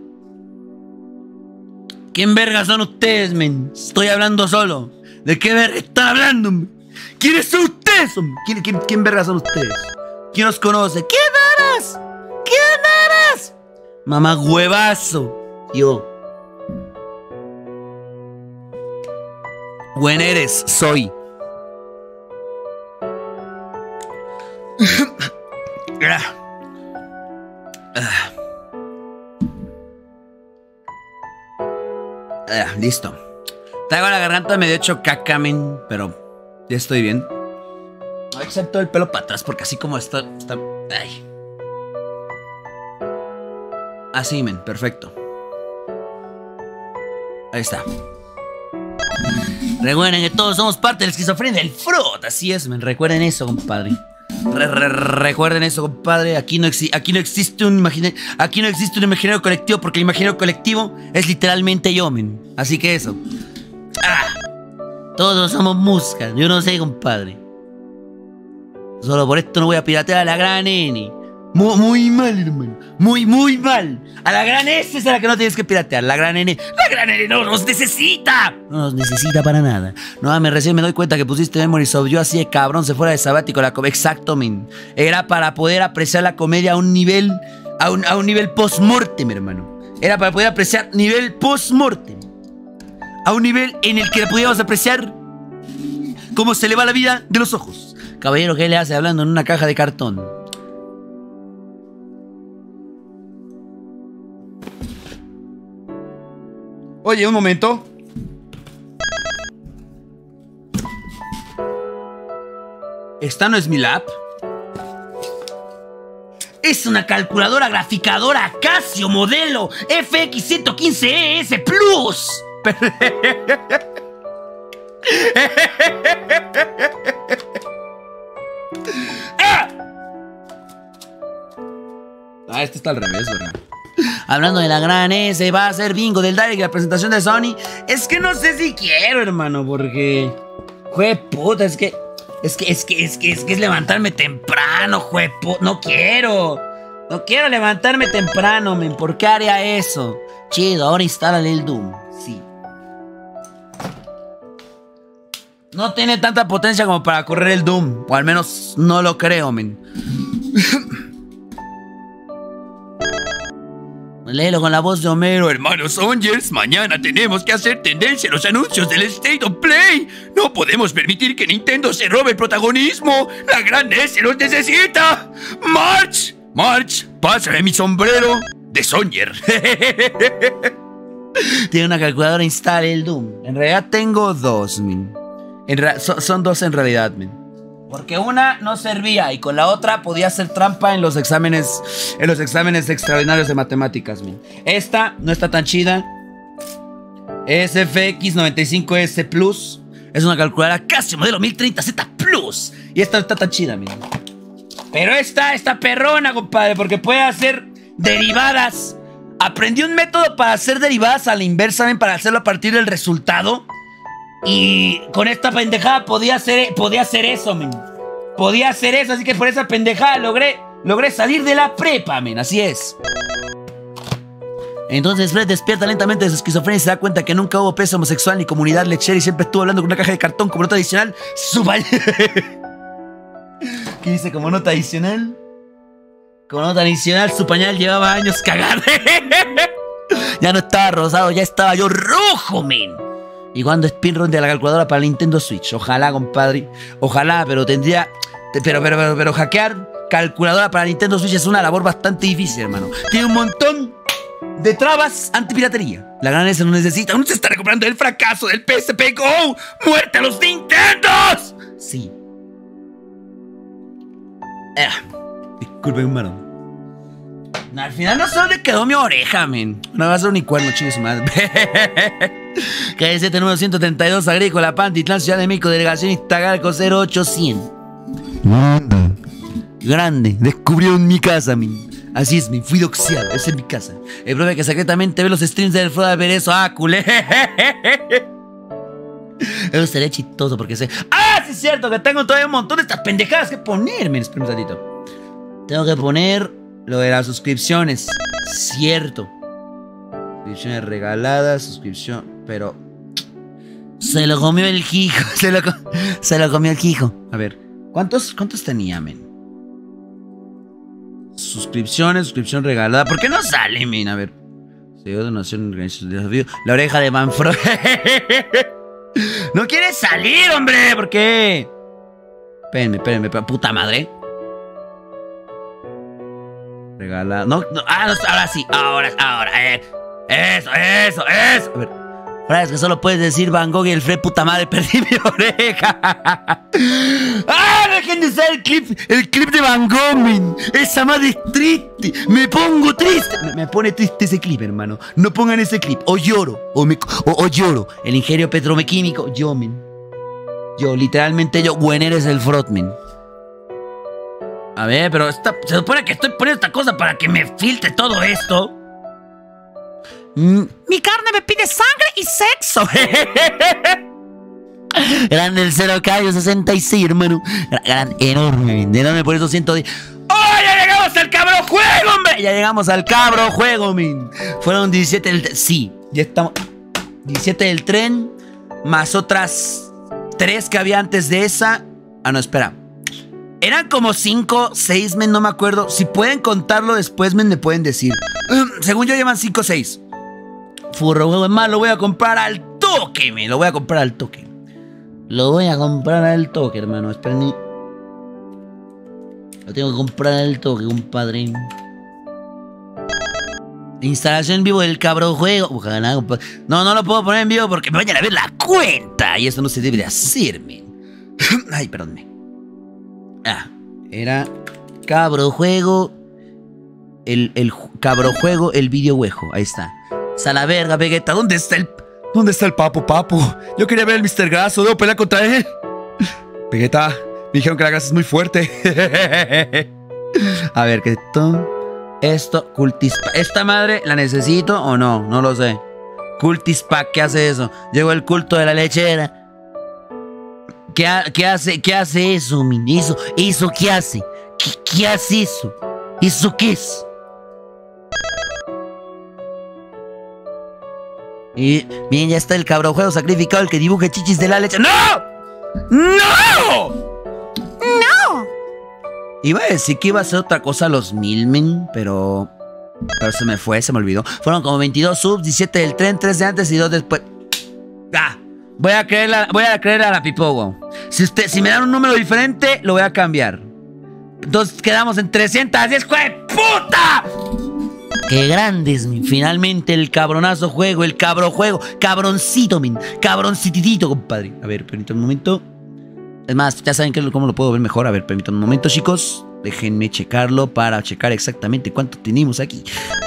¿Quién verga son ustedes, men? Estoy hablando solo. ¿De qué verga están hablando, men? ¿Quiénes son ustedes? ¿Quién verga son ustedes? ¿Quién os conoce? ¿Quién eres? ¿Quién eres? Mamá huevazo. Yo. ¿Quién eres? Soy. Listo. Traigo la garganta medio hecho caca, men, pero ya estoy bien. Excepto el pelo para atrás, porque así como está... Ay. Así, men, perfecto. Ahí está. Recuerden que todos somos parte de la esquizofrenia del frot. Así es, men, recuerden eso, compadre. Recuerden eso, compadre. Aquí no existe un imaginario colectivo, porque el imaginario colectivo es literalmente yo, men. Así que eso. Todos somos muscas. Yo no sé, compadre. Solo por esto no voy a piratear a la gran N. Muy mal, hermano. Muy mal. A la gran S es a la que no tienes que piratear. La gran N no nos necesita. No nos necesita para nada. No, recién me doy cuenta que pusiste Memories of You así de cabrón. Se fuera de sabático la comedia. Exacto, men. Era para poder apreciar la comedia a un nivel post-mortem, hermano. Era para poder apreciar nivel post-mortem. A un nivel en el que pudiéramos apreciar cómo se le va la vida de los ojos. Caballero, ¿qué le hace hablando en una caja de cartón? Oye, un momento. ¿Esta no es mi lap? Es una calculadora graficadora Casio modelo FX115ES Plus. Este está al revés, ¿verdad? Hablando de la gran S, va a ser bingo del Direct, la presentación de Sony. Es que no sé si quiero, hermano, porque... Jueputa, es que es levantarme temprano, jueputa. No quiero levantarme temprano, men. ¿Por qué haría eso? Chido, ahora instálale el Doom. Sí. No tiene tanta potencia como para correr el Doom. O al menos no lo creo, men. Léelo con la voz de Homero. Hermanos Ongers, mañana tenemos que hacer tendencia a los anuncios del State of Play. No podemos permitir que Nintendo se robe el protagonismo. La gran NES se los necesita. March, March, pásame mi sombrero de Songer. Tiene una calculadora, instale el Doom. En realidad tengo dos, men. Son dos en realidad, men. Porque una no servía y con la otra podía hacer trampa en los exámenes extraordinarios de matemáticas, men. Esta no está tan chida. SFX95S Plus. Es una calculadora Casio modelo 1030Z Plus. Y esta no está tan chida, men. Pero esta perrona, compadre, porque puede hacer derivadas. Aprendí un método para hacer derivadas a la inversa, men, para hacerlo a partir del resultado. Y con esta pendejada podía hacer eso, men. Podía hacer eso, así que por esa pendejada logré salir de la prepa, men. Así es. Entonces Fred despierta lentamente de su esquizofrenia y se da cuenta que nunca hubo peso homosexual ni comunidad lechera y siempre estuvo hablando con una caja de cartón como nota adicional. Su baño. ¿Qué dice como nota adicional? Como nota adicional, su pañal llevaba años cagado. Ya no estaba rosado, ya estaba yo rojo, men. Y cuando speedrun de la calculadora para el Nintendo Switch. Ojalá, compadre. Ojalá, pero tendría... Pero hackear calculadora para Nintendo Switch es una labor bastante difícil, hermano. Tiene un montón de trabas antipiratería. La gran S no necesita. Aún se está recuperando del fracaso del PSP Go. ¡Muerte a los Nintendos! Sí. Disculpen, hermano. No, al final no sé dónde quedó mi oreja, men. No va a ser un cuerno, chingue su madre. KS número 132, Agrícola, Pantitlán, Ciudad de México, Delegación Iztacalco 0800. Grande, descubrió en mi casa, men. Así es, men, fui doxiado, esa es mi casa. El profe que secretamente ve los streams del Froda Berezo. Ah, culé. Eso sería chistoso porque sé... ¡Ah, sí es cierto! Que tengo todavía un montón de estas pendejadas que ponerme. Espera un ratito. Tengo que poner lo de las suscripciones. Cierto. Suscripciones regaladas, suscripción... Pero... Se lo comió el hijo. Se lo comió el hijo. A ver, ¿cuántos tenía, men? Suscripción regalada. ¿Por qué no sale, men? A ver. Se dio donación, organización de desafío. La oreja de Manfred. No quiere salir, hombre. ¿Por qué? Espérenme, puta madre. Regalada. No, ahora sí. Ahora. Eso. A ver. Frases que solo puedes decir Van Gogh y el Fred, puta madre, perdí mi oreja. ¡Ah! Dejen de usar el clip de Van Gogh, men. Esa madre es triste. Me pongo triste. Me pone triste ese clip, hermano. No pongan ese clip. O lloro. O lloro. El ingenio petroquímico. Yo, men. Literalmente yo. Gwen es el frotman. A ver, pero se supone que estoy poniendo esta cosa para que me filtre todo esto. Mi carne me pide sangre y sexo. Grande el 0K66, hermano. Enorme, por eso 110. ¡Oh, ya llegamos al cabro juego, hombre! Ya llegamos al cabro juego, men. Fueron 17 del... Sí, ya estamos... 17 del tren, más otras 3 que había antes de esa. Ah, no, espera. Eran como 5, 6, men, no me acuerdo. Si pueden contarlo después, men, me pueden decir. Según yo, llevan 5 o 6. Furro, huevo, es más, lo voy a comprar al toque, men. Lo voy a comprar al toque, hermano. Esperen. Lo tengo que comprar al toque, compadre. Instalación en vivo del cabro juego. Ojalá, compadre. No lo puedo poner en vivo porque me vayan a ver la cuenta. Y eso no se debe de hacer, men. Ay, perdónme. Era cabro juego. El cabro juego, el videojuego. Ahí está. A la verga, Vegeta. ¿Dónde está el papo? Yo quería ver el Mr. Graso. Debo pelear contra él. Vegeta, me dijeron que la grasa es muy fuerte. A ver, ¿qué esto? Cultispack. ¿Esta madre la necesito o no? No lo sé. Cultispack, ¿qué hace eso? Llegó el culto de la lechera. ¿Qué hace eso, min? ¿Eso qué hace? ¿Qué hace eso? ¿Eso qué es? Y bien, ya está el cabro juego sacrificado, el que dibuje chichis de la leche. ¡No! ¡No! ¡No! Iba a decir que iba a hacer otra cosa a los 1000, men, pero se me fue, se me olvidó. Fueron como 22 subs, 17 del tren, 3 de antes y 2 después. ¡Ah! Voy a creer a la Pipogo. Si me dan un número diferente, lo voy a cambiar. Entonces quedamos en 310. ¡Jue puta! ¡Qué grandes, min! Finalmente el cabronazo juego, el cabrojuego. Cabroncito, min. Cabroncititito, compadre. A ver, permítanme un momento. Es más, ya saben cómo lo puedo ver mejor. A ver, permítanme un momento, chicos. Déjenme checarlo para checar exactamente cuánto tenemos aquí.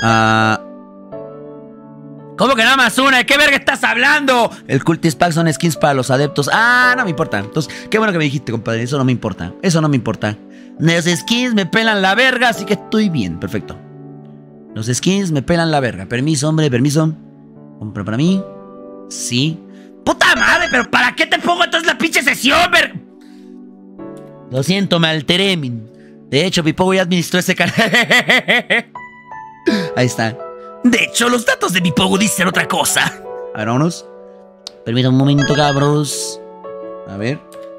¿Cómo que nada más una? ¿De qué verga estás hablando? El Cultist Pack son skins para los adeptos. Ah, no me importa. Entonces, qué bueno que me dijiste, compadre. Eso no me importa. Eso no me importa. Los skins me pelan la verga, así que estoy bien. Perfecto. Los skins me pelan la verga. Permiso, hombre, permiso. ¿Compra para mí? Sí. ¡Puta madre! ¿Pero para qué te pongo entonces la pinche sesión, verga? Lo siento, me alteré, min. De hecho, Pipogo ya administró ese canal. Ahí está. De hecho, los datos de Pipogo dicen otra cosa. A ver, vámonos. Permítanme un momento, cabros. A ver.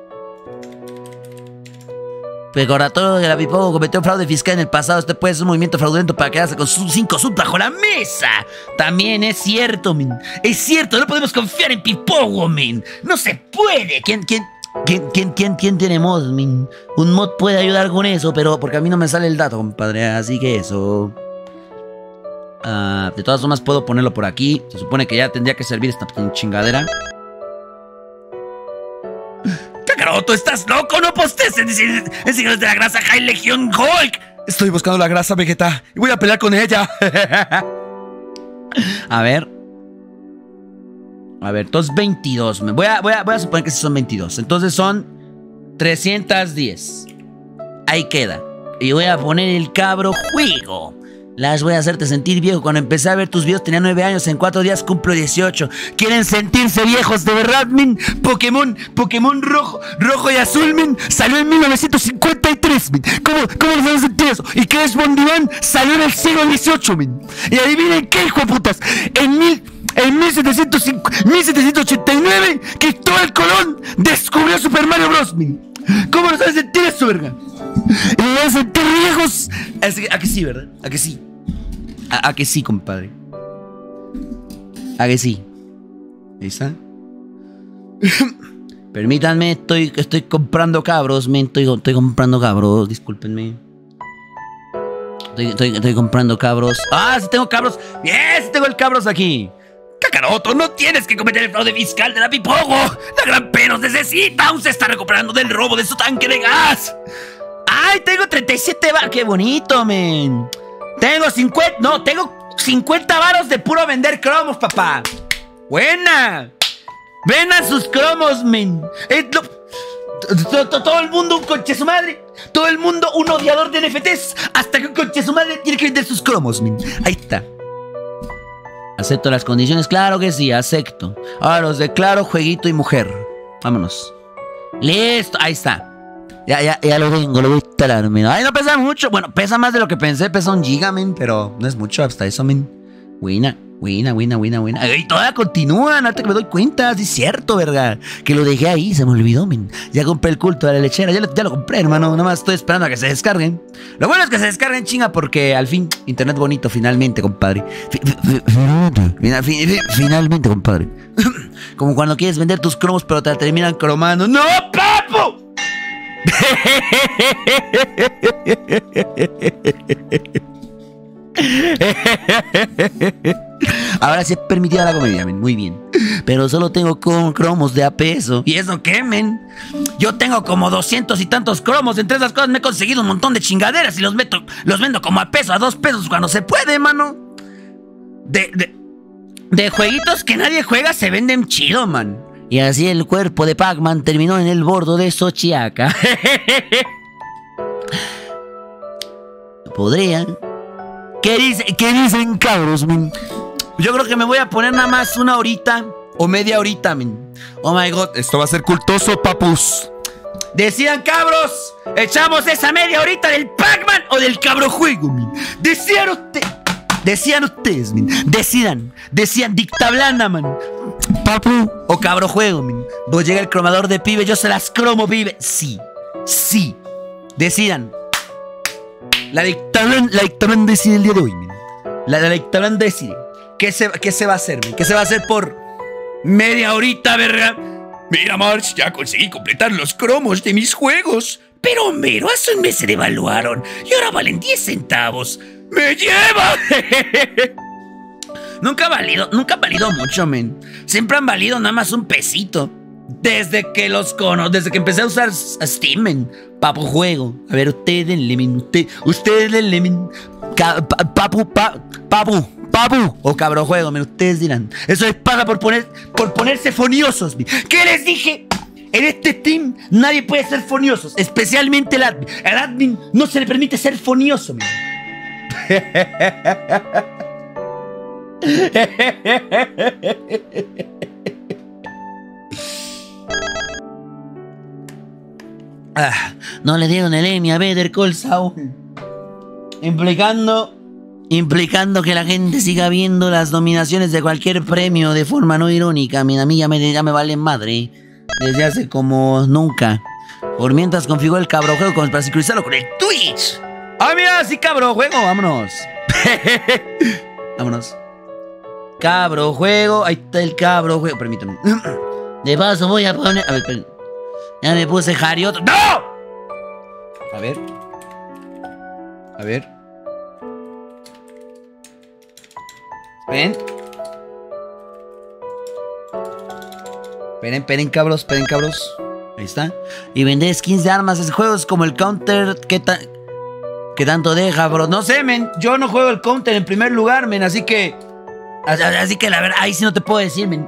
Recordatorio de la Pipogo cometió fraude fiscal en el pasado. Este puede ser un movimiento fraudulento para quedarse con sus 5 subs bajo la mesa. También es cierto, men. Es cierto, no podemos confiar en Pipogo, men. No se puede. ¿Quién tiene mod, men? Un mod puede ayudar con eso, pero porque a mí no me sale el dato, compadre. Así que eso. De todas formas puedo ponerlo por aquí. Se supone que ya tendría que servir esta chingadera. ¡Kakaroto, estás loco! ¡No postees en Señores de la Grasa High Legion Hulk! Estoy buscando la grasa, Vegeta, y voy a pelear con ella. A ver, entonces 22. Voy a suponer que sí son 22. Entonces son 310. Ahí queda. Y voy a poner el cabro juego. Las voy a hacerte sentir viejo. Cuando empecé a ver tus videos tenía 9 años. En 4 días cumplo 18. ¿Quieren sentirse viejos de verdad, men? Pokémon rojo y azul, men, salió en 1953, men. ¿Cómo les van a sentir eso? Y Crash Bondivan salió en el siglo XVIII, men. Y adivinen qué, hijo de putas. En 1789, Cristóbal Colón descubrió Super Mario Bros, men. ¿Cómo les van a sentir eso, verga? Y me van a sentir viejos. ¿A que sí, verdad? ¿A que sí? ¿A que sí, compadre? ¿A que sí? ¿Ahí está? Permítanme, estoy comprando cabros, men. Estoy comprando cabros, discúlpenme. Estoy comprando cabros. ¡Ah, sí tengo cabros! ¡Bien! Sí tengo el cabros aquí. Kakaroto, no tienes que cometer el fraude fiscal de la Pipogo. La Gran P nos necesita. Aún se está recuperando del robo de su tanque de gas. ¡Ay, tengo 37 varos! ¡Qué bonito, men! Tengo 50 varos de puro vender cromos, papá. ¡Buena! ¡Ven a sus cromos, men! Todo el mundo un conche su madre. Todo el mundo un odiador de NFTs. Hasta que un conche su madre tiene que vender sus cromos, men. Ahí está. ¿Acepto las condiciones? Claro que sí, acepto. Ahora los declaro jueguito y mujer. Vámonos. Listo, ahí está. Ya lo tengo, lo voy a instalar, men. Ay, no pesa mucho. Bueno, pesa más de lo que pensé. Pesa 1 giga, men. Pero no es mucho hasta eso, men. Buena. Y todavía continúa, no te me doy cuenta. Sí es cierto, verga. Que lo dejé ahí, se me olvidó, men. Ya compré el culto de la lechera. Ya lo compré, hermano. Nada más estoy esperando a que se descarguen. Lo bueno es que se descarguen, chinga, porque al fin, internet bonito, finalmente, compadre. Finalmente, compadre. Como cuando quieres vender tus cromos, pero te la terminan cromando. ¡No, papu! Ahora sí es permitida la comedia, men. Muy bien. Pero solo tengo cromos de a peso. ¿Y eso qué, men? Yo tengo como 200 y tantos cromos. Entre esas cosas me he conseguido un montón de chingaderas y los vendo como a peso, a 2 pesos cuando se puede, mano. De jueguitos que nadie juega se venden chido, man. Y así el cuerpo de Pac-Man terminó en el bordo de Xochiaca. Podrían. ¿Qué dicen, cabros, men? Yo creo que me voy a poner nada más 1 horita o media horita, men. Oh my god, esto va a ser cultoso, papus. Decían, cabros, echamos esa media horita del Pac-Man o del cabro juego, men. Decían ustedes, men. Decían dictablanda, man. papu o cabro juego, men. Vos llega el cromador de pibe, yo se las cromo, pibe. Sí, sí. Decidan. La dictadura decide el día de hoy, men. La dictadura decide. ¿Qué se va a hacer, men? ¿Qué se va a hacer por media horita, verga? Mira, March, ya conseguí completar los cromos de mis juegos. Pero, mero, hace un mes se devaluaron y ahora valen 10 centavos. ¡Me lleva! Nunca ha valido mucho, men. Siempre han valido nada más un pesito. Desde que empecé a usar Steam, men. Papu juego. A ver, ustedes denle, men. Ustedes denle, men. Papu o cabro juego, men. Ustedes dirán. Eso es paga por ponerse foniosos, men. ¿Qué les dije? En este team nadie puede ser foniosos. Especialmente el admin. Al admin no se le permite ser fonioso, men. No le dieron el Emmy a Better Call Saul, implicando que la gente siga viendo las nominaciones de cualquier premio de forma no irónica. A mí ya me valen madre desde hace como nunca. Por mientras configuro el cabro juego para sincronizarlo con el Twitch. ¡Ah, mira! Sí, cabro juego, vámonos. Vámonos. Cabro juego, ahí está el cabro juego. Permítame. De paso voy a poner. A ver, esperen. Ya me puse Jarioto. ¡No! A ver. Esperen. Esperen, cabros. Ahí está. Y vender skins de armas. Ese juego es como el Counter. ¿Qué tanto deja, bro? No sé, men. Yo no juego el Counter en primer lugar, men. Así que la verdad, ahí sí no te puedo decir, men.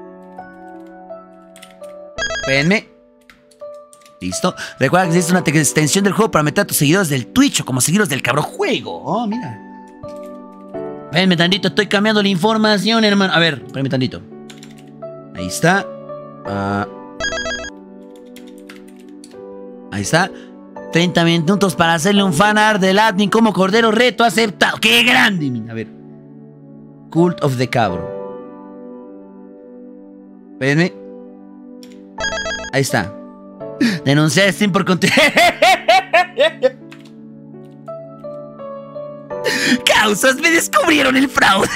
Espérenme. Listo. Recuerda que existe una extensión del juego para meter a tus seguidores del Twitch o como seguidores del cabro juego. Oh, mira. Espérenme tantito, estoy cambiando la información, hermano. A ver, espérenme tantito. Ahí está. Ahí está. 30 minutos para hacerle un fanart del admin como Cordero Reto aceptado. ¡Qué grande! A ver. Cult of the Cabro. Espérenme. Ahí está. Denunciar a Steam por contenido. Causas, me descubrieron el fraude.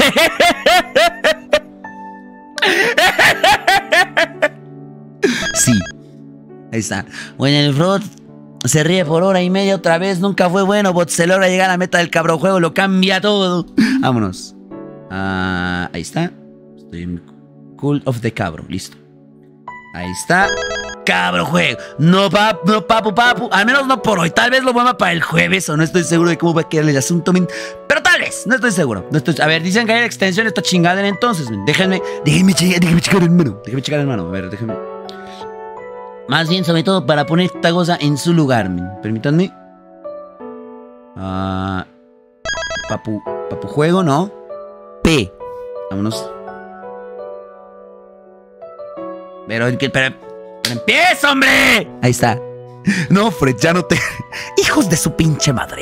Sí. Ahí está. Bueno, el fraud se ríe por hora y media otra vez. Nunca fue bueno. Bot se logra llegar a la meta del cabro juego. Lo cambia todo. Vámonos. Ahí está. Estoy en Cult of the Cabro. Listo. Ahí está. Cabro juego. No, papu. Al menos no por hoy. Tal vez lo vuelva para el jueves. O no estoy seguro de cómo va a quedar el asunto, men. Pero tal vez. No estoy seguro. A ver, dicen que hay extensión esta chingadera entonces, men. Déjenme checar, hermano. A ver, déjenme. Más bien, sobre todo, para poner esta cosa en su lugar, men. Permítanme. Papu juego, ¿no? P. Vámonos. Pero empieza, hombre. Ahí está. No, Fred, ya no te... Hijos de su pinche madre.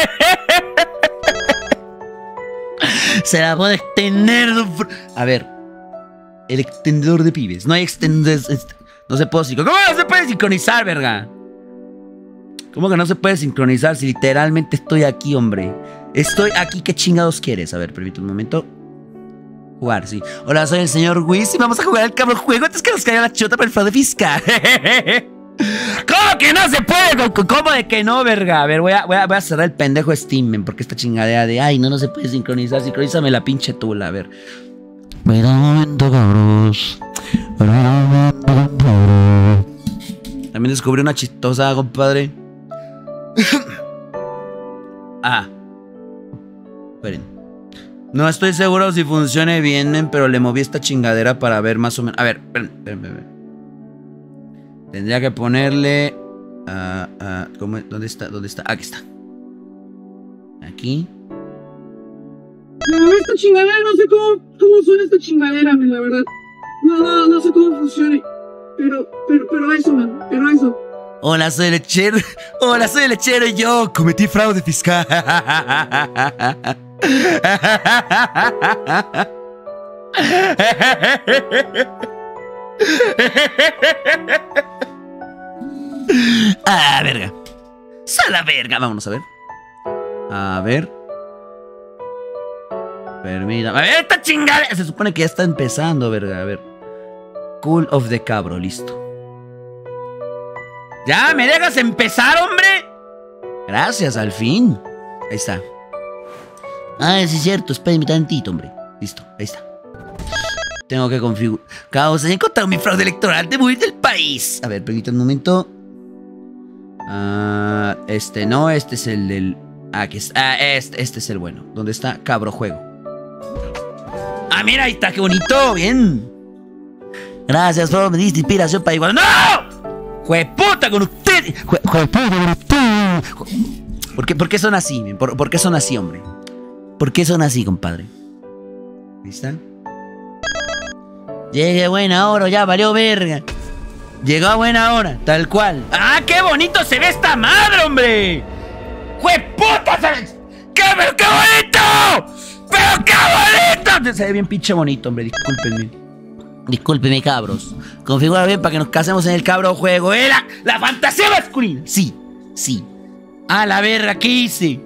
Se la puede extender. A ver. El extendedor de pibes. No hay extendedor. No se puede sincronizar. ¿Cómo no se puede sincronizar, verga? ¿Cómo que no se puede sincronizar si literalmente estoy aquí, hombre? Estoy aquí, ¿qué chingados quieres? A ver, permítame un momento. Jugar, sí. Hola, soy el señor Wiz y vamos a jugar al cabro juego antes que nos caiga la chota por el fraude fiscal. ¿Cómo que no se puede? ¿Cómo de que no, verga? A ver, voy a cerrar el pendejo Steam, men, porque esta chingadera de ay, no se puede sincronizar. Sincronízame la pinche tula, a ver. Espera un momento, cabros. También descubrí una chistosa, compadre. Esperen. No estoy seguro si funcione bien, men, pero le moví esta chingadera para ver más o menos. A ver, esperen. Tendría que ponerle... ¿dónde está? Aquí está. Aquí. No, esta chingadera, no sé cómo suena esta chingadera, men, la verdad. No sé cómo funcione. Pero eso, man, pero eso. Hola, soy lechero. Hola, soy lechero y yo cometí fraude fiscal. Ah, verga. ¡Sala verga! Vámonos a ver. A ver. Permítame. A ver, esta chingada. Se supone que ya está empezando, verga. A ver. Cool of the Cabro, listo. ¿Ya me dejas empezar, hombre? Gracias, al fin. Ahí está. Ah, sí es cierto. Espérame tantito, hombre. Listo, ahí está. Tengo que configurar. Causa, he encontrado mi fraude electoral de huir del país. A ver, permítame un momento. Este no, este es el del... Aquí está. Este es el bueno. ¿Dónde está? Cabro juego. Ah, mira, ahí está, qué bonito. Bien. Gracias, por me diste inspiración para igual. ¡No! ¡Jueputa con usted! ¡Jueputa con usted! ¿Por qué son así? ¿Por qué son así, hombre? ¿Por qué son así, compadre? Ahí está. Llegue a buena hora, ya valió verga. Llegó a buena hora, tal cual. ¡Ah, qué bonito se ve esta madre, hombre! ¡Jueputa! ¡Pero qué bonito! ¡Pero qué bonito! Se ve bien pinche bonito, hombre, discúlpenme. Discúlpenme, cabros. Configura bien para que nos casemos en el cabro juego. ¡Era la fantasía masculina! Sí, sí. A la verga, ¿qué hice?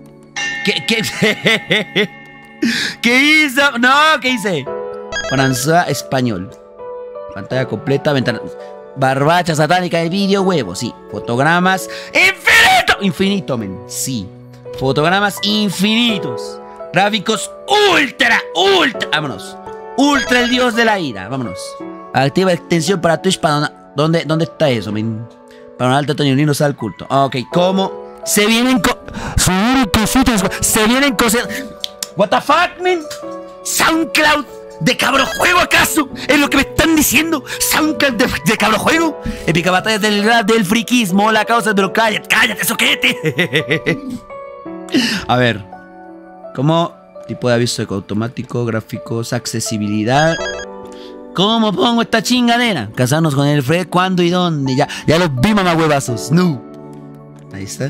¿Qué hizo? No, ¿qué hice? Francés, español. Pantalla completa, ventana. Barbacha satánica de vídeo, huevo, sí. Fotogramas. ¡Infinito! Infinito, men. Sí. Fotogramas infinitos. Gráficos ultra. Vámonos. Ultra el dios de la ira. Vámonos. Activa extensión para Twitch para ¿Dónde está eso, men? Para un alto tono unidos al culto. Ok, ¿cómo? Se vienen cositas. Se vienen cosas. What the fuck, man? SoundCloud de cabro juego, ¿acaso? ¿Es lo que me están diciendo? ¿SoundCloud de cabro juego? Épica batalla del friquismo. La causa, pero cállate, soquete. A ver. ¿Cómo? Tipo de aviso automático, gráficos, accesibilidad. ¿Cómo pongo esta chingadera? Casarnos con el Fred, ¿cuándo y dónde? Ya los vi, mamá huevazos. No. Ahí está.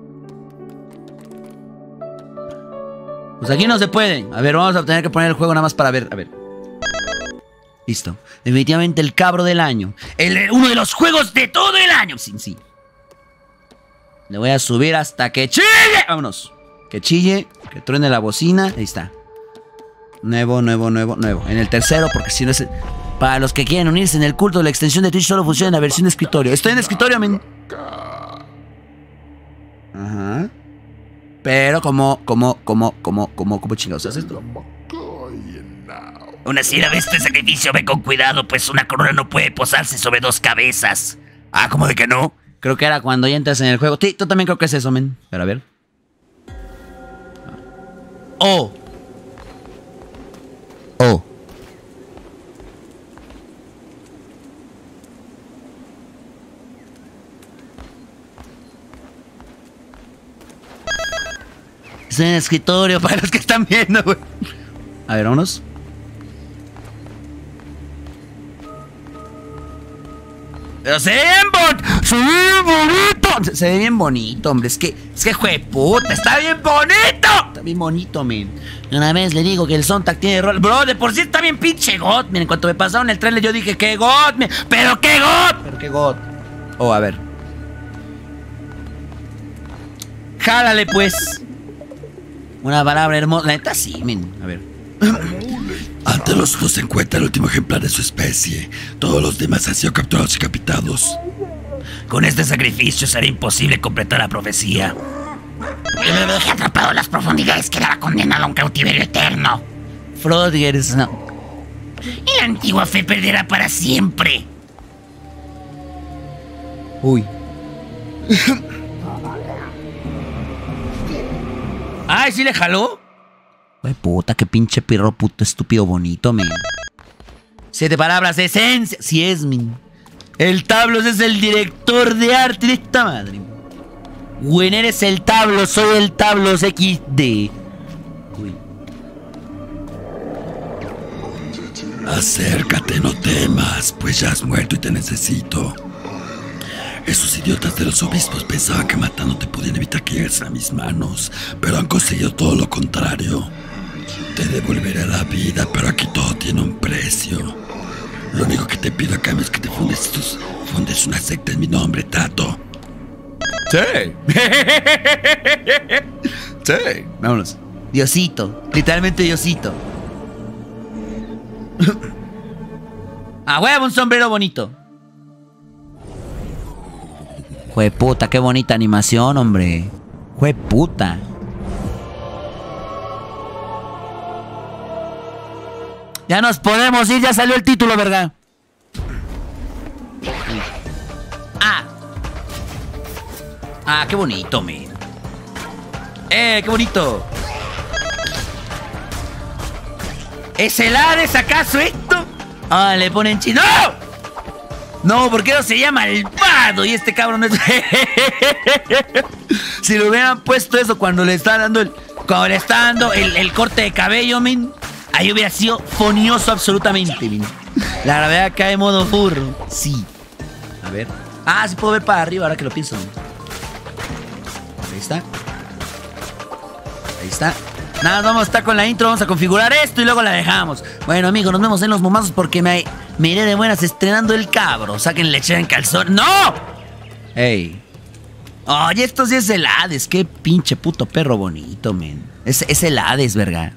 Pues aquí no se puede. A ver, vamos a tener que poner el juego nada más para ver. A ver. Listo. Definitivamente el cabro del año. Uno de los juegos de todo el año. Sí. Le voy a subir hasta que chille. Vámonos. Que chille. Que truene la bocina. Ahí está. Nuevo. En el tercero, porque si no es... Para los que quieren unirse en el culto, la extensión de Twitch solo funciona en la versión de escritorio. Estoy en escritorio, men. Ajá. Pero ¿cómo chingados haces esto? Aún así, a este sacrificio, ve con cuidado, pues una corona no puede posarse sobre dos cabezas. Ah, ¿cómo de que no? Creo que era cuando ya entras en el juego. Sí, tú también creo que es eso, men. Pero a ver. Oh. Estoy en el escritorio para los que están viendo, güey. A ver, vámonos. Pero se ve bien bonito. Se ve bien bonito, hombre. Es que jueputa, está bien bonito. Está bien bonito, men. Una vez le digo que el soundtrack tiene rol. Bro, de por sí está bien pinche God. Miren, en cuanto me pasaron el trailer yo dije, ¡qué God, men! ¡Pero qué God! Oh, a ver. Jálale, pues. Una palabra hermosa. La neta sí, men. A ver. Ante los ojos se encuentra el último ejemplar de su especie. Todos los demás han sido capturados y decapitados. Con este sacrificio será imposible completar la profecía. Me dejé atrapado en las profundidades, quedaba condenado a un cautiverio eterno. Frogers, no. Y la antigua fe perderá para siempre. Uy. ¡Ay, sí le jaló! Ay, puta, qué pinche pirro puto estúpido bonito, men. 7 palabras de esencia. Sí es, men. El Tablos es el director de arte de esta madre. Güey, eres el Tablos, soy el Tablos XD. Uy. Acércate, no temas, pues ya has muerto y te necesito. Esos idiotas de los obispos pensaban que matándote podían evitar que llegues a mis manos, pero han conseguido todo lo contrario. Te devolveré la vida, pero aquí todo tiene un precio. Lo único que te pido a cambio es que te fundes una secta en mi nombre, Tato. Sí. Sí. Vámonos. Diosito. Literalmente Diosito. ¡A huevo, un sombrero bonito! Jueputa, qué bonita animación, hombre. Jueputa. Ya nos podemos ir, ya salió el título, ¿verdad? Ah, qué bonito, men. Qué bonito. ¿Es el Hades acaso esto? Ah, le ponen chino. ¡No! No, porque no se llama malvado. Y este cabrón no es. Si le hubieran puesto eso cuando le está dando el corte de cabello, men, ahí hubiera sido fonioso absolutamente, men. La gravedad cae en modo furro. Sí. A ver. Ah, sí puedo ver para arriba ahora que lo pienso. Ahí está. Ahí está. Nada, vamos a estar con la intro, vamos a configurar esto y luego la dejamos. Bueno, amigos, nos vemos en los momazos porque me iré de buenas estrenando el cabro. Saquen lechera en calzón. ¡No! ¡Ey! Oye, esto sí es el Hades. Qué pinche puto perro bonito, men. Es el Hades, verga.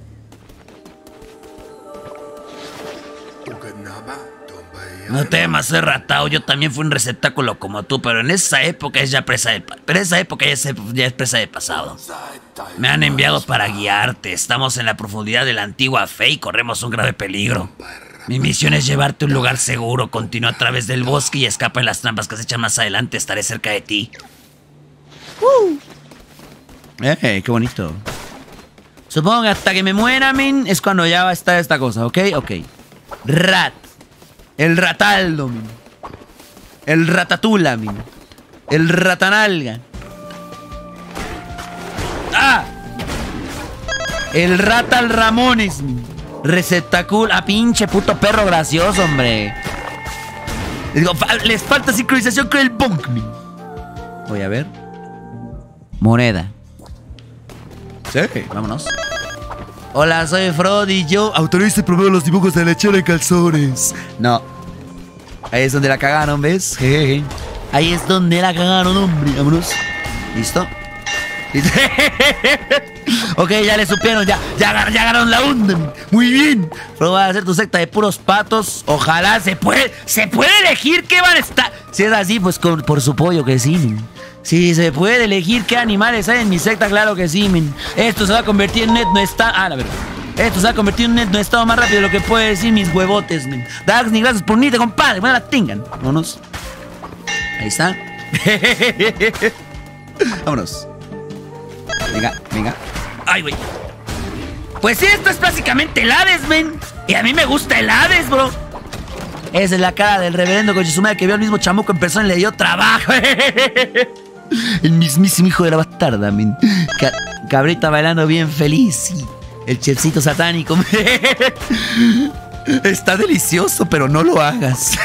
No temas, ratao. Yo también fui un receptáculo como tú, pero en esa época es ya presa de ya es presa de pasado. Me han enviado para guiarte. Estamos en la profundidad de la antigua fe y corremos un grave peligro. Mi misión es llevarte a un lugar seguro. Continúa a través del bosque y escapa de las trampas que se echan más adelante. Estaré cerca de ti. Qué bonito. Supongo que hasta que me muera, men, es cuando ya va a estar esta cosa, ¿ok? Ok. Rat. El rataldo, min. El ratatula, min. El ratanalga. ¡Ah! El ratal Ramones, min. Receptáculo. Ah, pinche puto perro gracioso, hombre. Les digo, les falta sincronización con el bonk, min. Voy a ver. Moneda. Sí, vámonos. Hola, soy Frod y yo autorizo y promuevo los dibujos de lechera en calzones. No. Ahí es donde la cagaron, ¿ves? Jejeje. Ahí es donde la cagaron, hombre. Vámonos. ¿Listo? Ok, ya le supieron, ya agarraron la onda. Muy bien. Pero va a hacer tu secta de puros patos. Ojalá se puede elegir qué van a estar. Si es así, pues por su pollo que sí. Si se puede elegir qué animales hay en mi secta, claro que sí, men. Esto se va a convertir en net no está. Ah, la verdad. Esto se va a convertir en un net no estado más rápido de lo que puede decir mis huevotes, men. Daxni, gracias por unirte, compadre. Bueno, la tengan. Vámonos. Ahí está. Vámonos. Venga. Ay, güey. Pues sí, esto es básicamente el Hades, men. Y a mí me gusta el Hades, bro. Esa es la cara del reverendo Kojisumare que vio al mismo chamuco en persona y le dio trabajo. El mismísimo hijo de la bastarda, men. Cabrita bailando bien feliz, sí. El chefcito satánico. Está delicioso, pero no lo hagas.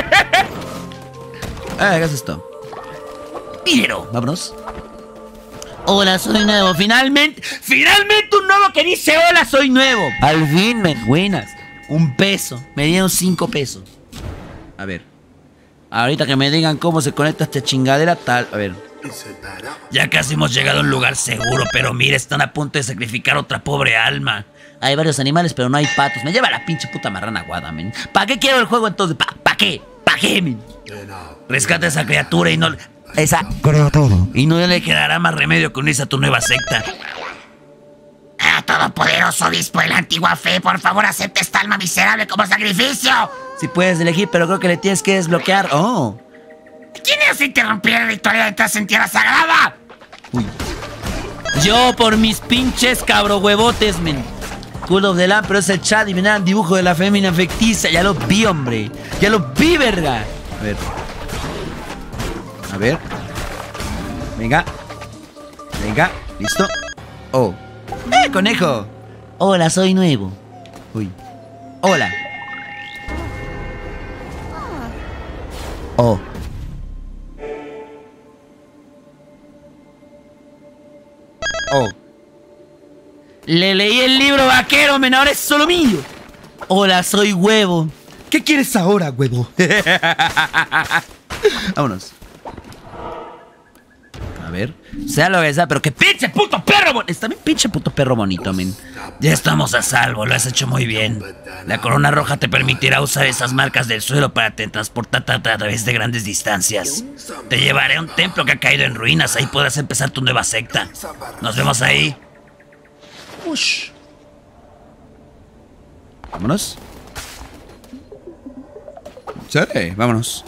Hagas esto. Dinero, vámonos. Hola, soy nuevo. Finalmente un nuevo que dice hola, soy nuevo. Al fin, men, buenas. $1. Me dieron 5 pesos. A ver. Ahorita que me digan cómo se conecta esta chingadera, tal. A ver. Ya casi hemos llegado a un lugar seguro, pero mira, están a punto de sacrificar otra pobre alma. Hay varios animales, pero no hay patos. Me lleva la pinche puta marrana guada, men. ¿Para qué quiero el juego entonces? ¿Para qué? ¿Para qué, men? Rescata a esa criatura y no... Y no le quedará más remedio que unirse a tu nueva secta. Todopoderoso obispo de la antigua fe, por favor acepta esta alma miserable como sacrificio. Si puedes elegir, pero creo que le tienes que desbloquear. Oh. ¿Quién es interrumpir la victoria de entras en tierra sagrada? Uy. Yo por mis pinches cabrohuevotes, men. Cool of the Lamb, pero es el chat y me dan dibujo de la fémina ficticia. Ya lo vi, hombre. Ya lo vi, verga. A ver. Venga. ¿Listo? Oh. Conejo. Hola, soy nuevo. Uy. Hola. Oh. Le leí el libro vaquero, men, ahora es solo mío. Hola, soy Huevo. ¿Qué quieres ahora, Huevo? Vámonos. A ver, sea lo que sea, pero que pinche puto perro bonito. Está bien pinche puto perro bonito, men. Ya estamos a salvo, lo has hecho muy bien. La corona roja te permitirá usar esas marcas del suelo para transportarte a través de grandes distancias. Te llevaré a un templo que ha caído en ruinas, ahí podrás empezar tu nueva secta. Nos vemos ahí. Ush. Vámonos. Sí, vámonos.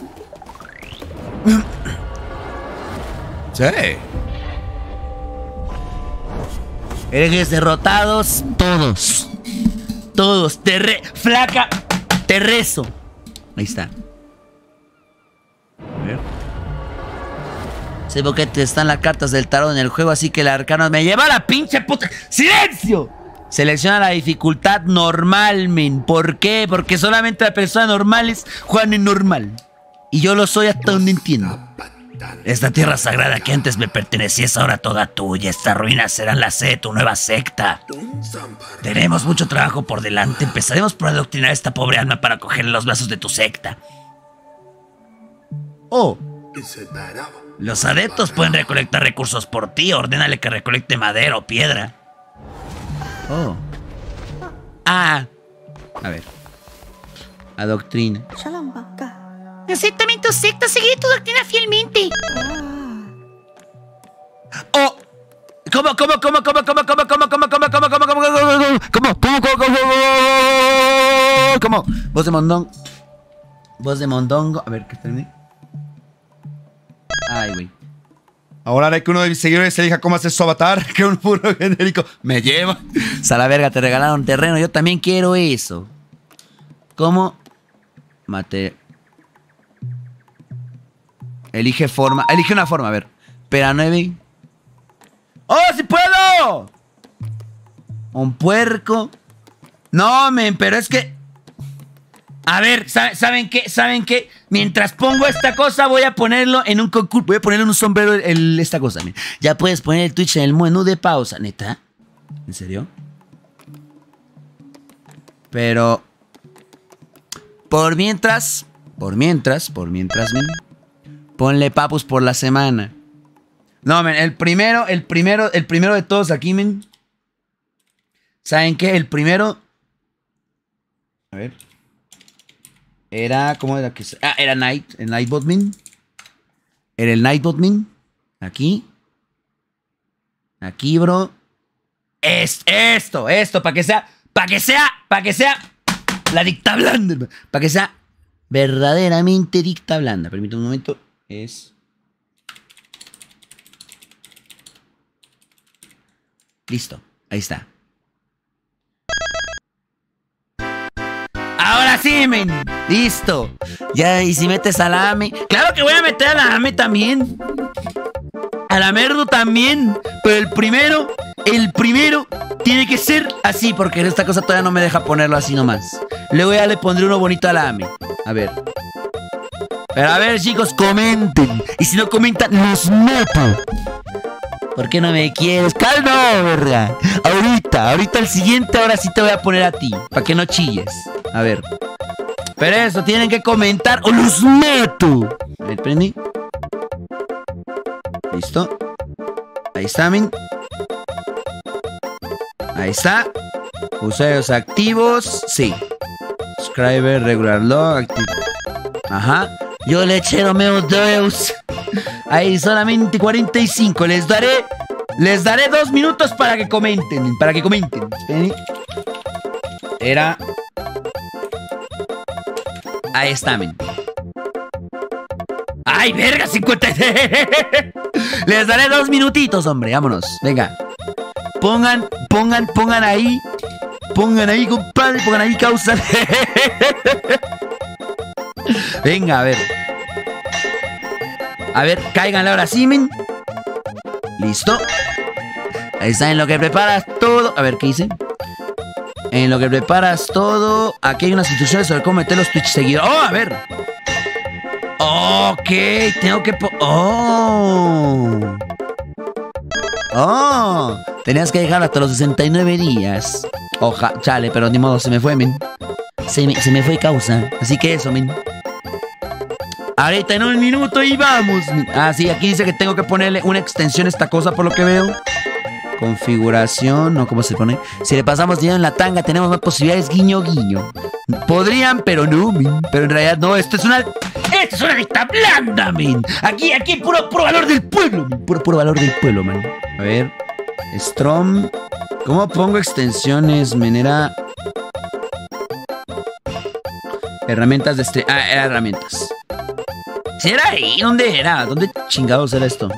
Sí. Herejes derrotados, todos. Todos. Flaca, te rezo. Ahí está. A ver. Sé por qué te están las cartas del tarot en el juego, así que el arcano me lleva a la pinche puta. ¡Silencio! Selecciona la dificultad normal, men. ¿Por qué? Porque solamente las personas normales juegan en normal. Y yo lo soy hasta donde entiendo. Esta tierra sagrada que antes me pertenecía es ahora toda tuya. Estas ruinas serán la sede de tu nueva secta. Tenemos mucho trabajo por delante. Empezaremos por adoctrinar a esta pobre alma para cogerle los brazos de tu secta. Oh. Los adeptos pueden recolectar recursos por ti. Ordénale que recolecte madera o piedra. Oh. Ah. A ver. Adoctrina. Acéptame en tu secta, seguiré tu doctrina fielmente. Oh. ¿Cómo? Voz de mondongo. Voz de mondongo. A ver, ¿qué está en mí? Ay, güey. Ahora haré que uno de mis seguidores elija cómo hacer su avatar, que un puro genérico me lleva. A la verga, te regalaron terreno. Yo también quiero eso. ¿Cómo? Mate. Elige forma. Elige una forma, a ver. Espera, 9. ¡Oh, sí puedo! Un puerco. No, men, pero es que... A ver, ¿saben qué? ¿Saben qué? Mientras pongo esta cosa, voy a ponerlo en un concurso. Voy a ponerle en un sombrero esta cosa, men. Ya puedes poner el Twitch en el menú de pausa, ¿neta? ¿En serio? Pero... Por mientras, men. Ponle papus por la semana. No, men, el primero de todos aquí, men. ¿Saben qué? El primero... A ver. Era... ¿Cómo era que...? Ah, era Night. El Nightbot, men. Era el Nightbot, men. Aquí. Aquí, bro. Esto, para que sea la dicta blanda. Para que sea verdaderamente dicta blanda. Permítame un momento. Es... Listo, ahí está. Ahora sí, men. Listo. Ya, y si metes a la AME. Claro que voy a meter a la AME también. A la Merdo también. Pero el primero tiene que ser así, porque esta cosa todavía no me deja ponerlo así nomás. Luego ya le pondré uno bonito a la AME. A ver. Pero a ver, chicos, comenten. Y si no comentan, los mato. ¿Por qué no me quieres? ¡Calma, verga! Ahorita el siguiente, ahora sí te voy a poner a ti. Para que no chilles. A ver. Pero eso, tienen que comentar o los mato. A ver, prendí. Listo. Ahí está, men. Ahí está. Usuarios activos. Sí. Subscriber, regular log, activo. Ajá. Yo le eché Romeo Deus. Ahí solamente 45. Les daré 2 minutos para que comenten. Esperen. Era... Ahí está, men. ¡Ay, verga! 50. Les daré 2 minutitos, hombre. Vámonos. Venga. Pongan ahí. Pongan ahí, compadre. Pongan ahí, causa. Venga, a ver. A ver, cáiganle ahora sí, men. Listo. Ahí está, en lo que preparas todo. A ver, ¿qué hice? En lo que preparas todo. Aquí hay unas instrucciones sobre cómo meter los Twitch seguidos. ¡Oh, a ver! Ok, tengo que... Tenías que dejarlo hasta los 69 días. Oja, chale, pero ni modo, se me fue, men. Se me fue causa. Así que eso, men. Ahorita en un minuto y vamos. Ah, sí, aquí dice que tengo que ponerle una extensión a esta cosa por lo que veo. Configuración, no, ¿cómo se pone? Si le pasamos dinero en la tanga tenemos más posibilidades, guiño, guiño. Podrían, pero no, men. Pero en realidad no, esto es una lista blanda, men. Aquí puro valor del pueblo, men. Puro valor del pueblo, man. A ver, Strom. ¿Cómo pongo extensiones, men? Era... herramientas de stream. Ah, era herramientas. ¿Sí era ahí? ¿Dónde era? ¿Dónde chingados era esto?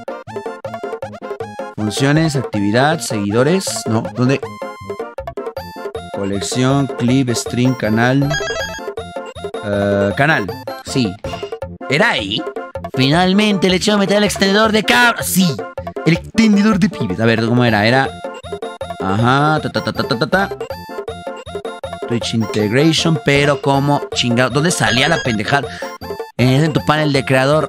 Funciones, actividad, seguidores. No, ¿dónde? Colección, clip, stream, canal. Canal, sí. ¿Era ahí? Finalmente le eché a meter el extendedor de cabra. Sí, el extendedor de pibes. A ver, ¿cómo era? Era... ajá, Twitch Integration, pero como chingado. ¿Dónde salía la pendejada? En tu panel de creador.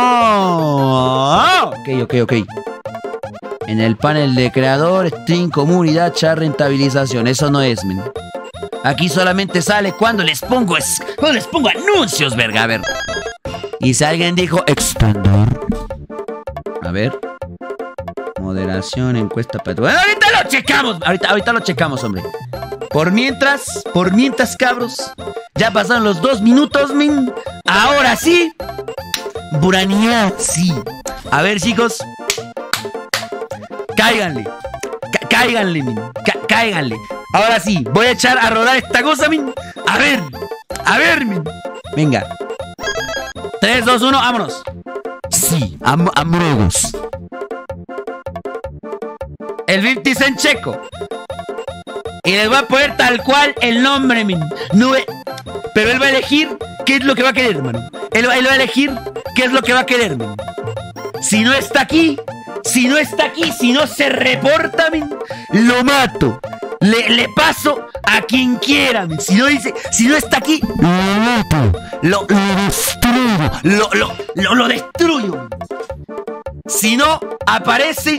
¡Oh! Ok. En el panel de creador, stream, comunidad, chat, rentabilización. Eso no es, men. Aquí solamente sale cuando les pongo anuncios, verga. A ver. Y si alguien dijo extendor. A ver. Moderación, encuesta para... bueno, ahorita lo checamos. Ahorita lo checamos, hombre. Por mientras, cabros. Ya pasaron los 2 minutos, men. Ahora sí. Buranía, sí. A ver, chicos. Cáiganle. Cáiganle, men. Cáiganle. Ahora sí, voy a echar a rodar esta cosa, men. A ver, men. Venga. 3, 2, 1, vámonos. Sí, amigos. El 50 Cent checo. Y les voy a poner tal cual el nombre, men. No, pero él va a elegir qué es lo que va a querer, hermano. Él va a elegir qué es lo que va a querer, men. Si no está aquí, si no se reporta, men, lo mato. Le paso a quien quiera, men. Si no está aquí, lo mato. Lo destruyo. Lo destruyo, men. Si no aparece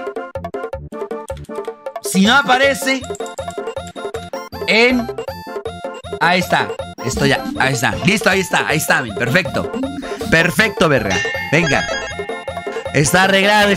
en... ahí está. Esto ya, ahí está. Listo, ahí está, men. Perfecto, verga. Venga. Está arreglado.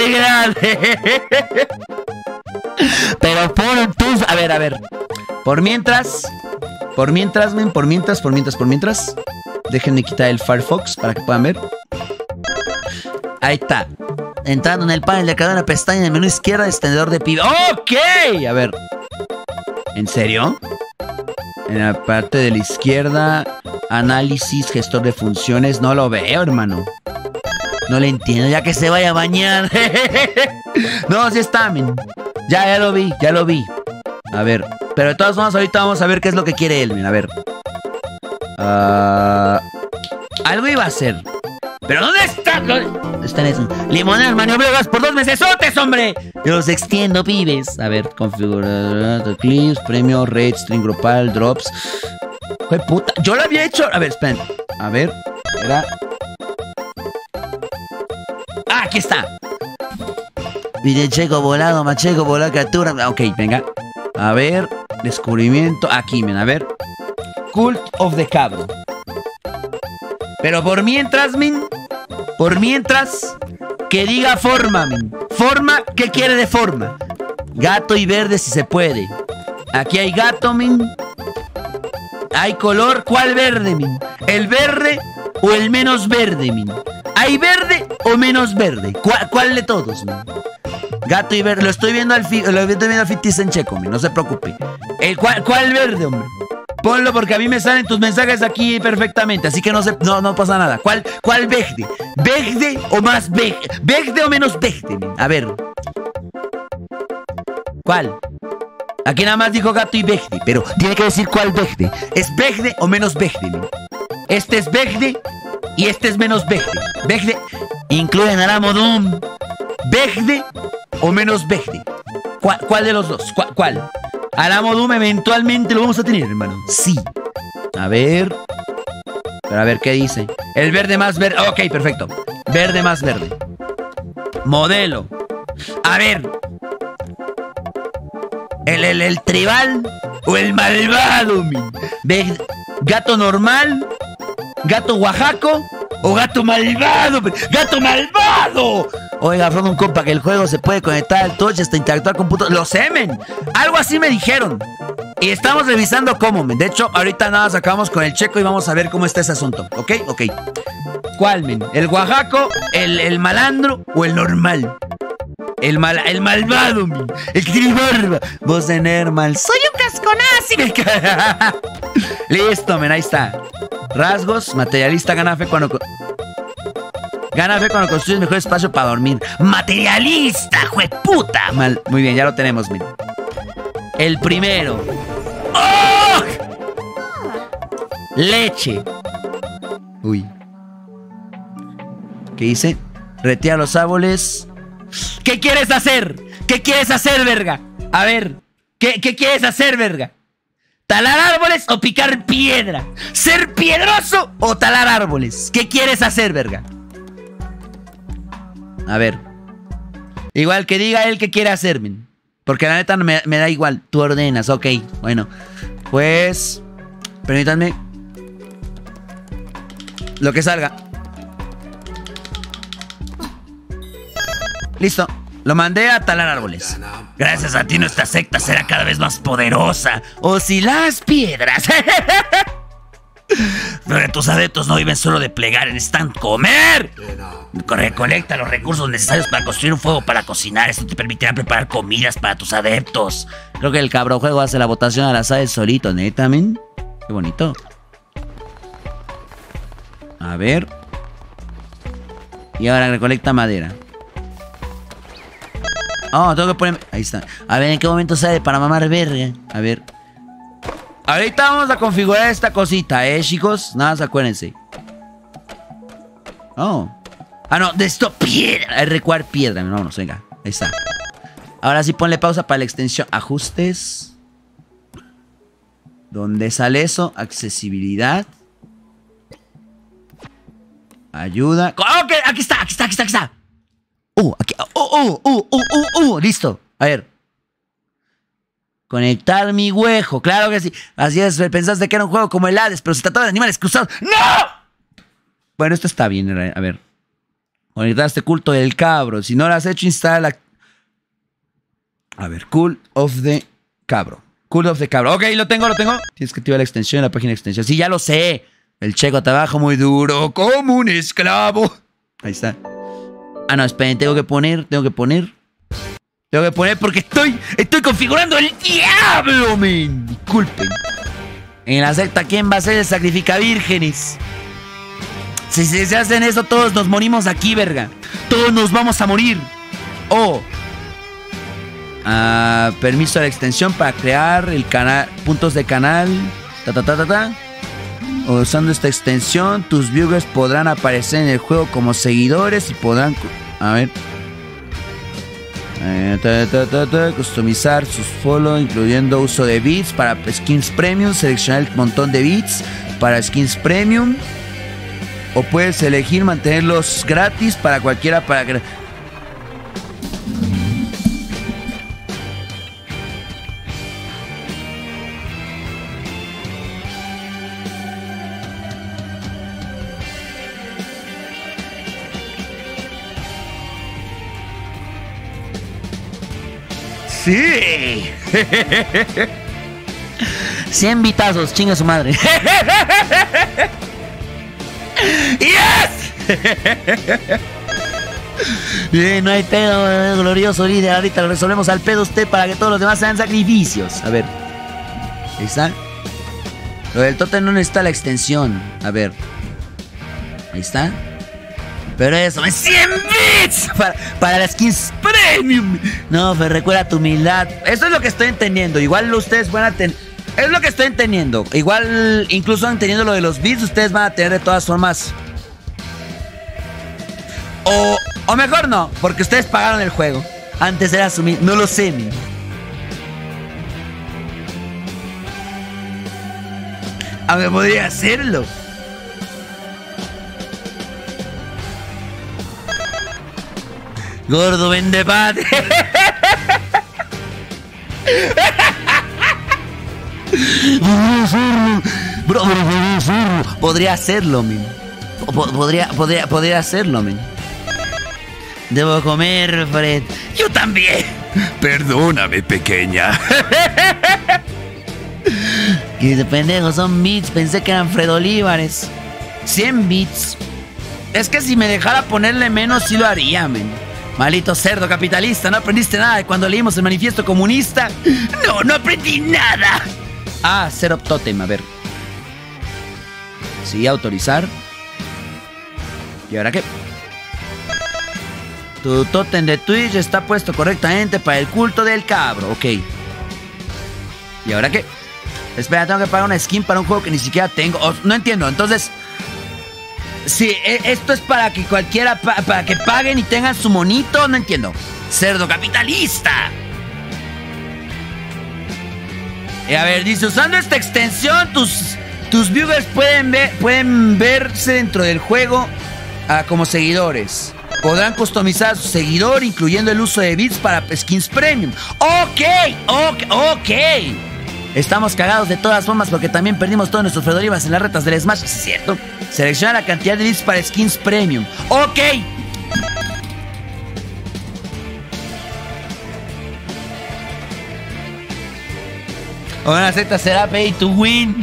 Pero por entonces... A ver. Por mientras, men. Por mientras. Déjenme quitar el Firefox para que puedan ver. Ahí está. Entrando en el panel de cada una pestaña en el menú izquierda, extendedor de pibe. ¡Ok! A ver. ¿En serio? En la parte de la izquierda, análisis, gestor de funciones. No lo veo, hermano. No le entiendo, ya que se vaya a bañar. No, sí está, men. Ya lo vi. A ver. Pero de todas formas, ahorita vamos a ver qué es lo que quiere él, men. A ver. Algo iba a hacer. ¿Pero dónde está? Está en eso. Limoneras maniobras por 2 mesesotes, hombre. Yo los extiendo, pibes. A ver, configurar clips, premio, rate, string grupal, drops. ¡Jue puta! Yo lo había hecho. A ver, esperen. A ver. Era... ¡ah, aquí está! Videcheco volado, macheco, volado, captura. Ok, venga. A ver. Descubrimiento. Aquí, men. A ver. Cult of the Cabro. Pero por mientras, men. Que diga forma, men. Forma, ¿qué quiere de forma? Gato y verde si se puede. Aquí hay gato, men. Hay color, ¿cuál verde, men? ¿El verde o el menos verde, men? ¿Hay verde o menos verde? ¿Cuál de todos, men? Gato y verde, lo estoy viendo al 50 Cent checo, men. No se preocupe. ¿Cuál verde, hombre? Ponlo porque a mí me salen tus mensajes aquí perfectamente. Así que no pasa nada. ¿Cuál verde? ¿Verde o más verde? ¿Verde o menos verde? A ver. ¿Cuál? Aquí nada más dijo gato y verde. Pero tiene que decir cuál verde. ¿Es verde o menos verde? Este es verde y este es menos verde. Verde. Incluyen Alamo Doom. ¿Verde o menos verde? ¿Cuál de los dos? ¿Cuál? Alamo Doom eventualmente lo vamos a tener, hermano. Sí. A ver. Pero a ver qué dice. El verde más verde. Ok, perfecto. Verde más verde. Modelo. A ver. ¿El tribal o el malvado, men? ¿Gato normal? ¿Gato oaxaco? ¿O gato malvado? ¡Gato malvado! Oiga, Frodo, un compa, que el juego se puede conectar al touch hasta interactuar con putos. ¡Lo sé, men! Algo así me dijeron. Y estamos revisando cómo, men. De hecho, ahorita nada más acabamos con el checo y vamos a ver cómo está ese asunto. ¿Ok? Ok. ¿Cuál, men? ¿El oaxaco, el malandro o el normal? El malvado, men. El que tiene barba. Voz de Nermal. ¡Soy un casconazi! Listo, men. Ahí está. Rasgos. Materialista. Gana fe cuando construyes mejor espacio para dormir. ¡Materialista, jueputa! Muy bien, ya lo tenemos, men. El primero. ¡Oh! Leche. Uy. ¿Qué dice? Retira los árboles. ¿Qué quieres hacer? ¿Qué quieres hacer, verga? A ver. ¿Qué quieres hacer, verga? ¿Talar árboles o picar piedra? ¿Ser piedroso o talar árboles? ¿Qué quieres hacer, verga? A ver. Igual que diga él qué quiere hacer, men. Porque la neta me da igual. Tú ordenas, ok. Bueno, pues... permítanme. Lo que salga. Listo. Lo mandé a talar árboles. Gracias a ti nuestra secta será cada vez más poderosa. O si las piedras. Pero tus adeptos no viven solo de plegar, necesitan comer. Recolecta los recursos necesarios para construir un fuego para cocinar. Esto te permitirá preparar comidas para tus adeptos. Creo que el cabrojuego hace la votación a las aves solito, neta, men. Qué bonito. A ver. Y ahora recolecta madera. Oh, tengo que poner... ahí está. A ver, ¿en qué momento sale para mamar verga? A ver. Ahorita vamos a configurar esta cosita, chicos. Nada más acuérdense. Oh. Ah, no, de esto piedra. Es recuar piedra. Vámonos, venga. Ahí está. Ahora sí ponle pausa para la extensión. Ajustes. ¿Dónde sale eso? Accesibilidad. Ayuda. Ok, aquí está. Aquí. Listo. A ver. Conectar mi huejo. Claro que sí. Así es. Pensaste que era un juego como el Hades, pero se trataba de animales cruzados. ¡No! Bueno, esto está bien. A ver. Conectar este culto del cabro. Si no lo has hecho, instala la... A ver. Cult of the cabro. Cult of the cabro. Ok, lo tengo. Tienes que activar la extensión, la página de extensión. Sí, ya lo sé. El checo trabaja muy duro. Como un esclavo. Ahí está. Ah, no, esperen. Tengo que poner porque estoy configurando el diablo, men. Disculpen. En la secta, ¿quién va a ser el sacrificavírgenes? Si se hacen eso, todos nos morimos aquí, verga. Todos nos vamos a morir. Oh. Permiso a la extensión para crear el canal. Puntos de canal. Usando esta extensión, tus viewers podrán aparecer en el juego como seguidores y podrán... A ver... customizar sus follow, incluyendo uso de bits para skins premium. Seleccionar el montón de bits para skins premium. O puedes elegir mantenerlos gratis para cualquiera para que... ¡Sí! 100 vitazos, chinga su madre. ¡Yes! Bien, no hay pedo, glorioso líder. Ahorita lo resolvemos al pedo usted para que todos los demás sean sacrificios. A ver. Ahí está. Lo del tótem no necesita la extensión. A ver. Ahí está. Pero eso es 100 bits para las skins premium. No, pero recuerda tu humildad. Eso es lo que estoy entendiendo. Igual ustedes van a tener... Es lo que estoy entendiendo. Igual, incluso entendiendo lo de los bits, ustedes van a tener de todas formas... O mejor no, porque ustedes pagaron el juego. Antes era su... No lo sé, ni. Aunque podría hacerlo. Gordo vende padre. Podría hacerlo, men. Podría hacerlo, men. Debo comer, Fred. Yo también. Perdóname, pequeña. Y de pendejo, son bits. Pensé que eran Fred Olivares. 100 bits. Es que si me dejara ponerle menos, sí lo haría, men. Malito cerdo capitalista, ¿no aprendiste nada de cuando leímos el manifiesto comunista? No aprendí nada. Ah, Setup Totem, a ver. Sí, autorizar. ¿Y ahora qué? Tu totem de Twitch está puesto correctamente para el culto del cabro, ok. ¿Y ahora qué? Espera, tengo que pagar una skin para un juego que ni siquiera tengo. No entiendo, entonces... Sí, esto es para que cualquiera... para que paguen y tengan su monito, no entiendo. Cerdo capitalista. A ver, dice, usando esta extensión, tus viewers pueden verse dentro del juego como seguidores. Podrán customizar a su seguidor, incluyendo el uso de bits para skins premium. Ok. Estamos cagados de todas formas porque también perdimos todos nuestros Fredolivas en las retas del Smash, ¿es cierto? Selecciona la cantidad de bits para skins premium. Ok. Una secta será pay to win.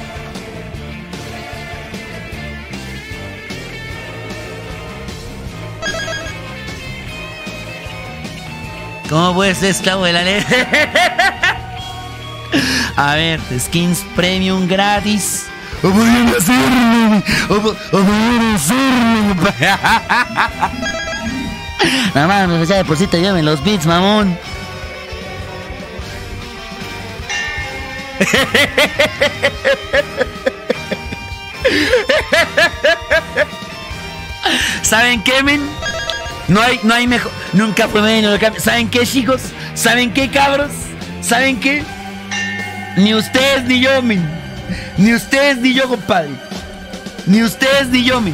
¿Cómo puedes ser esclavo de la ley? A ver, skins premium gratis. O podrían hacerlo. O podrían hacerlo. Nada más, ya deposita, llévenme los bits, mamón. ¿Saben qué, men? No hay mejor. Nunca fue menos. ¿Saben qué, chicos? ¿Saben qué, cabros? ¿Saben qué? Ni ustedes ni yo, men. Ni ustedes ni yo, compadre. Ni ustedes ni yo, men.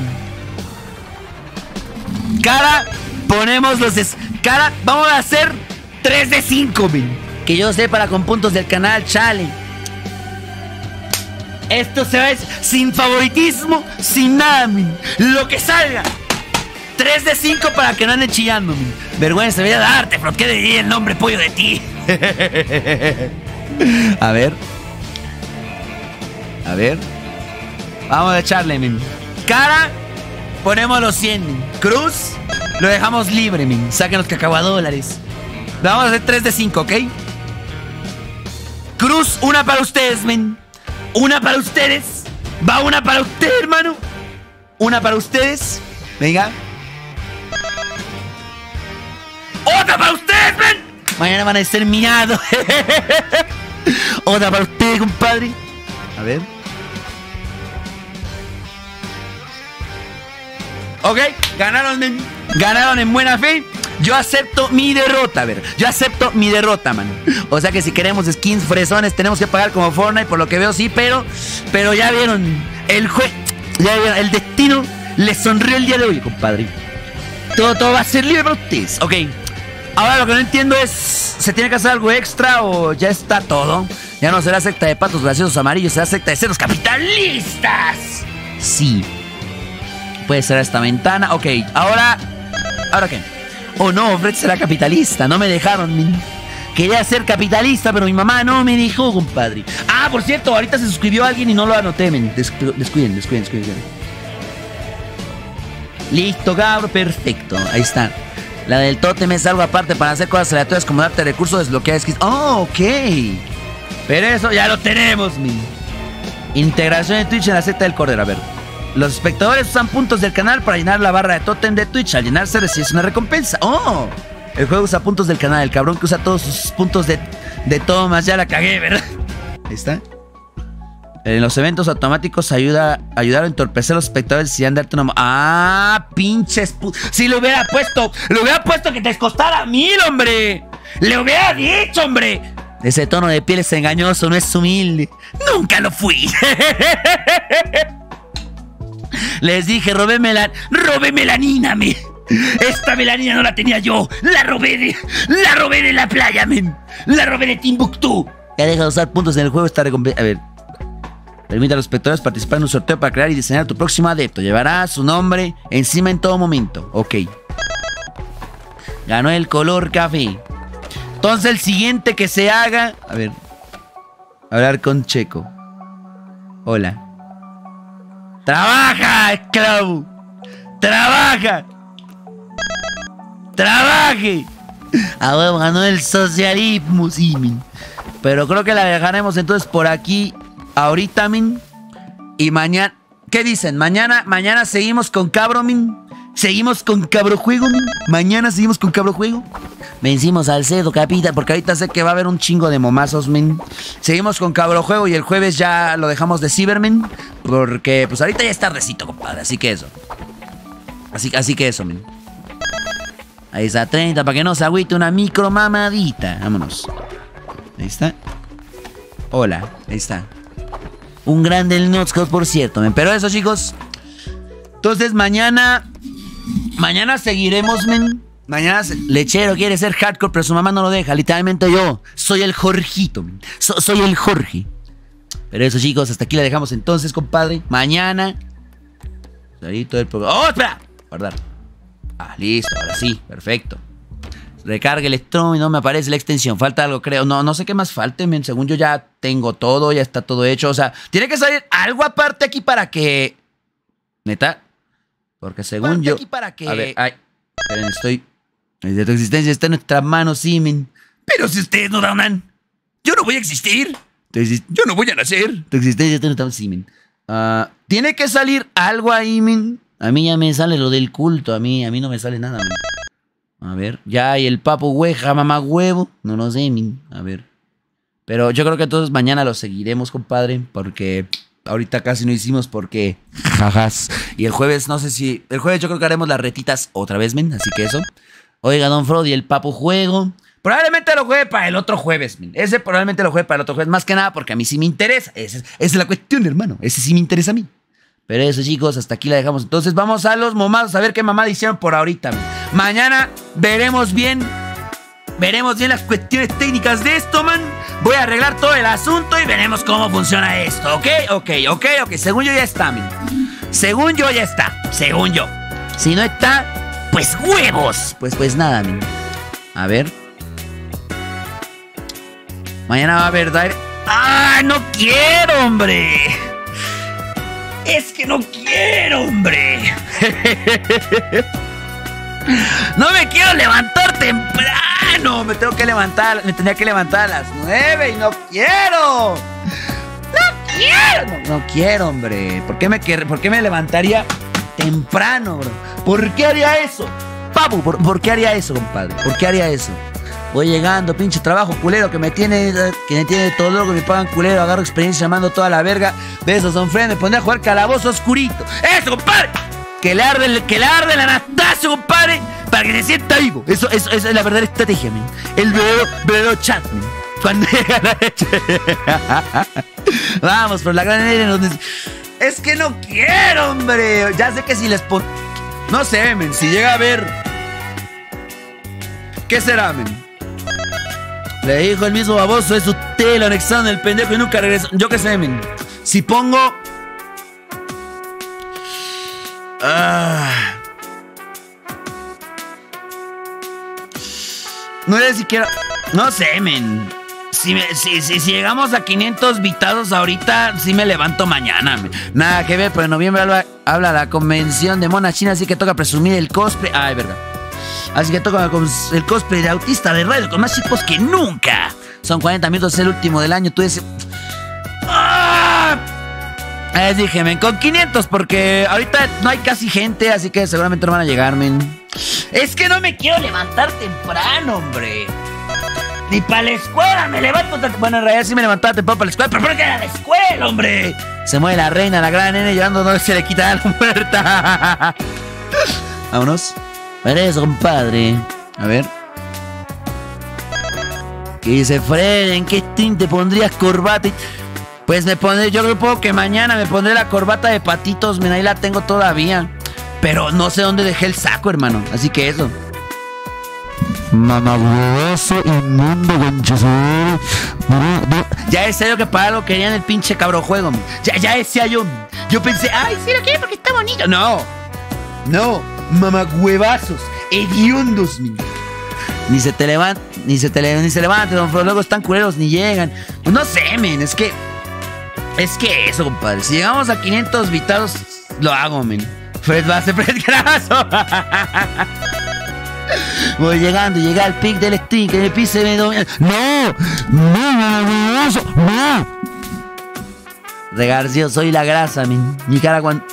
Cara, ponemos los... Cara, vamos a hacer 3 de 5, men. Que yo sepa con puntos del canal, chale. Esto se va sin favoritismo, sin nada, men. Lo que salga. 3 de 5 para que no anden chillando, men. Vergüenza, debería darte, pero ¿qué diría el nombre pollo de ti? A ver. Vamos a echarle, men. Cara, ponemos los 100, men. Cruz, lo dejamos libre, men. Saquen los cacahuadólares. Vamos a hacer 3 de 5, ¿ok? Cruz, una para ustedes, men. Una para ustedes. Va una para usted, hermano. Una para ustedes. Venga. ¡Otra para ustedes, men! Mañana van a ser miados. Otra para ustedes, compadre. A ver. Ok, ganaron, men. Ganaron en buena fe. Yo acepto mi derrota, a ver. Yo acepto mi derrota, man. O sea que si queremos skins fresones tenemos que pagar como Fortnite, por lo que veo, sí, pero ya vieron ya vieron, el destino les sonrió el día de hoy, compadre. Todo va a ser libre para ustedes. Ok. Ahora lo que no entiendo es, ¿se tiene que hacer algo extra o ya está todo? Ya no será secta de patos graciosos amarillos, será secta de cerdos capitalistas. Sí. Puede ser esta ventana. Ok, ¿ahora qué? Oh no, Fred será capitalista, no me dejaron. Quería ser capitalista, pero mi mamá no me dejó, compadre. Ah, por cierto, ahorita se suscribió alguien y no lo anoté, men. Descuiden. Listo, cabro, perfecto. Ahí está. La del tótem es algo aparte para hacer cosas aleatorias como darte recursos, desbloquear skins. Oh, ok. Pero eso ya lo tenemos, men. Integración de Twitch en la secta del Cordero. A ver. Los espectadores usan puntos del canal para llenar la barra de tótem de Twitch. Al llenarse recibes una recompensa. ¡Oh! El juego usa puntos del canal. El cabrón que usa todos sus puntos de Thomas. Ya la cagué, ¿verdad? Ahí está. En los eventos automáticos ayudar a entorpecer a los espectadores si han darte una... ¡Ah! ¡Pinches! Si le hubiera puesto que te costara 1000, hombre. Le hubiera dicho, hombre. Ese tono de piel es engañoso, no es humilde. Nunca lo fui. Les dije, robé melanina, me. Esta melanina no la tenía yo. La robé de la playa, men. La robé de Timbuktu. Ya deja de usar puntos en el juego. Esta recompensa. A ver. Permite a los espectadores participar en un sorteo para crear y diseñar tu próximo adepto. Llevará su nombre encima en todo momento. Ok. Ganó el color café. Entonces el siguiente que se haga... A ver. Hablar con Checo. Hola. ¡Trabaja, esclavo! ¡Trabaja! ¡Trabaje! Ah, bueno, ganó el socialismo, sí, min. Pero creo que la dejaremos entonces por aquí ahorita, min. Y mañana... ¿Qué dicen? Mañana seguimos con Cabro, min. Seguimos con Cabro Juego, min. Mañana seguimos con Cabro Juego. Vencimos al Cedo, capita, porque ahorita sé que va a haber un chingo de momazos, min. Seguimos con Cabro Juego y el jueves ya lo dejamos de Cybermen. Porque pues ahorita ya es tardecito, compadre. Así que eso. Así que eso, min. Ahí está, 30, para que no se agüite una micro mamadita. Vámonos. Ahí está. Hola, ahí está. Un grande el Notscott, por cierto, men. Pero eso, chicos. Entonces, mañana seguiremos, men. Mañana Lechero quiere ser hardcore, pero su mamá no lo deja. Literalmente yo soy el Jorgito, men. Soy el Jorge. Pero eso, chicos, hasta aquí la dejamos entonces, compadre. Mañana. Ahí todo el programa. ¡Oh, espera! Guardar. Ah, listo, ahora sí, perfecto. Recarga el Strong y no me aparece la extensión. Falta algo, creo. No sé qué más falte, men. Según yo ya tengo todo, ya está todo hecho. O sea, tiene que salir algo aparte aquí para que... ¿Neta? Porque según yo... Aquí para que... A ver, ay. Esperen, estoy... De tu existencia está en nuestras manos, sí, men. Pero si ustedes no donan, yo no voy a existir. Yo no voy a nacer. Tu existencia está en nuestras manos, sí, men. Tiene que salir algo ahí, men. A mí ya me sale lo del culto. A mí no me sale nada, men. A ver, ya hay el papo hueja, mamá huevo. No lo sé, men. A ver. Pero yo creo que entonces mañana lo seguiremos, compadre. Porque ahorita casi no hicimos porque... Jajas. Y el jueves, no sé si... El jueves yo creo que haremos las retitas otra vez, men. Así que eso. Oiga, don Frodi, el papo juego. Probablemente lo juegue para el otro jueves, men. Ese probablemente lo juegue para el otro jueves. Más que nada porque a mí sí me interesa. Esa es la cuestión, hermano. Ese sí me interesa a mí. Pero eso, chicos, hasta aquí la dejamos. Entonces vamos a los momazos a ver qué mamá hicieron por ahorita, man. Mañana veremos bien las cuestiones técnicas de esto, man. Voy a arreglar todo el asunto y veremos cómo funciona esto, ¿ok? Según yo ya está, man. Según yo ya está. Según yo. Si no está, pues huevos. Pues nada, man. A ver. Mañana va a haber... ¡Ah, no quiero, hombre! Es que no quiero, hombre. No me quiero levantar temprano. Me tenía que levantar a las 9 y no quiero. No quiero, hombre. ¿Por qué me levantaría temprano, bro? ¿Por qué haría eso? Papu, ¿por qué haría eso, compadre? ¿Por qué haría eso? Voy llegando, pinche trabajo culero que me tiene todo loco, me pagan culero, agarro experiencia llamando toda la verga. Besos, don Fred, me pondré a jugar calabozo oscurito. ¡Eso, compadre! Que le arde el Anastasio, compadre, para que se sienta vivo. Eso es la verdadera estrategia, man. El verdadero chat, man. Cuando llega la leche. Vamos, por la gran N. Es que no quiero, hombre. Ya sé que si les pongo... No sé, men, si llega a ver... ¿Qué será, men? Le dijo el mismo baboso, es usted lo anexaron el pendejo y nunca regresó. Yo qué sé, men. Si pongo... No sé si quiero... No sé, men. Si llegamos a 500 vitados ahorita, sí me levanto mañana, men. Nada que ver, pero en noviembre habla la convención de Mona China, así que toca presumir el cosplay. Ay, verga. Así que toca el cosplay de autista de radio con más chicos que nunca. Son 40 minutos, es el último del año. Tú dices... Les dije, men, con 500, porque ahorita no hay casi gente, así que seguramente no van a llegar, men. Es que no me quiero levantar temprano, hombre. Ni para la escuela me levanto. Bueno, en realidad sí me levantaba temprano para la escuela, pero ¿por qué era la escuela, hombre? Se mueve la reina, la gran nene, llorando, no se le quita la muerta. Vámonos. Para eso, compadre. A ver. ¿Qué dice Fred? ¿En qué stream te pondrías corbata? Pues me pondré, yo creo que mañana me pondré la corbata de patitos, men, ahí la tengo todavía. Pero no sé dónde dejé el saco, hermano. Así que eso. Mamahuevazo inmundo, conchazo. Ya es serio que para algo querían el pinche cabro juego. Ya decía yo. Yo pensé, ay, sí lo quiero porque está bonito. No. Mamahuevazos. Hediondos, mi. Ni se levantan, luego están culeros, ni llegan. Pues no sé, men, es que eso, compadre. Si llegamos a 500 vitados, lo hago, men. Fred Graso. Voy llegando, llega al pic del stream, que en el pic se me domina. ¡No! Regarcio, soy la grasa, men. Mi cara cuando...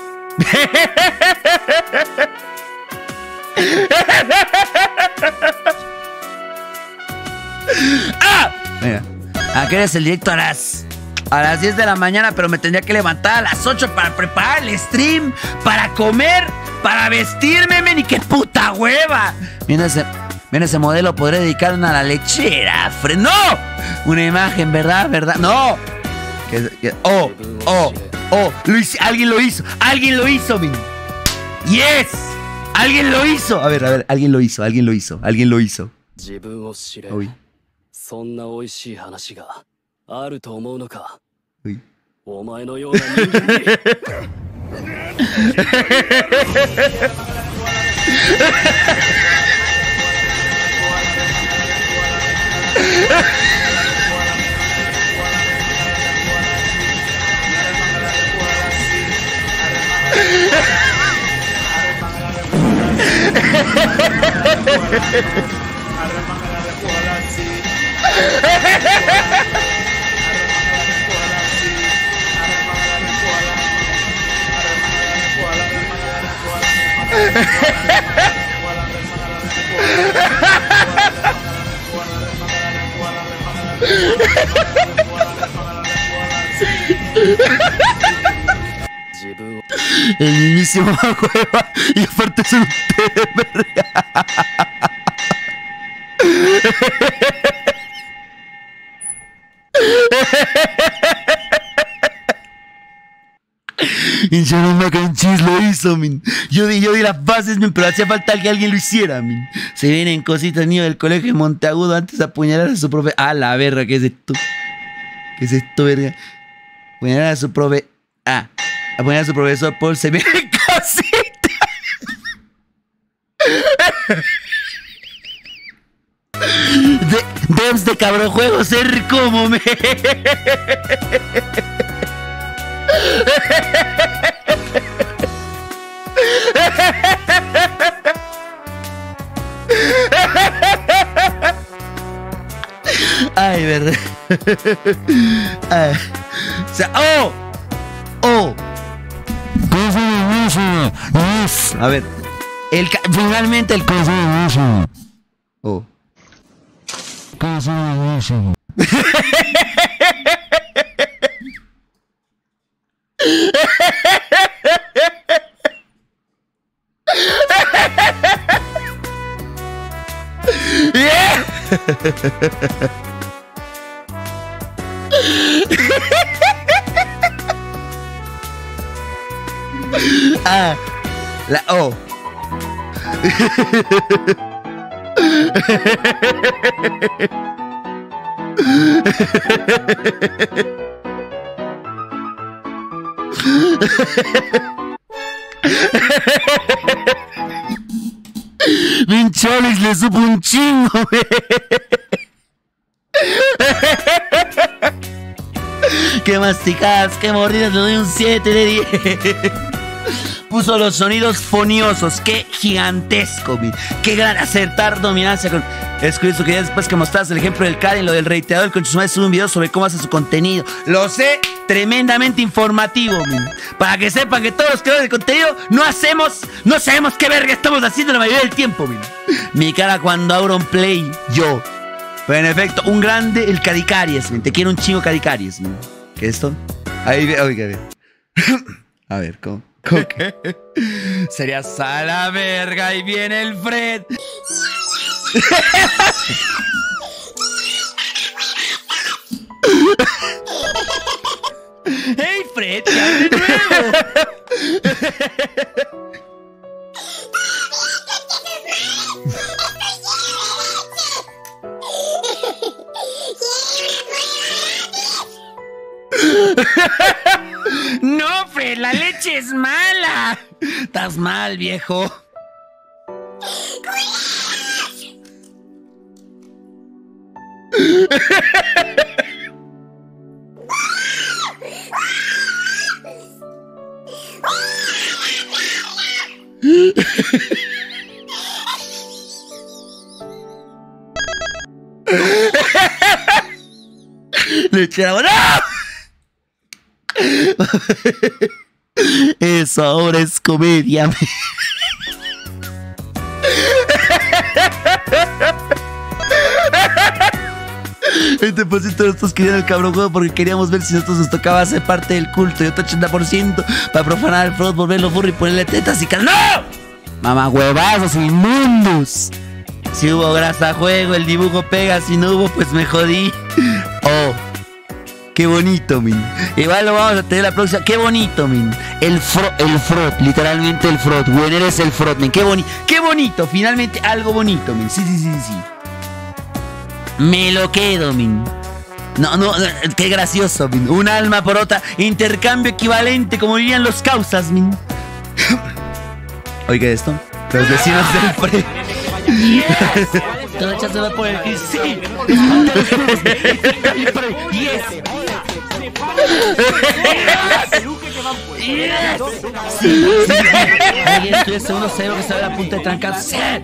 ¡Ah! Mira, aquí eres el directo a las 10 de la mañana, pero me tendría que levantar a las 8 para preparar el stream, para comer, para vestirme, men, y qué puta hueva. Mira ese modelo, podré dedicar una a la lechera, Fred. ¡No! Una imagen, ¿verdad? No. Alguien lo hizo, men. Yes. Alguien lo hizo. A ver, alguien lo hizo. Uy. そんな美味しい話があると思うのか。お前のような人間に。 El mismísimo hueva. Y aparte es un verga. Hincharon Mac and Cheese lo hizo, min. Yo di las bases, min, pero hacía falta que alguien lo hiciera, min. Se vienen cositas, niños del colegio de Monteagudo antes de apuñalar a su profe. Ah, la verga, ¿qué es esto? ¿Qué es esto, verga? Apuñalar a su profe. Ah, apuñalar a su profesor Paul. Se vienen cositas. Devs de cabrón juego, ser como me. Ay, verdad. Ay. O sea, yes. A ver. Finalmente el Oh. Yeah. Ah, la O. Vincholis le supo un chingo, qué masticadas, qué mordidas, le doy un 7 de 10. Puso los sonidos foniosos, qué gigantesco, qué gran acertar dominancia con... Es curioso que ya después que mostraste el ejemplo del Karen, lo del reiterador, el conchusumadre sube un video sobre cómo hace su contenido. Lo sé, tremendamente informativo, para que sepan que todos los creadores de contenido no sabemos qué verga estamos haciendo la mayoría del tiempo, mi cara cuando Auron Play, yo. Pero en efecto, un grande, el Cadicaries, te quiero un chingo Cadicaries, ¿qué es esto? Ahí, oiga, a ver, ¿cómo que? Serías a la verga y viene el Fred. ¡Hey, Fred! ¡Ya de nuevo! No, Fred, la leche es mala. Estás mal, viejo. Leche ¡no! Eso ahora es comedia. Este porcentaje nosotros querían el cabrón juego porque queríamos ver si nosotros nos tocaba hacer parte del culto y otro 80% para profanar el front, volverlo furry y ponerle tetas y cal. ¡No! Mamá huevazos inmundos. Si hubo grasa a juego, el dibujo pega. Si no hubo, pues me jodí. Oh, qué bonito, min. Igual lo vamos a tener la próxima. Qué bonito, min. El frot, literalmente el frot. Güey, eres el frot, min. Qué bonito. Finalmente algo bonito, min. Sí. Me lo quedo, min. No, qué gracioso, min. Un alma por otra. Intercambio equivalente, como dirían los causas, min. Oiga esto. Los vecinos del pre. Toda se va a poner que sí. Estoy el segundo cero que sale a la punta de trancarse.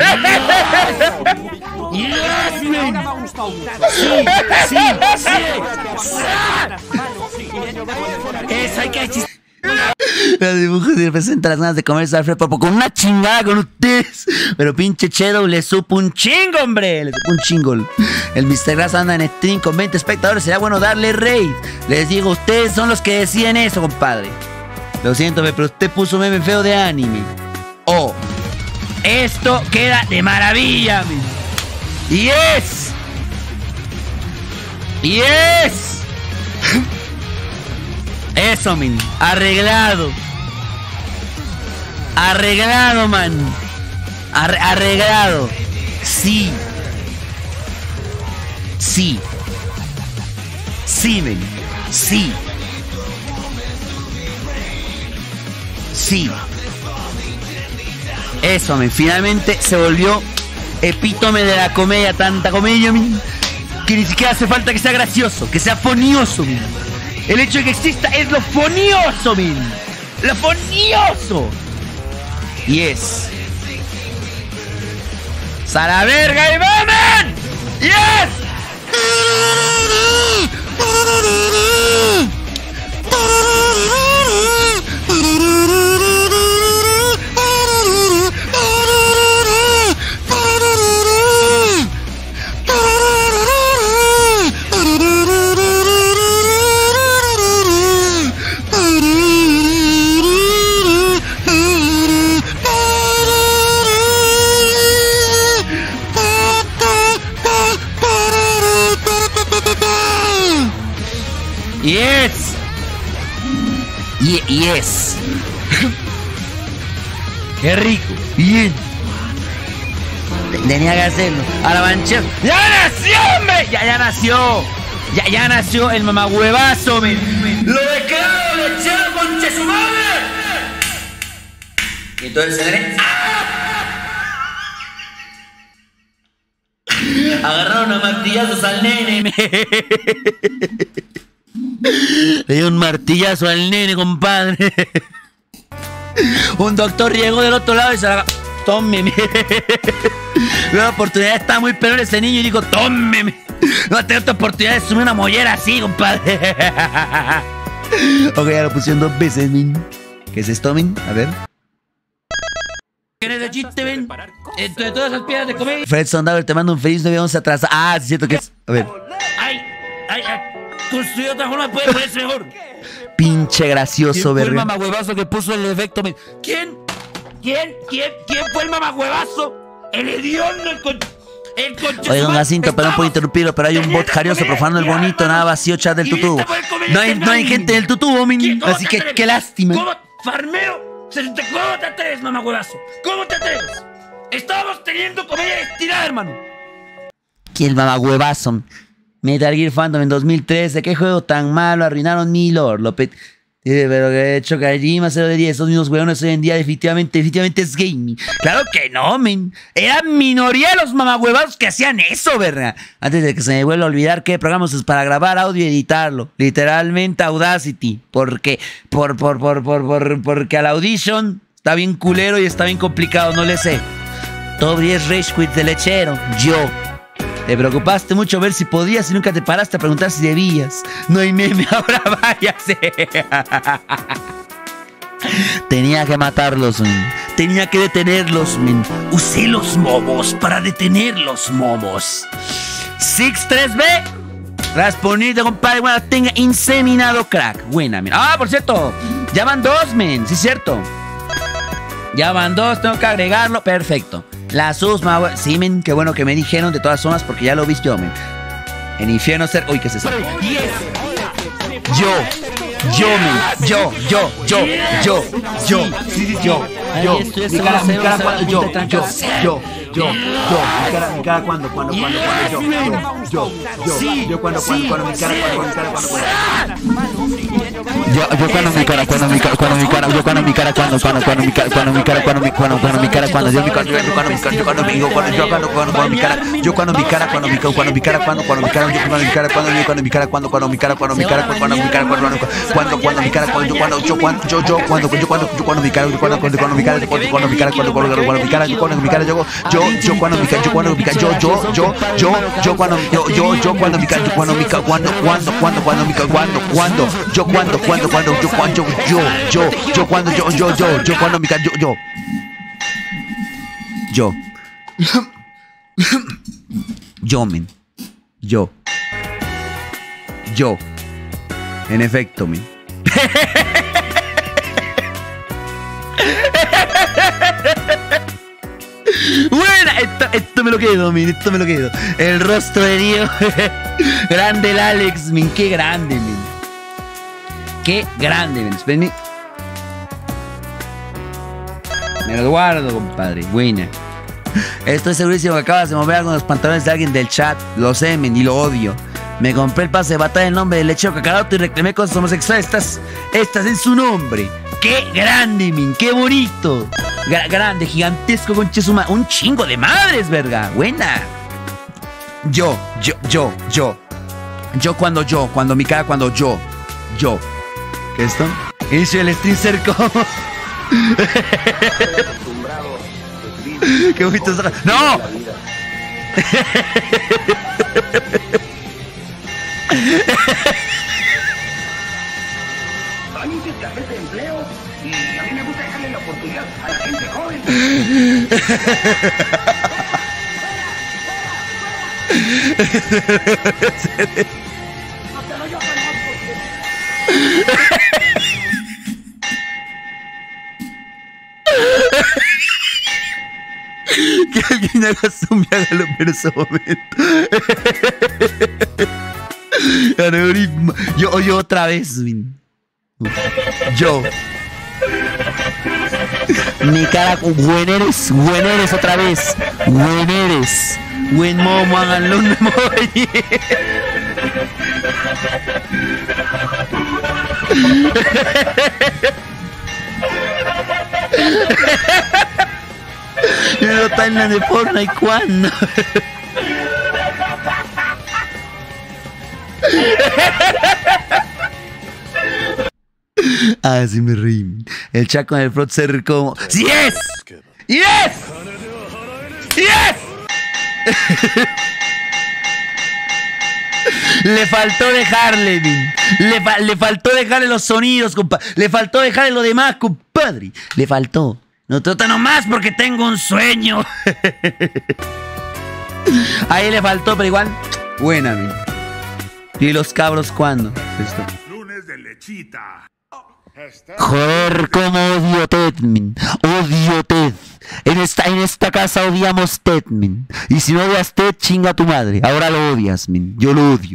Eso hay que chiste. Los dibujos representan las ganas de comerse al Alfred Popo con una chingada con ustedes. Pero pinche Chedo le supo un chingo, hombre. Le supo un chingo. El Mr. Grass anda en stream con 20 espectadores. Será bueno darle raid. Les digo, ustedes son los que deciden eso, compadre. Lo siento, pero usted puso meme feo de anime. Oh, esto queda de maravilla, man. Yes. Eso, min. Arreglado, man. Arreglado. Sí, men. Sí. Eso, men. Finalmente se volvió epítome de la comedia. Tanta comedia, men, que ni siquiera hace falta que sea gracioso, que sea fonioso, men. El hecho de que exista es lo fonioso, min. Lo fonioso. Yes. ¡A la verga y mamen! Yes. Yes. Yes. Qué rico. Bien. Tenía que hacerlo. A la manchera. ¡Ya nació, hombre! Ya nació el mamahuevazo, men. Lo declaro lechero conche su madre. Y entonces se le... Agarraron a martillazos al nene. Le dio un martillazo al nene, compadre. Un doctor llegó del otro lado y se la... Tómeme. La oportunidad estaba muy peor ese niño y dijo, tómeme. No va a tener otra oportunidad de subir una mollera así, compadre. Ok, ya lo pusieron 2 veces, min. ¿Qué es esto, min? A ver. ¿Quién es el chiste, men? Entre todas esas piedras de comedia. Fred Sondauer te manda un feliz 911 atrás. Ah, sí, es cierto que es. A ver. Ay. Construir otra forma puede ponerse mejor. Pinche gracioso, verga. ¿Quién fue el mamahuevazo que puso el efecto? ¿Quién fue el mamahuevazo? El hediondo, el conche. Oigan, Jacinto, perdón por interrumpirlo, pero hay un bot jarioso profanando el bonito, nada vacío chat del tutubo. No hay gente del tutubo, así que qué lástima. ¿Cómo, farmeo? ¿Cómo te atreves, mamahuevazo? ¿Cómo te atreves? Estábamos teniendo comedia estirada, hermano. ¿Quién mamahuevazo? Metal Gear Phantom en 2013. ¿Qué juego tan malo? Arruinaron mi lore. Pero que he hecho Kojima 0 de 10. Estos mismos huevones hoy en día definitivamente es gaming. Claro que no, men. Eran minoría los mamahuevados que hacían eso, ¿verdad? Antes de que se me vuelva a olvidar qué programas es para grabar audio y editarlo. Literalmente Audacity. Porque al Audition está bien culero y está bien complicado, no le sé. Top 10 Rage Quit de lechero. Yo. Te preocupaste mucho ver si podías y nunca te paraste a preguntar si debías. No hay meme, ahora váyase. Tenía que matarlos, men. Tenía que detenerlos, men. Usé los momos para detener los momos. 6-3B. Respondido, compadre. Bueno, tenga inseminado crack. Buena, men. Ah, por cierto. Ya van 2, men. Sí, es cierto. Ya van 2. Tengo que agregarlo. Perfecto. La susma, sí, men, qué bueno que me dijeron de todas formas porque ya lo vi yo, men. En infierno ser... Uy, ¿qué es eso? Yo, mi cara cuando en efecto, men. Buena, esto me lo quedo, men, esto me lo quedo. El rostro de Dios. Grande el Alex, men, qué grande, men. Qué grande, men. Espérenme. Me lo guardo, compadre. Buena. Estoy segurísimo que acabas de mover algo en los pantalones de alguien del chat. Lo sé, men, y lo odio. Me compré el pase de batalla en nombre del lechero Kakaroto y reclamé cosas homosexuales. Estas en su nombre. ¡Qué grande, men! ¡Qué bonito! Grande, gigantesco, conchesuma. Un chingo de madres, verga. Buena. Yo. Cuando mi cara, cuando yo. ¿Qué es esto? Inicio el stream cerco. ¡Qué bonito! ¡No! Hay un escasez de empleo y a mí me gusta dejarle la oportunidad a la gente joven. Que alguien haga zoom y hágalo en ese momento. Aneurisma. Yo otra vez, min. Yo. Mi cara con buen eres otra vez. Buen eres. Buen momo, háganlo un emoji. Yo timeline de Fortnite, ¿cuándo? Ah, sí me reí. El chat con el Frot ser como... ¡Yes! ¡Yes! ¡Yes! Le faltó dejarle, min. Le faltó dejarle los sonidos, compadre. Le faltó dejarle lo demás, compadre. Le faltó. No trata nomás porque tengo un sueño. Ahí le faltó, pero igual. Buena, min. ¿Y los cabros cuándo? ¿Esto? Lunes de lechita. Joder, cómo odio Ted, min. Odio Ted. En esta casa odiamos Ted, min. Y si no odias Ted, chinga tu madre. Ahora lo odias, min. Yo lo odio.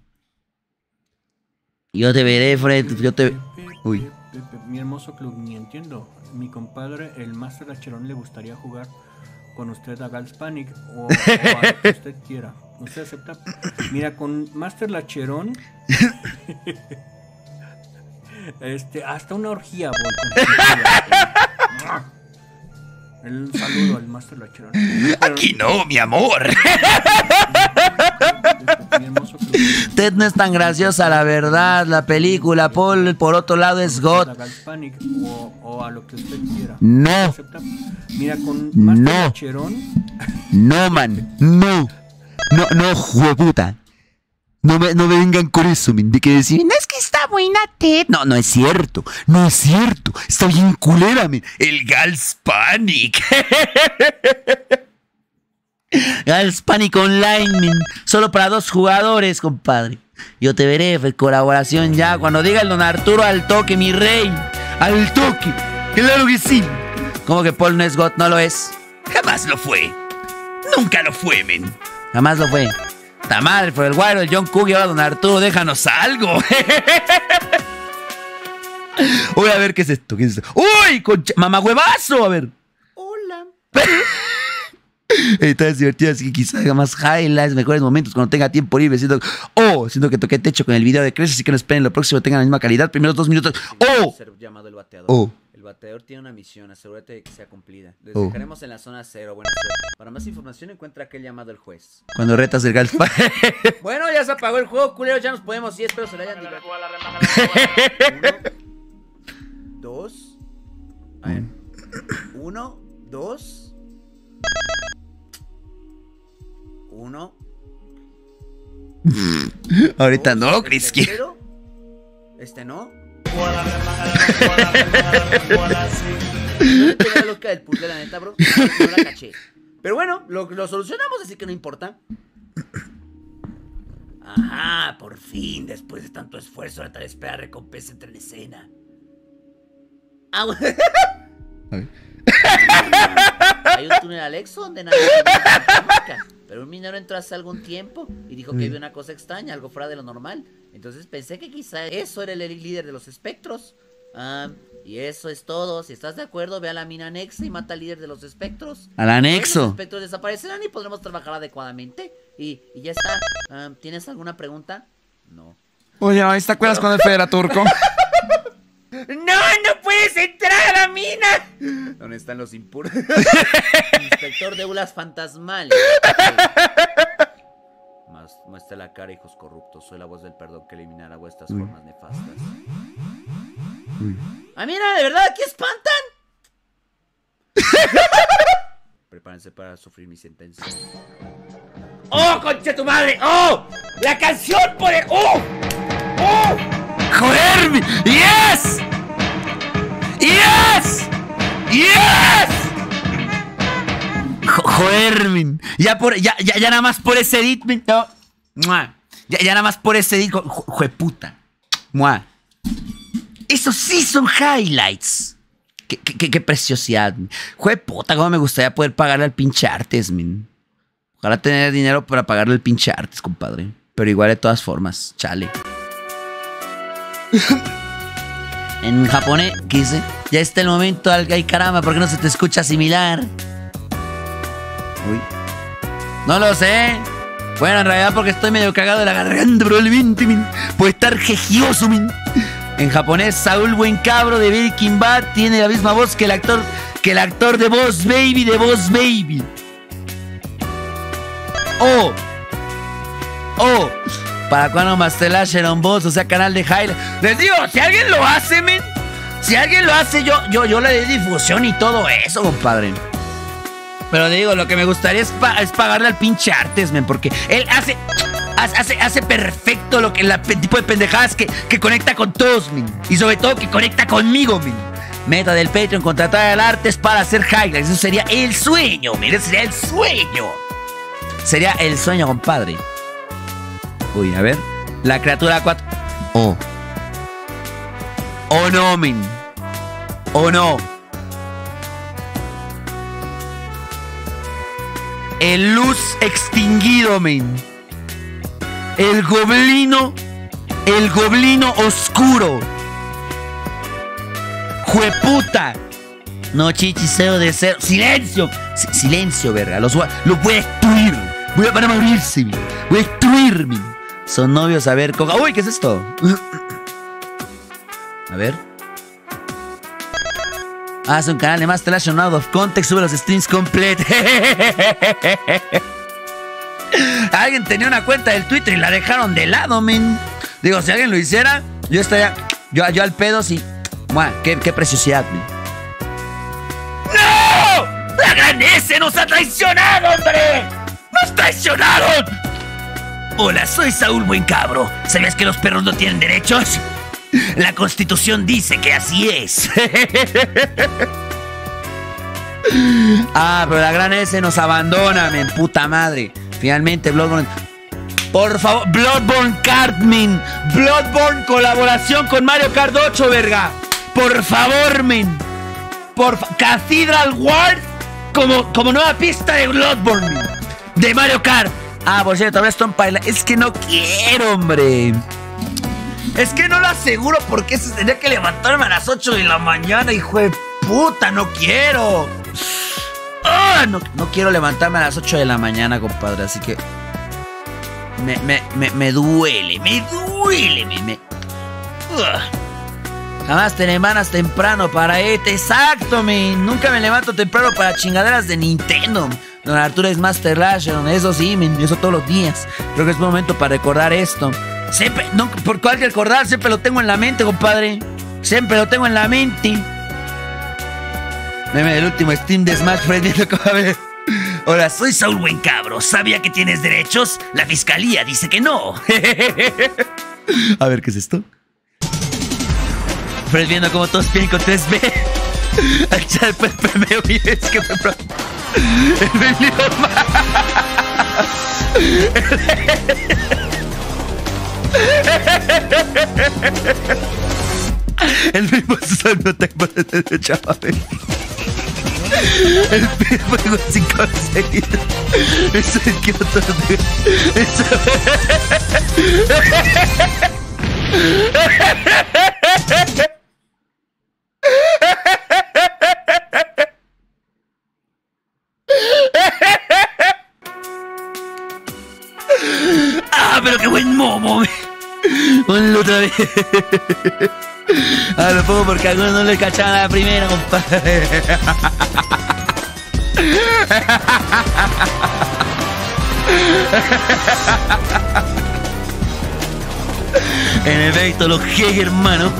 Yo te veré, Fred. Yo te... Uy. Mi hermoso club, ni entiendo. Mi compadre, el Master Acheron, le gustaría jugar con usted a Gals Panic o a lo que usted quiera. ¿Usted acepta? Mira, con Master Lacherón. Hasta una orgía voy con el saludo al Master Lacherón. Aquí no, mi amor. Ted no es tan graciosa, la verdad. La película, Paul, por otro lado, es God. O a lo que usted quiera. No. Mira, con Master Lacherón. No, man. No. No, jueputa. No me vengan con eso, men. De que decir, no es que está buena, Ted. No es cierto. No es cierto. Está bien culera, men. El Gals Panic. Gals Panic Online, men. Solo para 2 jugadores, compadre. Yo te veré, colaboración ya. Cuando diga el don Arturo, al toque, mi rey. Al toque. Claro que sí. ¿Cómo que Paul no es God? No lo es. Jamás lo fue. Nunca lo fue, men. Jamás lo fue. ¡Ta madre! Por el Guairo, el John Cook y ahora don Arturo, déjanos algo. Voy a ver qué es esto. ¿Qué es esto? ¡Uy! ¡Mamahuevazo! A ver. Hola. Está divertido, así que quizás haga más highlights, mejores momentos cuando tenga tiempo libre. Siento que toqué techo con el video de Crash, así que no esperen lo próximo, tengan la misma calidad. Primeros 2 minutos. Llamado el bateador. El bateador tiene una misión, asegúrate de que sea cumplida. Les dejaremos en la zona 0, buena suerte. Para más información encuentra aquel llamado el juez. Cuando retas el Gals. Bueno, ya se apagó el juego, culeros, ya nos podemos ir, espero se lo hayan divertido. 1, 2. A ver. 1, 2. 1. Ahorita no, Crisky. No. No tenía la lógica del puzzle, la neta, bro. No la caché. Pero bueno, lo solucionamos, así que no importa. Ajá, por fin, después de tanto esfuerzo, la tal espera recompensa entra en escena. Ah, bueno. Hay un túnel Alexo donde nadie marca, pero un minero entró hace algún tiempo y dijo que había una cosa extraña, algo fuera de lo normal. Entonces pensé que quizá eso era el líder de los espectros. Y eso es todo. Si estás de acuerdo, ve a la mina anexa y mata al líder de los espectros. Al anexo. Los espectros desaparecerán y podremos trabajar adecuadamente. Y ya está. ¿Tienes alguna pregunta? No. Oye, ¿te acuerdas con el Federa Turco? ¡No puedes entrar a la mina! ¿Dónde están los impuros? Inspector de Ulas Fantasmales. Muestra la cara, hijos corruptos. Soy la voz del perdón que eliminará vuestras formas nefastas. ¡Ah, mira! ¿De verdad aquí espantan? Prepárense para sufrir mi sentencia. ¡Oh, concha tu madre! ¡Oh! ¡La canción por el... ¡Oh! ¡Oh! ¡Joder! ¡Yes! ¡Yes! ¡Yes! Joder, ya nada más por ese edit, no. Ya nada más por ese edit, jueputa. Esos sí son highlights. Qué preciosidad. Jueputa, cómo me gustaría poder pagarle al pinche Artes, min. Ojalá tener dinero para pagarle al pinche Artes, compadre. Pero igual de todas formas, chale. En japonés, ¿qué dice? Ya está el momento, ay caramba, ¿por qué no se te escucha similar? Uy. No lo sé. Bueno, en realidad porque estoy medio cagado de la garganta, probablemente, min. Puede estar jejioso, min. En japonés, Saúl Buencabro de Breaking Bad tiene la misma voz que el actor de Boss Baby de Boss Baby. Oh. ¿Para cuándo Master Lasher Boss? O sea, canal de highlight. Les digo, si alguien lo hace, men. Si alguien lo hace, yo le doy difusión y todo eso, compadre. Pero digo, lo que me gustaría es pagarle al pinche Artes, men. Porque él hace perfecto lo que el tipo de pendejadas que conecta con todos, men. Y sobre todo que conecta conmigo, men. Meta del Patreon, contratar al Artes para hacer highlights. Eso sería el sueño, men. Eso sería el sueño. Sería el sueño, compadre. Uy, a ver. La criatura 4. Oh no, men. Oh no. El luz extinguido, men. El goblino oscuro. Jueputa. No, chichiseo de cero. Silencio. Silencio, verga. Lo voy a destruir. Van a morirse, men. Voy a destruirme. Son novios, a ver, coja. Uy, ¿qué es esto? A ver. Es un canal de Master Action Out of Context. Sube los streams completos. Alguien tenía una cuenta del Twitter y la dejaron de lado, men. Digo, si alguien lo hiciera, yo estaría. Yo al pedo, sí. Qué preciosidad, men. ¡No! ¡La gran S nos ha traicionado, hombre! ¡Nos traicionaron! Hola, soy Saúl Buencabro. ¿Sabías que los perros no tienen derechos? La Constitución dice que así es. Pero la gran S nos abandona, men, puta madre. Finalmente, Bloodborne. Por favor, Bloodborne Kart, men. Bloodborne colaboración con Mario Kart 8, verga. Por favor, men. Cathedral Ward como nueva pista de Bloodborne, men. De Mario Kart. Por cierto, ahora Stone Pilot. Es que no quiero, hombre. Es que no lo aseguro porque se tendría que levantarme a las 8 de la mañana, hijo de puta, no quiero. No quiero levantarme a las 8 de la mañana, compadre, así que me duele. Jamás te levantas temprano para exacto, men. Nunca me levanto temprano para chingaderas de Nintendo. Don Arturo es Master Ration, eso sí, men, eso todos los días. Creo que es momento para recordar esto. Siempre, no, por cual que recordar, siempre lo tengo en la mente, compadre. Siempre lo tengo en la mente. Meme del último Steam de Smash Freddy. Hola, soy Saúl Buencabro. ¿Sabía que tienes derechos? La fiscalía dice que no. A ver, ¿qué es esto? Fred viendo como todos vienen con 3B. Al chat me olvidé, es que me el idioma. El mismo no tengo de chaval. El mismo juego sin conseguir. Eso es que otro. Eso. Pero qué buen momo. Ponlo otra vez. Lo pongo porque algunos no le cachaban a la primera, compadre. En efecto, los G, hermano.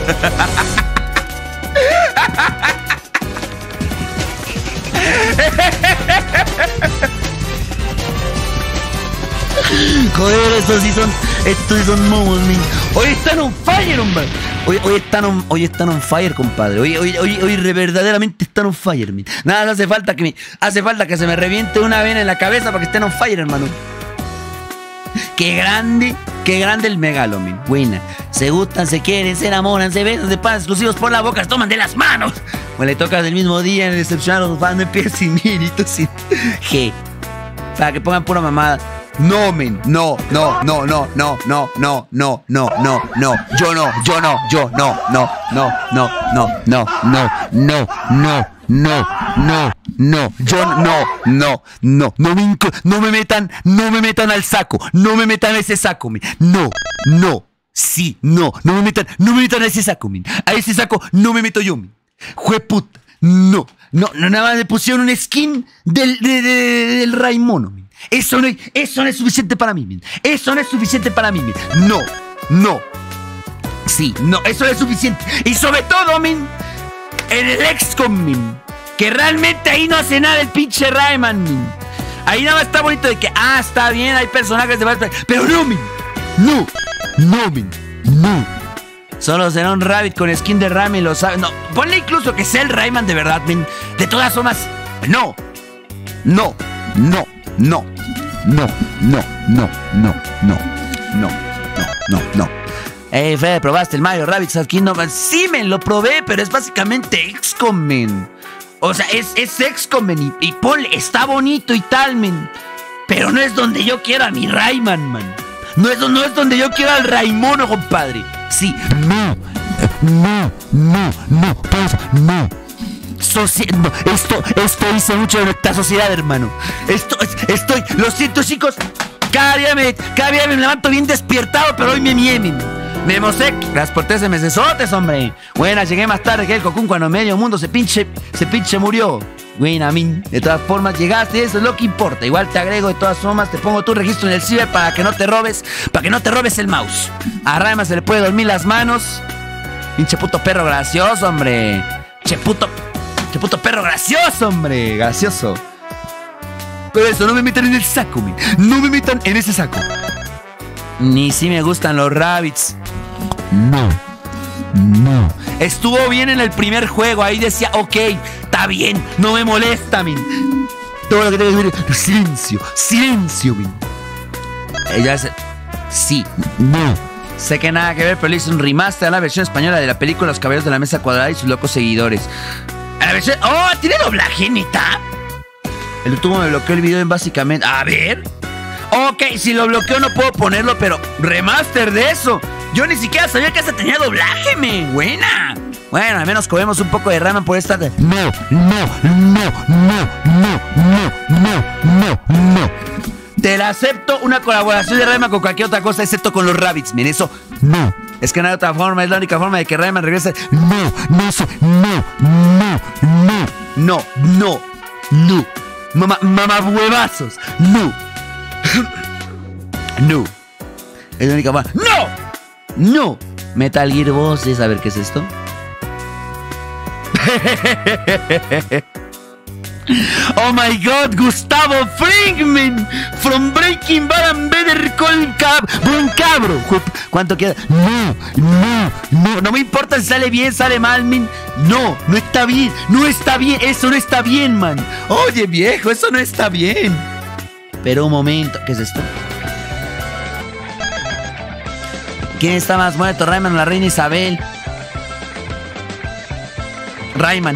Joder, estos sí son momos, man. Hoy están on fire, hombre. Hoy están on fire, compadre. Hoy verdaderamente están on fire, man. Nada, no hace falta que se me reviente una vena en la cabeza para que estén on fire, hermano. Qué grande el megalo, man. Buena. Se gustan, se quieren, se enamoran, se besan, se pasan exclusivos por la boca, se toman de las manos. Pues le tocas el mismo día en el decepcionado, los fans no empiezan sin méritos, sin G. Para que pongan pura mamada. No, men, no. Yo no me metan al saco, no me metan a ese saco, men. No me metan a ese saco, men. A ese saco no me meto yo, men. Jueputa, no, nada más me pusieron un skin del Raimono, men. Eso no es suficiente para mí, men. Eso no es suficiente para mí, men. No. Sí, no, eso no es suficiente. Y sobre todo, men, en el XCOM, men, que realmente ahí no hace nada el pinche Rayman, men. Ahí nada más está bonito de que, está bien, hay personajes de Batman. Pero no, men. No, men. No. Solo será un Rabbit con skin de Rayman, lo sabe. No, ponle incluso que sea el Rayman de verdad, men. De todas formas, no. Fede, ¿probaste el Mario Rabbids aquí? No, sí, men, lo probé, pero es básicamente XCOM, men. O sea, es XCOM, men, y ponle, está bonito y tal, men. Pero no es donde yo quiero a mi Rayman, man. No es donde yo quiero al Raimono, compadre. Sí, no. Esto dice mucho de nuestra sociedad, hermano. Lo siento, chicos. Cada día me levanto bien despiertado, pero hoy me miemi. Memosec, gracias por 13 meses, hombre. Buena, llegué más tarde que el Cocún cuando medio mundo se pinche murió. Buena, min. De todas formas, llegaste, eso es lo que importa. Igual te agrego, de todas formas, te pongo tu registro en el ciber para que no te robes el mouse. A Rayman se le puede dormir las manos. Pinche puto perro gracioso, hombre. Che puto perro gracioso, hombre. Gracioso. Pero eso, no me metan en el saco, min. No me metan en ese saco. Ni si me gustan los rabbits. No. Estuvo bien en el primer juego. Ahí decía, ok, está bien, no me molesta, min. Todo lo que tengo que decir, silencio, min. Ella dice, sí, no. Sé que nada que ver, pero le hice un remaster a la versión española de la película Los Caballeros de la Mesa Cuadrada y sus locos seguidores. A la versión... ¡Oh! ¿Tiene doblaje, neta? El YouTube me bloqueó el video en básicamente... A ver... Ok, si lo bloqueo no puedo ponerlo, pero remaster de eso. Yo ni siquiera sabía que hasta tenía doblaje, men. Buena. Bueno, al menos comemos un poco de Rayman por esta... No. Te la acepto una colaboración de Rayman con cualquier otra cosa excepto con los Rabbids, men. Eso no. Es que no hay otra forma, es la única forma de que Rayman regrese. No. Mamá huevazos. No. Es la única forma. ¡No! Metal Gear Voices, a ver qué es esto. Oh my god, Gustavo Fringman from Breaking Bad and Better Call Saul. Buen cabro. ¿Cuánto queda? No me importa si sale bien, sale mal, man. No está bien. Eso no está bien, man. Oye, viejo, eso no está bien. Pero un momento, ¿qué es esto? ¿Quién está más muerto, Rayman o la reina Isabel? Rayman.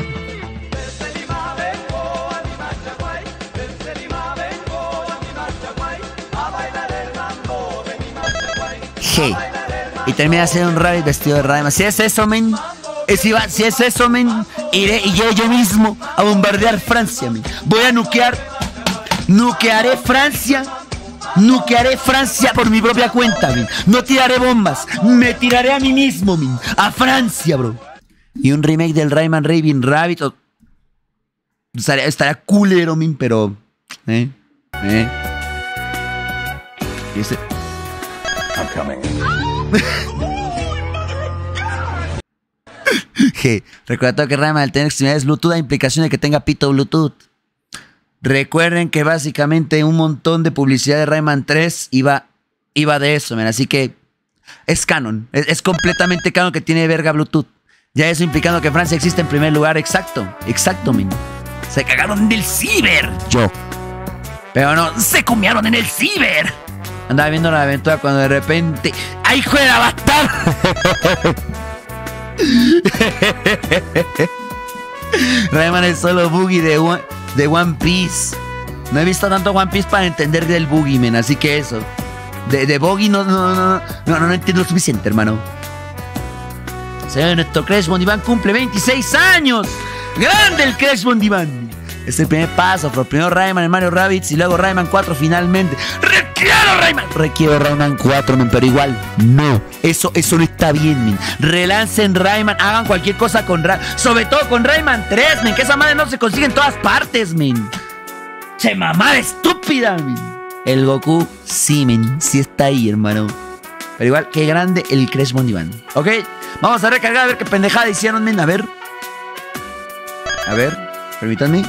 Hey. Y termina siendo un rabbit vestido de Rayman. Si es eso, men. Si es eso, men. Iré yo mismo a bombardear Francia, men. Voy a nuquearé Francia por mi propia cuenta, min. No tiraré bombas, me tiraré a mí mismo, min. A Francia, bro. Y un remake del Rayman Raving Rabbit estaría culero, min, pero... Y ese... I'm coming. Recuerda que Rayman al tener extremidades Bluetooth hay implicación de que tenga pito Bluetooth. Recuerden que básicamente un montón de publicidad de Rayman 3 iba de eso, man. Así que es canon. Es completamente canon que tiene verga Bluetooth. Ya eso implicando que Francia existe en primer lugar. Exacto, man. Se cagaron del ciber. Pero no, se comiaron en el ciber. Andaba viendo la aventura cuando de repente... ¡Ay, hijo de la bastarda! Rayman es solo Boogie de One Piece. No he visto tanto One Piece para entender del Boogie, men. Así que eso. De Boogie no entiendo lo suficiente, hermano. Señor, nuestro Crash Bondivan cumple 26 años. ¡Grande el Crash Bondivan! Es el primer paso. Primero Rayman en Mario Rabbids y luego Rayman 4 finalmente. Requiero Rayman 4, men, pero igual, no. Eso no está bien, men. Relancen Rayman, hagan cualquier cosa con Rayman. Sobre todo con Rayman 3, men, que esa madre no se consigue en todas partes, men. Che, mamá estúpida, men. El Goku, sí, men, sí está ahí, hermano. Pero igual, qué grande el Crash Bondivan. Ok, vamos a recargar a ver qué pendejada hicieron, men. A ver, permítanme.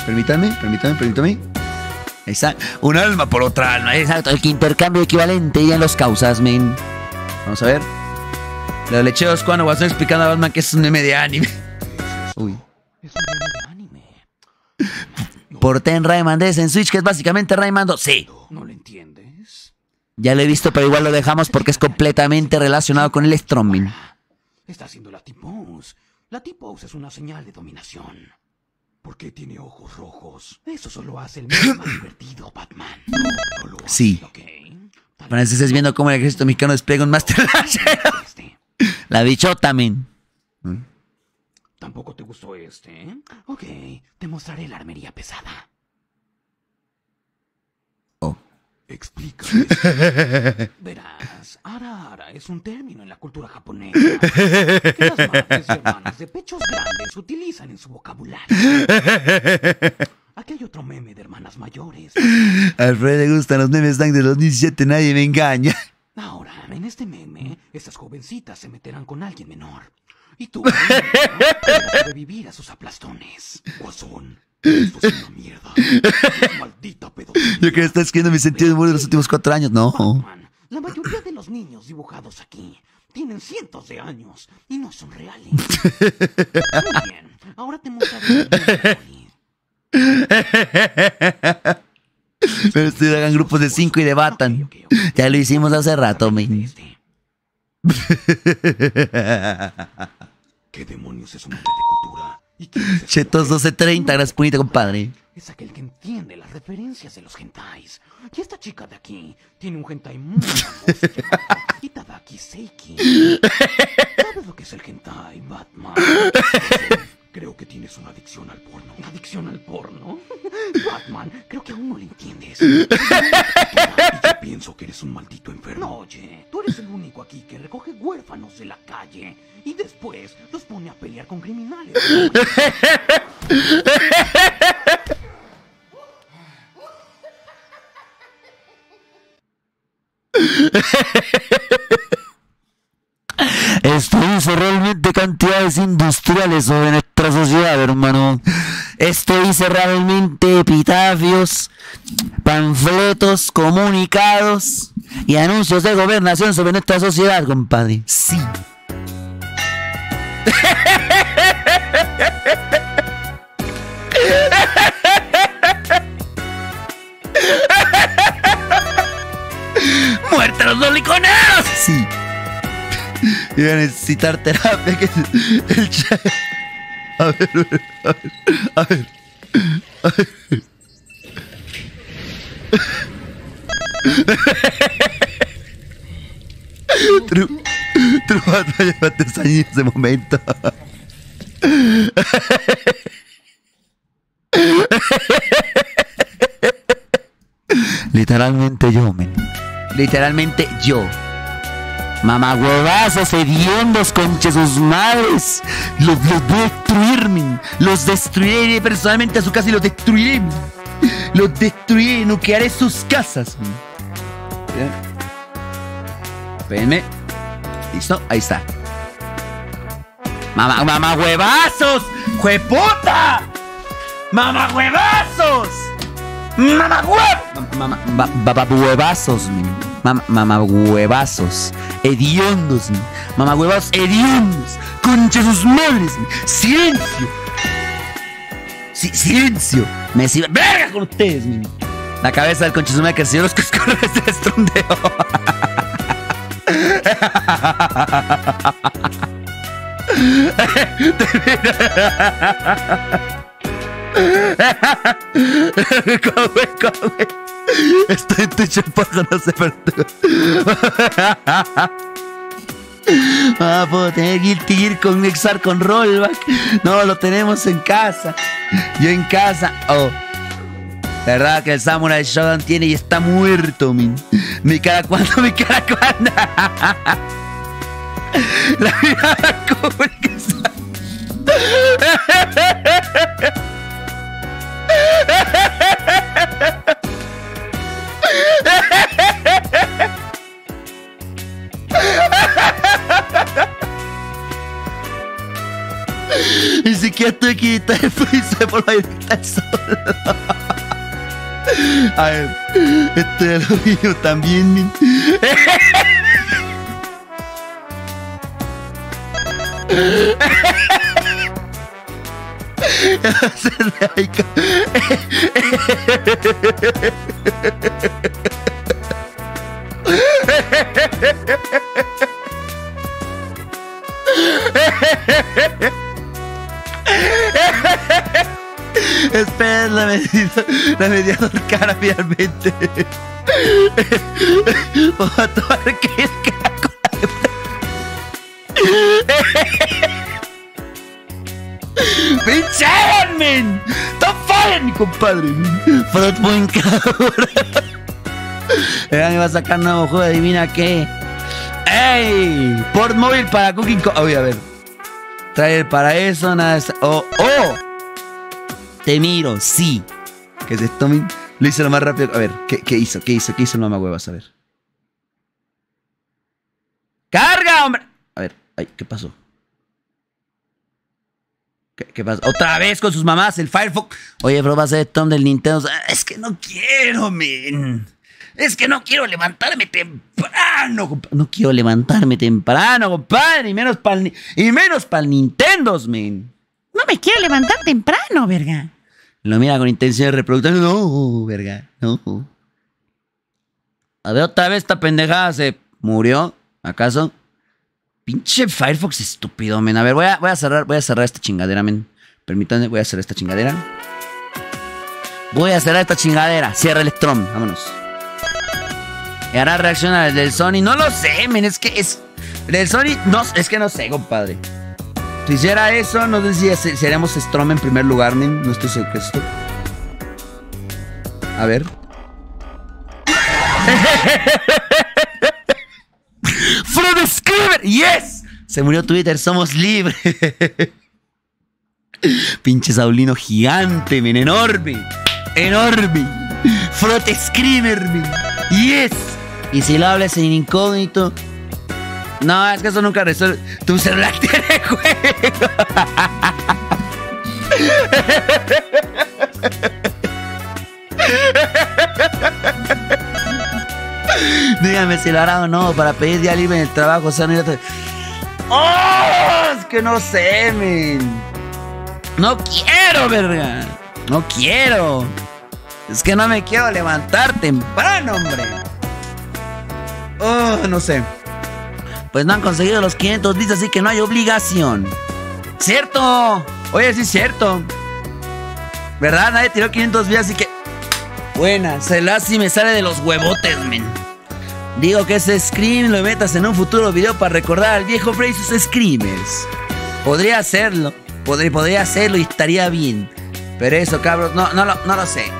Ahí está. Un alma por otra alma. Exacto. El intercambio equivalente y en los causas, men. Vamos a ver. Los lecheos cuando vas explicando a Batman que es un meme de anime. Uy. Es un meme de anime. Porté en Rayman DS en Switch, que es básicamente Rayman 2. Sí. ¿No lo entiendes? Ya lo he visto, pero igual lo dejamos porque es completamente relacionado con el Strongman. Está haciendo la T-Pose. La T-Pose es una señal de dominación. ¿Por qué tiene ojos rojos? Eso solo hace el meme más divertido, Batman. No lo hace, sí. Okay. Francis viendo cómo el ejército mexicano despega un Master Lash. La bichota, men. tampoco te gustó este, ¿eh? Ok, te mostraré la armería pesada. Oh. Explícame. Verás, ara es un término en la cultura japonesa que las madres y hermanas de pechos grandes utilizan en su vocabulario. Aquí hay otro meme de hermanas mayores. A Alfredo le gustan los memes de los 17, nadie me engaña. Ahora, en este meme, estas jovencitas se meterán con alguien menor. Y tú, podrás sobrevivir a sus aplastones. Guasón, esto es una mierda. Es maldita pedofilia. Yo creo que está escribiendo mi sentido de humor de los últimos 4 años, no. Batman, la mayoría de los niños dibujados aquí tienen cientos de años y no son reales. Muy bien, ahora te mostraré. Pero ustedes hagan grupos de 5 y debatan. Ya lo hicimos hace rato, men. ¿Qué demonios es un hombre de cultura? Chetos 1230, gracias punita, compadre. Es aquel que entiende las referencias de los hentais. Y esta chica de aquí tiene un hentai muy famoso llamado Itadaki Seiki. ¿Sabes lo que es el hentai, Batman? Creo que tienes una adicción al porno. ¿Una adicción al porno? Batman, creo que aún no lo entiendes. Y yo pienso que eres un maldito enfermo. No, oye, tú eres el único aquí que recoge huérfanos de la calle y después los pone a pelear con criminales. Esto hizo realmente cantidades industriales sobre nuestra sociedad, hermano. Esto hizo realmente epitafios, panfletos, comunicados y anuncios de gobernación sobre nuestra sociedad, compadre. Sí. ¡Muerte a los doliconeros! Sí. Iba a necesitar terapia. Que el chat. A ver. Trubato, llévate en ese momento. Literalmente yo, men. Literalmente yo. Mamagüevazos hediondos, conche sus madres. Los voy a destruir, men. Los destruiré personalmente a su casa y los destruiré, men. Los destruiré, nuclearé sus casas, men. Espérenme. Listo, ahí está. Mamagüevazos, ¡jueputa! ¡Mamagüevazos! Mamagüevazos, mamagüevazos, hediondos, mamagüevazos, hediondos, concha sus madres, silencio, silencio, me sirve, verga con ustedes, la cabeza del concha su madre que el señor los cascorres se estrondeó. Come. Estoy en Twitch en poco, no sé, pero puedo tener Guilty Gear con Exar con rollback. No, lo tenemos en casa. Yo en casa. Oh, la verdad que el Samurai Shodown tiene y está muerto, mi cara cuando. La mirada como el que está. Ni siquiera estoy aquí y se por la directa solo. A ver, esto ya lo vi yo también. Espera la mediador cara finalmente. Voy a tomar que es ¡Pincharon, men! ¡Top fire, mi compadre! Frot buen cabrón. Me va a sacar nuevo juego, adivina qué. ¡Ey! Port móvil para Cooking Co. Oye, a ver. Trailer para eso, nada de... ¡Oh! Te miro, sí. ¿Qué es esto, men? Lo hice lo más rápido. A ver, ¿qué hizo? ¿Qué hizo el mamahuevas? A ver. ¡Carga, hombre! A ver, ay, ¿qué pasó? ¿Qué pasó? Otra vez con sus mamás, el Firefox. Oye, bro, va a ser el Tom del Nintendo. Es que no quiero, men. Es que no quiero levantarme temprano, compadre. No quiero levantarme temprano, compadre. Y menos para el Nintendo, men. No me quiero levantar temprano, verga. Lo mira con intención de reproductor. No, verga, no. A ver, otra vez esta pendejada se murió. ¿Acaso? Pinche Firefox estúpido, men. A ver, voy a cerrar esta chingadera, men. Permítanme, voy a cerrar esta chingadera. Cierra el Strom, vámonos. Y hará reacción al del Sony. No lo sé, men. Es que es... El del Sony, no, es que no sé, compadre. Si hiciera eso, no sé si haríamos Strom en primer lugar, men. No estoy seguro que esto. A ver. ¡From Screamer! ¡Yes! Se murió Twitter, somos libres. Pinche Saulino gigante, men. Enorme. Frot Screamer, men. ¡Yes! Y si lo hablas en incógnito... No, es que eso nunca resuelve. Tu celular tiene juego. Dígame si lo hará o no para pedir día libre en el trabajo. O sea, no ir ¡Oh! Es que no sé, men. No quiero, verga. No quiero. Es que no me quiero levantar temprano, hombre. Oh, no sé. Pues no han conseguido los 500 bits, así que no hay obligación. ¡Cierto! Oye, sí es cierto. ¿Verdad? Nadie tiró 500 bits, así que... Buena, celular sí me sale de los huevotes, men. Digo que ese scream lo metas en un futuro video para recordar al viejo Frey y sus screamers. Podría hacerlo. Podría hacerlo y estaría bien. Pero eso, cabros, no lo sé.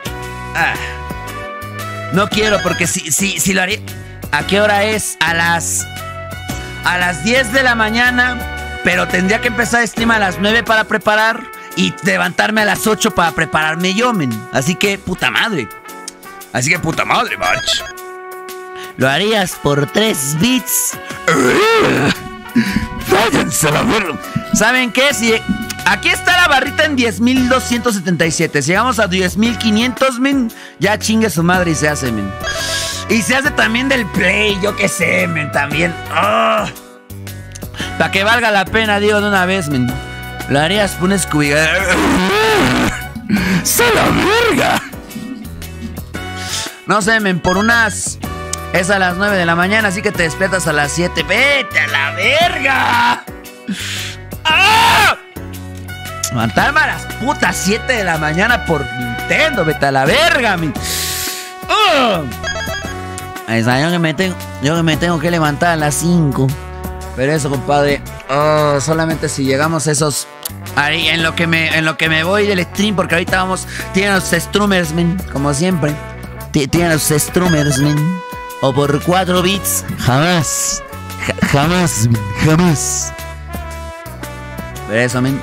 No quiero, porque si lo haría... ¿A qué hora es? A las 10 de la mañana. Pero tendría que empezar el stream a las 9 para preparar. Y levantarme a las 8 para prepararme yo, men. Así que, puta madre, March. ¿Lo harías por 3 bits? Váyanse a la verga. ¿Saben qué? Si aquí está la barrita en 10.277. Si llegamos a 10.500, men, ya chingue su madre y se hace, men. Y se hace también del Play, yo qué sé, men, también. Oh. Para que valga la pena, digo de una vez, men. Lo harías por un Scooby. ¡Se la verga! No sé, men, por unas... Es a las 9 de la mañana, así que te despiertas a las 7. ¡Vete a la verga! ¡Ah! Levantarme a las putas 7 de la mañana por Nintendo. ¡Vete a la verga, men! Ahí está, yo que me tengo que levantar a las 5. Pero eso, compadre, solamente si llegamos a esos... Ahí, en lo que me voy del stream, porque ahorita tienen los streamers, men, como siempre. Tienen los streamers, men. O por 4 bits, jamás. Jamás, men, jamás. Pero eso, men.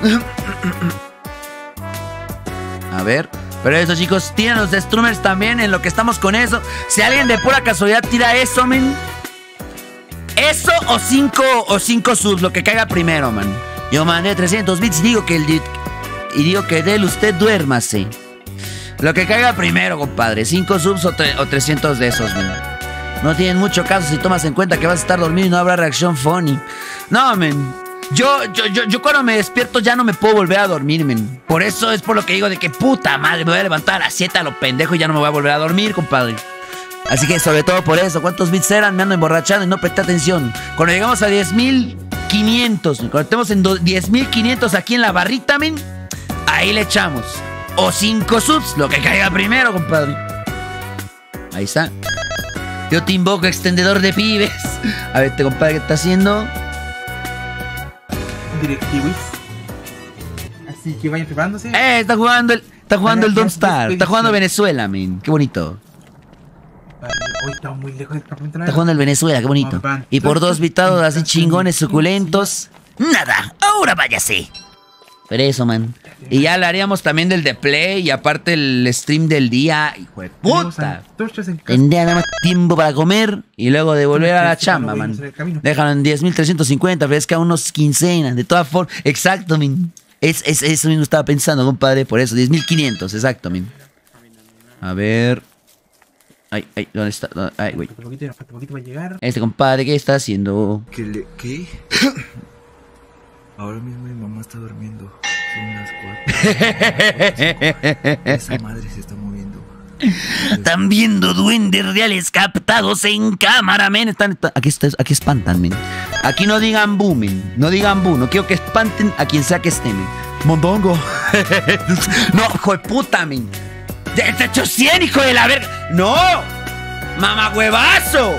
A ver. Pero eso, chicos, tienen los streamers también, en lo que estamos con eso. Si alguien de pura casualidad tira eso, men. Eso o 5 subs, lo que caiga primero, man. Yo mandé 300 bits y digo que del usted duérmase. Lo que caiga primero, compadre. 5 subs o 300 de esos, man. No tienen mucho caso si tomas en cuenta que vas a estar dormido y no habrá reacción funny. No, man. Yo cuando me despierto ya no me puedo volver a dormir, men. Por eso es por lo que digo de que puta madre, me voy a levantar a las 7 a lo pendejo y ya no me voy a volver a dormir, compadre. Así que sobre todo por eso, ¿cuántos bits eran? Me ando emborrachando y no presté atención. Cuando llegamos a 10.500, cuando estemos en 10.500 aquí en la barrita, men, ahí le echamos. O 5 subs, lo que caiga primero, compadre. Ahí está. Yo te invoco, extendedor de pibes. A ver, este compadre, ¿qué está haciendo? Directivis. Sí, que vayan preparándose. Está jugando el Don't Star. Está jugando Venezuela, men. Qué bonito. Vale, hoy estamos muy lejos del campamento. Está jugando el Venezuela, qué bonito. Y por 2 invitados así chingones, suculentos. Nada, ahora váyase. Pero eso, man. Y ya hablaríamos también del de Play y aparte el stream del día. Hijo de puta. Tendría nada más tiempo para comer y luego de volver a la chamba, man. Déjalo en 10.350, fresca unos quincenas. De todas formas, exacto, man. Eso mismo estaba pensando, compadre. Por eso, 10.500, exacto, man. A ver. Ay, ¿dónde está? Ay, güey. Este compadre, ¿qué está haciendo? ¿Qué? Ahora mismo mi mamá está durmiendo. Son las 4. Esa madre se está moviendo. Están viendo duendes reales captados en cámara, men. Aquí espantan, men. Aquí no digan bu, men. No digan bu. No quiero que espanten a quien sea que esté, men. Mondongo. No, hijo de puta, men. De 800, hijo de la verga. ¡No! ¡Mamagüevazo!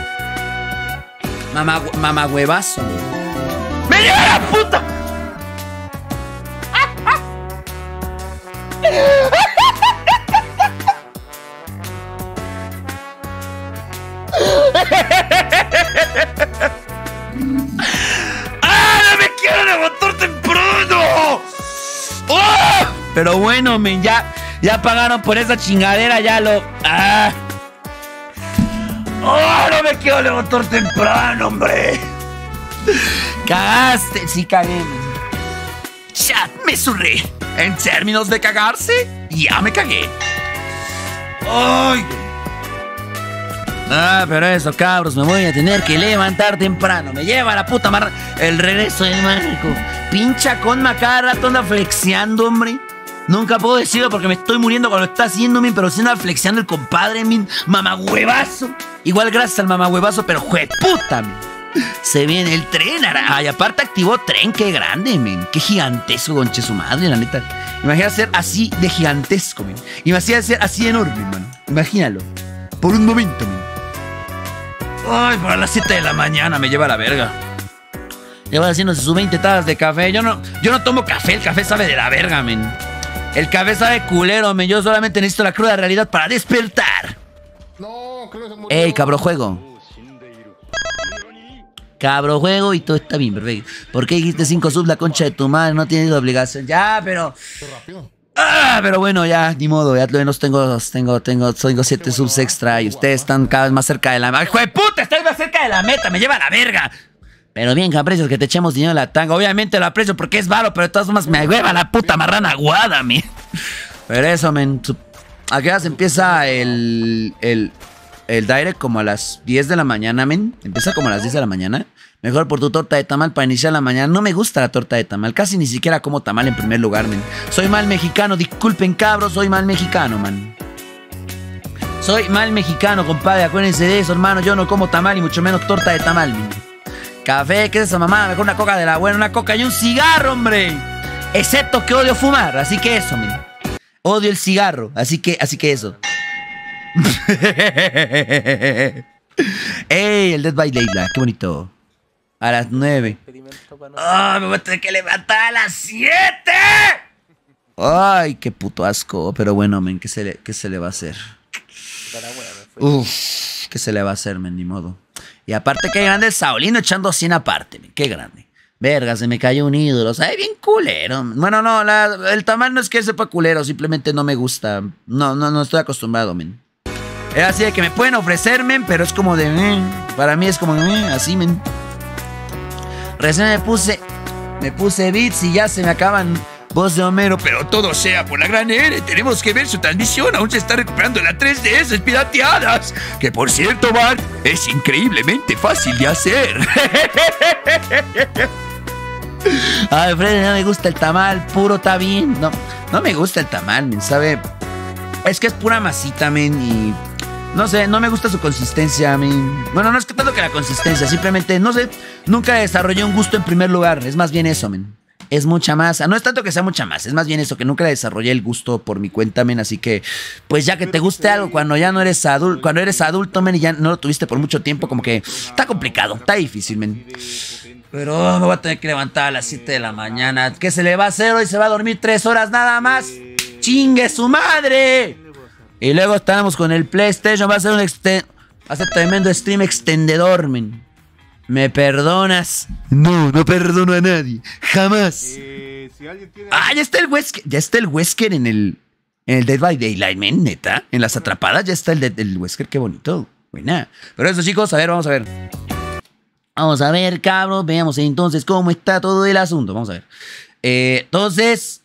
Mamagüevazo. ¡Me lleva la puta! ¡Ah! ¡No me quiero levantar temprano! ¡Oh! Pero bueno, men, ya pagaron por esa chingadera, ya lo... ¡Ah! ¡Oh! ¡No me quiero levantar temprano, hombre! ¡Cagaste! Sí, cagué, men. Ya me zurré. En términos de cagarse, ya me cagué. ¡Ay! Pero eso, cabros, me voy a tener que levantar temprano. Me lleva la puta marra. El regreso del Marco. Pincha con cada rato anda flexiando, hombre. Nunca puedo decirlo porque me estoy muriendo cuando lo está haciendo, min, pero se anda flexiando el compadre, min. Mamagüevazo. Igual gracias al mamagüevazo, pero jueputa, min. Se viene el tren, ay, aparte activó tren, qué grande, men. Qué gigantesco, conche su madre, la neta. Imagina ser así de gigantesco, men. Imagina ser así de enorme, man. Imagínalo. Por un momento, men. Ay, por las 7 de la mañana me lleva a la verga. Lleva haciéndose sus 20 tazas de café. Yo no tomo café, el café sabe de la verga, men. El café sabe culero, men. Yo solamente necesito la cruda realidad para despertar. No, creo que se murió. Ey, cabro juego. Cabro juego y todo está bien, perfecto. ¿Por qué dijiste 5 subs la concha de tu madre? No tienes obligación. Ya, pero... pero bueno, ya, ni modo. Ya tengo 7 subs extra y ustedes están cada vez más cerca de la... ¡Hijo de puta! Estás más cerca de la meta, me lleva a la verga. Pero bien, que aprecias que te echemos dinero en la tanga. Obviamente lo aprecio porque es varo, pero de todas formas me hueva la puta marrana aguada, men. Pero eso, men. ¿A qué hora se empieza el direct? Como a las 10 de la mañana, men. Empieza como a las 10 de la mañana. Mejor por tu torta de tamal para iniciar la mañana. No me gusta la torta de tamal. Casi ni siquiera como tamal en primer lugar, men. Soy mal mexicano. Disculpen, cabros. Soy mal mexicano, man. Soy mal mexicano, compadre. Acuérdense de eso, hermano. Yo no como tamal y mucho menos torta de tamal, men. Café, ¿qué es esa mamá? Mejor una coca de la buena. Una coca y un cigarro, hombre. Excepto que odio fumar. Así que eso, men. Odio el cigarro. Así que eso. ¡Ey! El Dead by Daylight, qué bonito. A las 9. ¡Ah! Me voy a tener que levantar a las 7. ¡Ay! Qué puto asco. Pero bueno, men, ¿qué se le va a hacer? Uff, ¿qué se le va a hacer, men? Ni modo. Y aparte, qué grande el Saulino echando 100 aparte, men. Qué grande. Verga, se me cayó un ídolo. Sabe bien culero. Bueno, no, el tamal no es que sepa culero. Simplemente no me gusta. No estoy acostumbrado, men. Es así de que me pueden ofrecer, men, pero es como de... para mí es como... así, men. Recién me puse beats y ya se me acaban. Voz de Homero. Pero todo sea por la gran R. Tenemos que ver su transmisión. Aún se está recuperando la 3DS pirateadas. Que por cierto, Bar, es increíblemente fácil de hacer. Ay, Freddy, no me gusta el tamal. Puro está bien. No me gusta el tamal, men, ¿sabe? Es que es pura masita, men, y... no sé, no me gusta su consistencia, men. Bueno, no es que tanto que la consistencia, simplemente, no sé, nunca desarrollé un gusto en primer lugar. Es más bien eso, men. Es mucha masa. No es tanto que sea mucha masa, es más bien eso, que nunca desarrollé el gusto por mi cuenta, men. Así que, pues ya que te guste algo cuando ya no eres adulto, cuando eres adulto, men, y ya no lo tuviste por mucho tiempo, como que está complicado, está difícil, men. Pero me voy a tener que levantar a las 7 de la mañana. ¿Qué se le va a hacer hoy? Se va a dormir 3 horas nada más. ¡Chingue su madre! Y luego estamos con el PlayStation. Va a ser va a ser tremendo stream extendedor, men. ¿Me perdonas? No, no perdono a nadie. Jamás. Si alguien tiene... Ah, ya está el Wesker. Ya está el Wesker en el Dead by Daylight, men, neta. En las atrapadas ya está el Wesker. Qué bonito. Buena. Pero eso, chicos, a ver, vamos a ver. Vamos a ver, cabros. Veamos entonces cómo está todo el asunto. Vamos a ver. Entonces.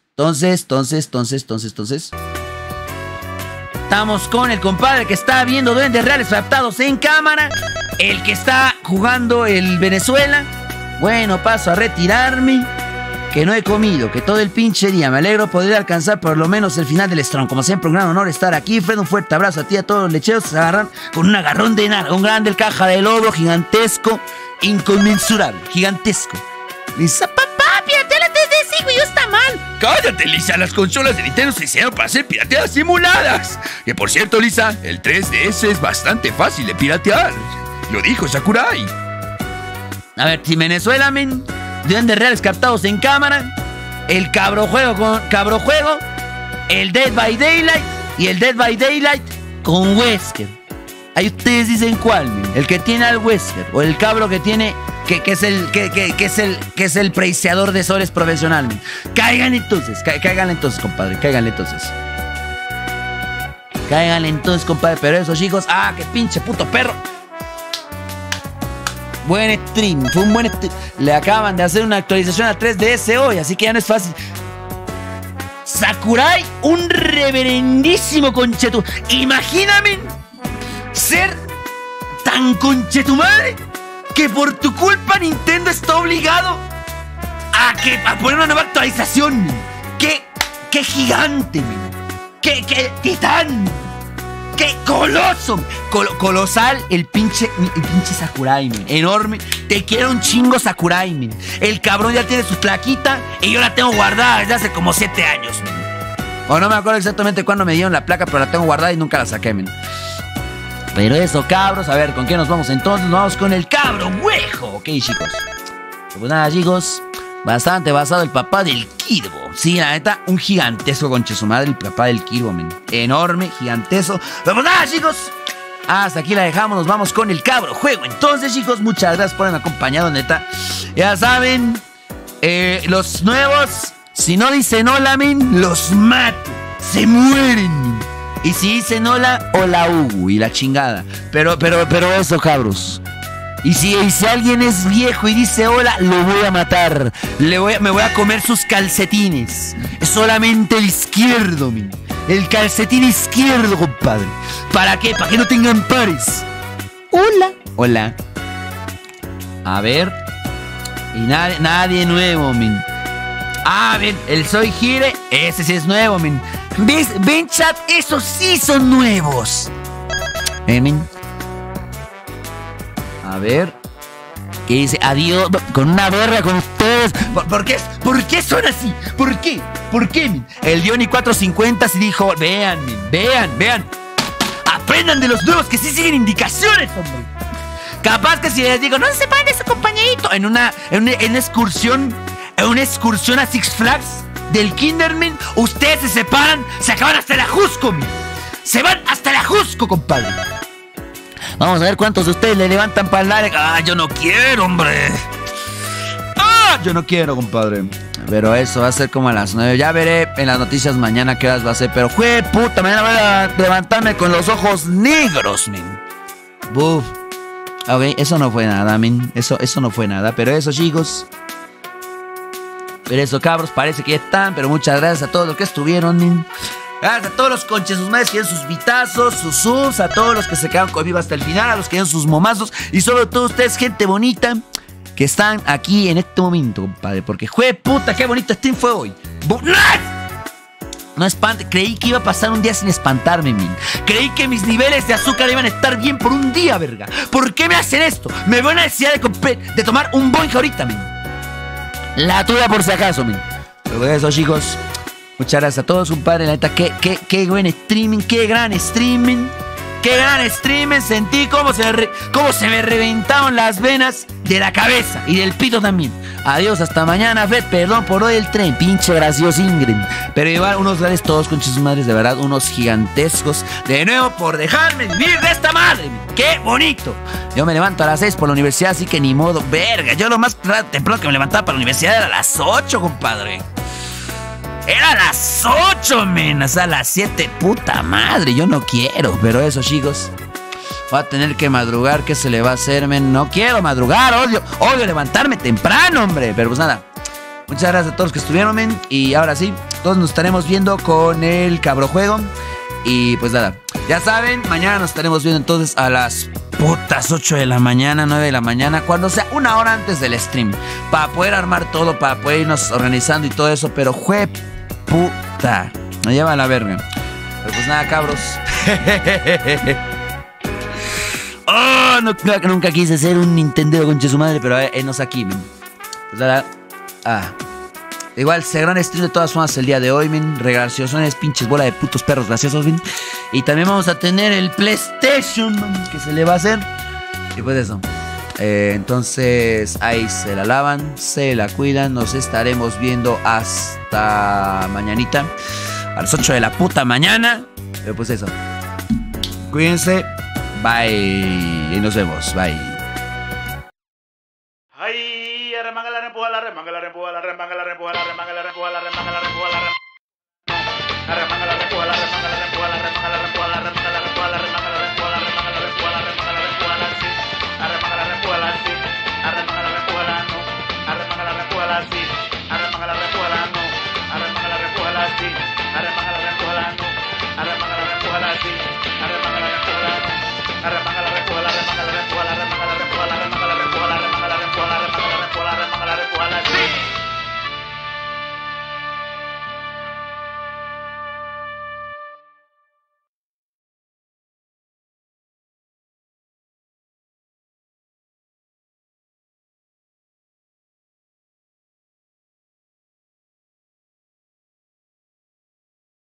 Estamos con el compadre que está viendo Duendes Reales captados en cámara. El que está jugando el Venezuela. Bueno, paso a retirarme. Que no he comido, que todo el pinche día. Me alegro poder alcanzar por lo menos el final del Strong. Como siempre, un gran honor estar aquí. Fred, un fuerte abrazo a ti, a todos los lecheros. Se agarran con un agarrón de nada. Un grande caja de logro gigantesco. Inconmensurable. Gigantesco. Lisa, papá, piratea la 3DS, yo está mal. Cállate, Lisa. Las consolas de Nintendo se hicieron para ser pirateadas simuladas. Que por cierto, Lisa, el 3DS es bastante fácil de piratear. Lo dijo Sakurai. A ver, si Venezuela, men. Duendes Reales captados en cámara. El cabrojuego, el Dead by Daylight y el Dead by Daylight con Wesker. Ahí ustedes dicen cuál, men. El que tiene al Wesker o el cabro que tiene que es el preiciador de soles profesional, men. Cáiganle entonces, compadre, cáiganle entonces, compadre. Pero eso, chicos, qué pinche puto perro. Buen stream, fue un buen stream. Le acaban de hacer una actualización a 3DS hoy, así que ya no es fácil. Sakurai, un reverendísimo conchetu. Imagíname ser tan conchetumadre que por tu culpa Nintendo está obligado a poner una nueva actualización. ¡Qué gigante, man! ¡Qué titán! ¡Qué coloso! Colosal el pinche Sakurai, man. Enorme. Te quiero un chingo, Sakurai, man. El cabrón ya tiene su plaquita y yo la tengo guardada desde hace como 7 años, man. O no me acuerdo exactamente cuándo me dieron la placa, pero la tengo guardada y nunca la saqué, man. Pero eso, cabros. A ver, ¿con qué nos vamos entonces? Nos vamos con el cabro huejo. Ok, chicos. Pues nada, chicos. Bastante basado el papá del Kirbo. Sí, la neta, un gigantesco conche su madre, el papá del Kirbo, men. Enorme, gigantesco. Pero pues nada, chicos. Hasta aquí la dejamos, nos vamos con el cabro juego. Entonces, chicos, muchas gracias por haberme acompañado, neta. Ya saben, los nuevos, si no dicen hola, men, los mato. Se mueren, men. Y si dicen hola, hola y la chingada. Pero eso, cabros. Y si alguien es viejo y dice hola, lo voy a matar. Me voy a comer sus calcetines. Es solamente el izquierdo, men. El calcetín izquierdo, compadre. ¿Para qué? Para que no tengan pares. Hola. A ver. Y nadie nuevo, men. Ven, el Soy Gire. Ese sí es nuevo, men. ¿Ves? Ven, chat, esos sí son nuevos. Men. A ver. ¿Qué dice? Adiós. Con una verga con ustedes. ¿Por qué son así? ¿Por qué, men? El Diony 450 sí dijo. Vean, men. Vean. Aprendan de los nuevos que sí siguen indicaciones, hombre. Capaz que si les digo, no se separen de su compañerito. En una excursión a Six Flags del Kinderman, ustedes se separan, se acaban hasta la Jusco, men. Se van hasta la Jusco, compadre. Vamos a ver cuántos de ustedes le levantan para el aire. Yo no quiero, hombre. Yo no quiero, compadre. Pero eso va a ser como a las 9. Ya veré en las noticias mañana qué horas va a ser. Pero jue puta, mañana voy a levantarme con los ojos negros, men. Buf. Ok, eso no fue nada, men. Eso no fue nada. Pero eso, chicos. Pero eso, cabros, parece que ya están. Pero muchas gracias a todos los que estuvieron, men. Gracias a todos los conches sus madres que dieron sus vitazos, sus subs, a todos los que se quedaron conmigo hasta el final, a los que dieron sus momazos y sobre todo ustedes, gente bonita, que están aquí en este momento, compadre. Porque jue puta, qué bonito stream fue hoy. No espante, creí que iba a pasar un día sin espantarme, men. Creí que mis niveles de azúcar iban a estar bien por un día, verga. ¿Por qué me hacen esto? Me veo en la necesidad de tomar un boing ahorita, men. La tuya por si acaso, men. Pero eso, chicos. Muchas gracias a todos, compadre. La neta, qué buen streaming, qué gran streaming. Qué gran streaming. Sentí cómo se me reventaron las venas de la cabeza y del pito también. Adiós, hasta mañana, Fred. Perdón por hoy el tren, pinche gracioso Ingrid. Pero igual, unos grandes todos con sus madres, de verdad, unos gigantescos. De nuevo, por dejarme vivir de esta madre. ¡Qué bonito! Yo me levanto a las 6 por la universidad, así que ni modo, verga. Yo lo más temprano que me levantaba para la universidad era a las 8, compadre. Era a las 8, men. O sea, a las 7, puta madre. Yo no quiero, pero eso, chicos. Voy a tener que madrugar, ¿qué se le va a hacer, men? No quiero madrugar, odio levantarme temprano, hombre. Pero pues nada, muchas gracias a todos los que estuvieron, men. Y ahora sí, todos nos estaremos viendo con el cabrojuego. Y pues nada, ya saben, mañana nos estaremos viendo entonces a las putas 8 de la mañana, 9 de la mañana, cuando sea una hora antes del stream. Para poder armar todo, para poder irnos organizando y todo eso. Pero puta, me lleva a la verga. Pero pues nada, cabros. Oh, nunca quise ser un Nintendo conche su madre, pero nos aquí, men. Pues nada, igual, se gran stream de todas formas el día de hoy, men. Regraciosones, pinches bola de putos perros graciosos, men. Y también vamos a tener el PlayStation, man, que se le va a hacer. Y pues eso. Entonces, ahí se la lavan, se la cuidan. Nos estaremos viendo hasta mañanita, a las 8 de la puta mañana. Pero pues eso. Cuídense. Bye. Y nos vemos. Bye. Ay, remanga la rempuja, la remanga la rempuja, la remanga la rempuja, la remanga la rempuja, la remanga la rempuja, la remanga la rempuja, la remanga la rempuja, la remanga la rempuja, la remanga la rempuja, la remanga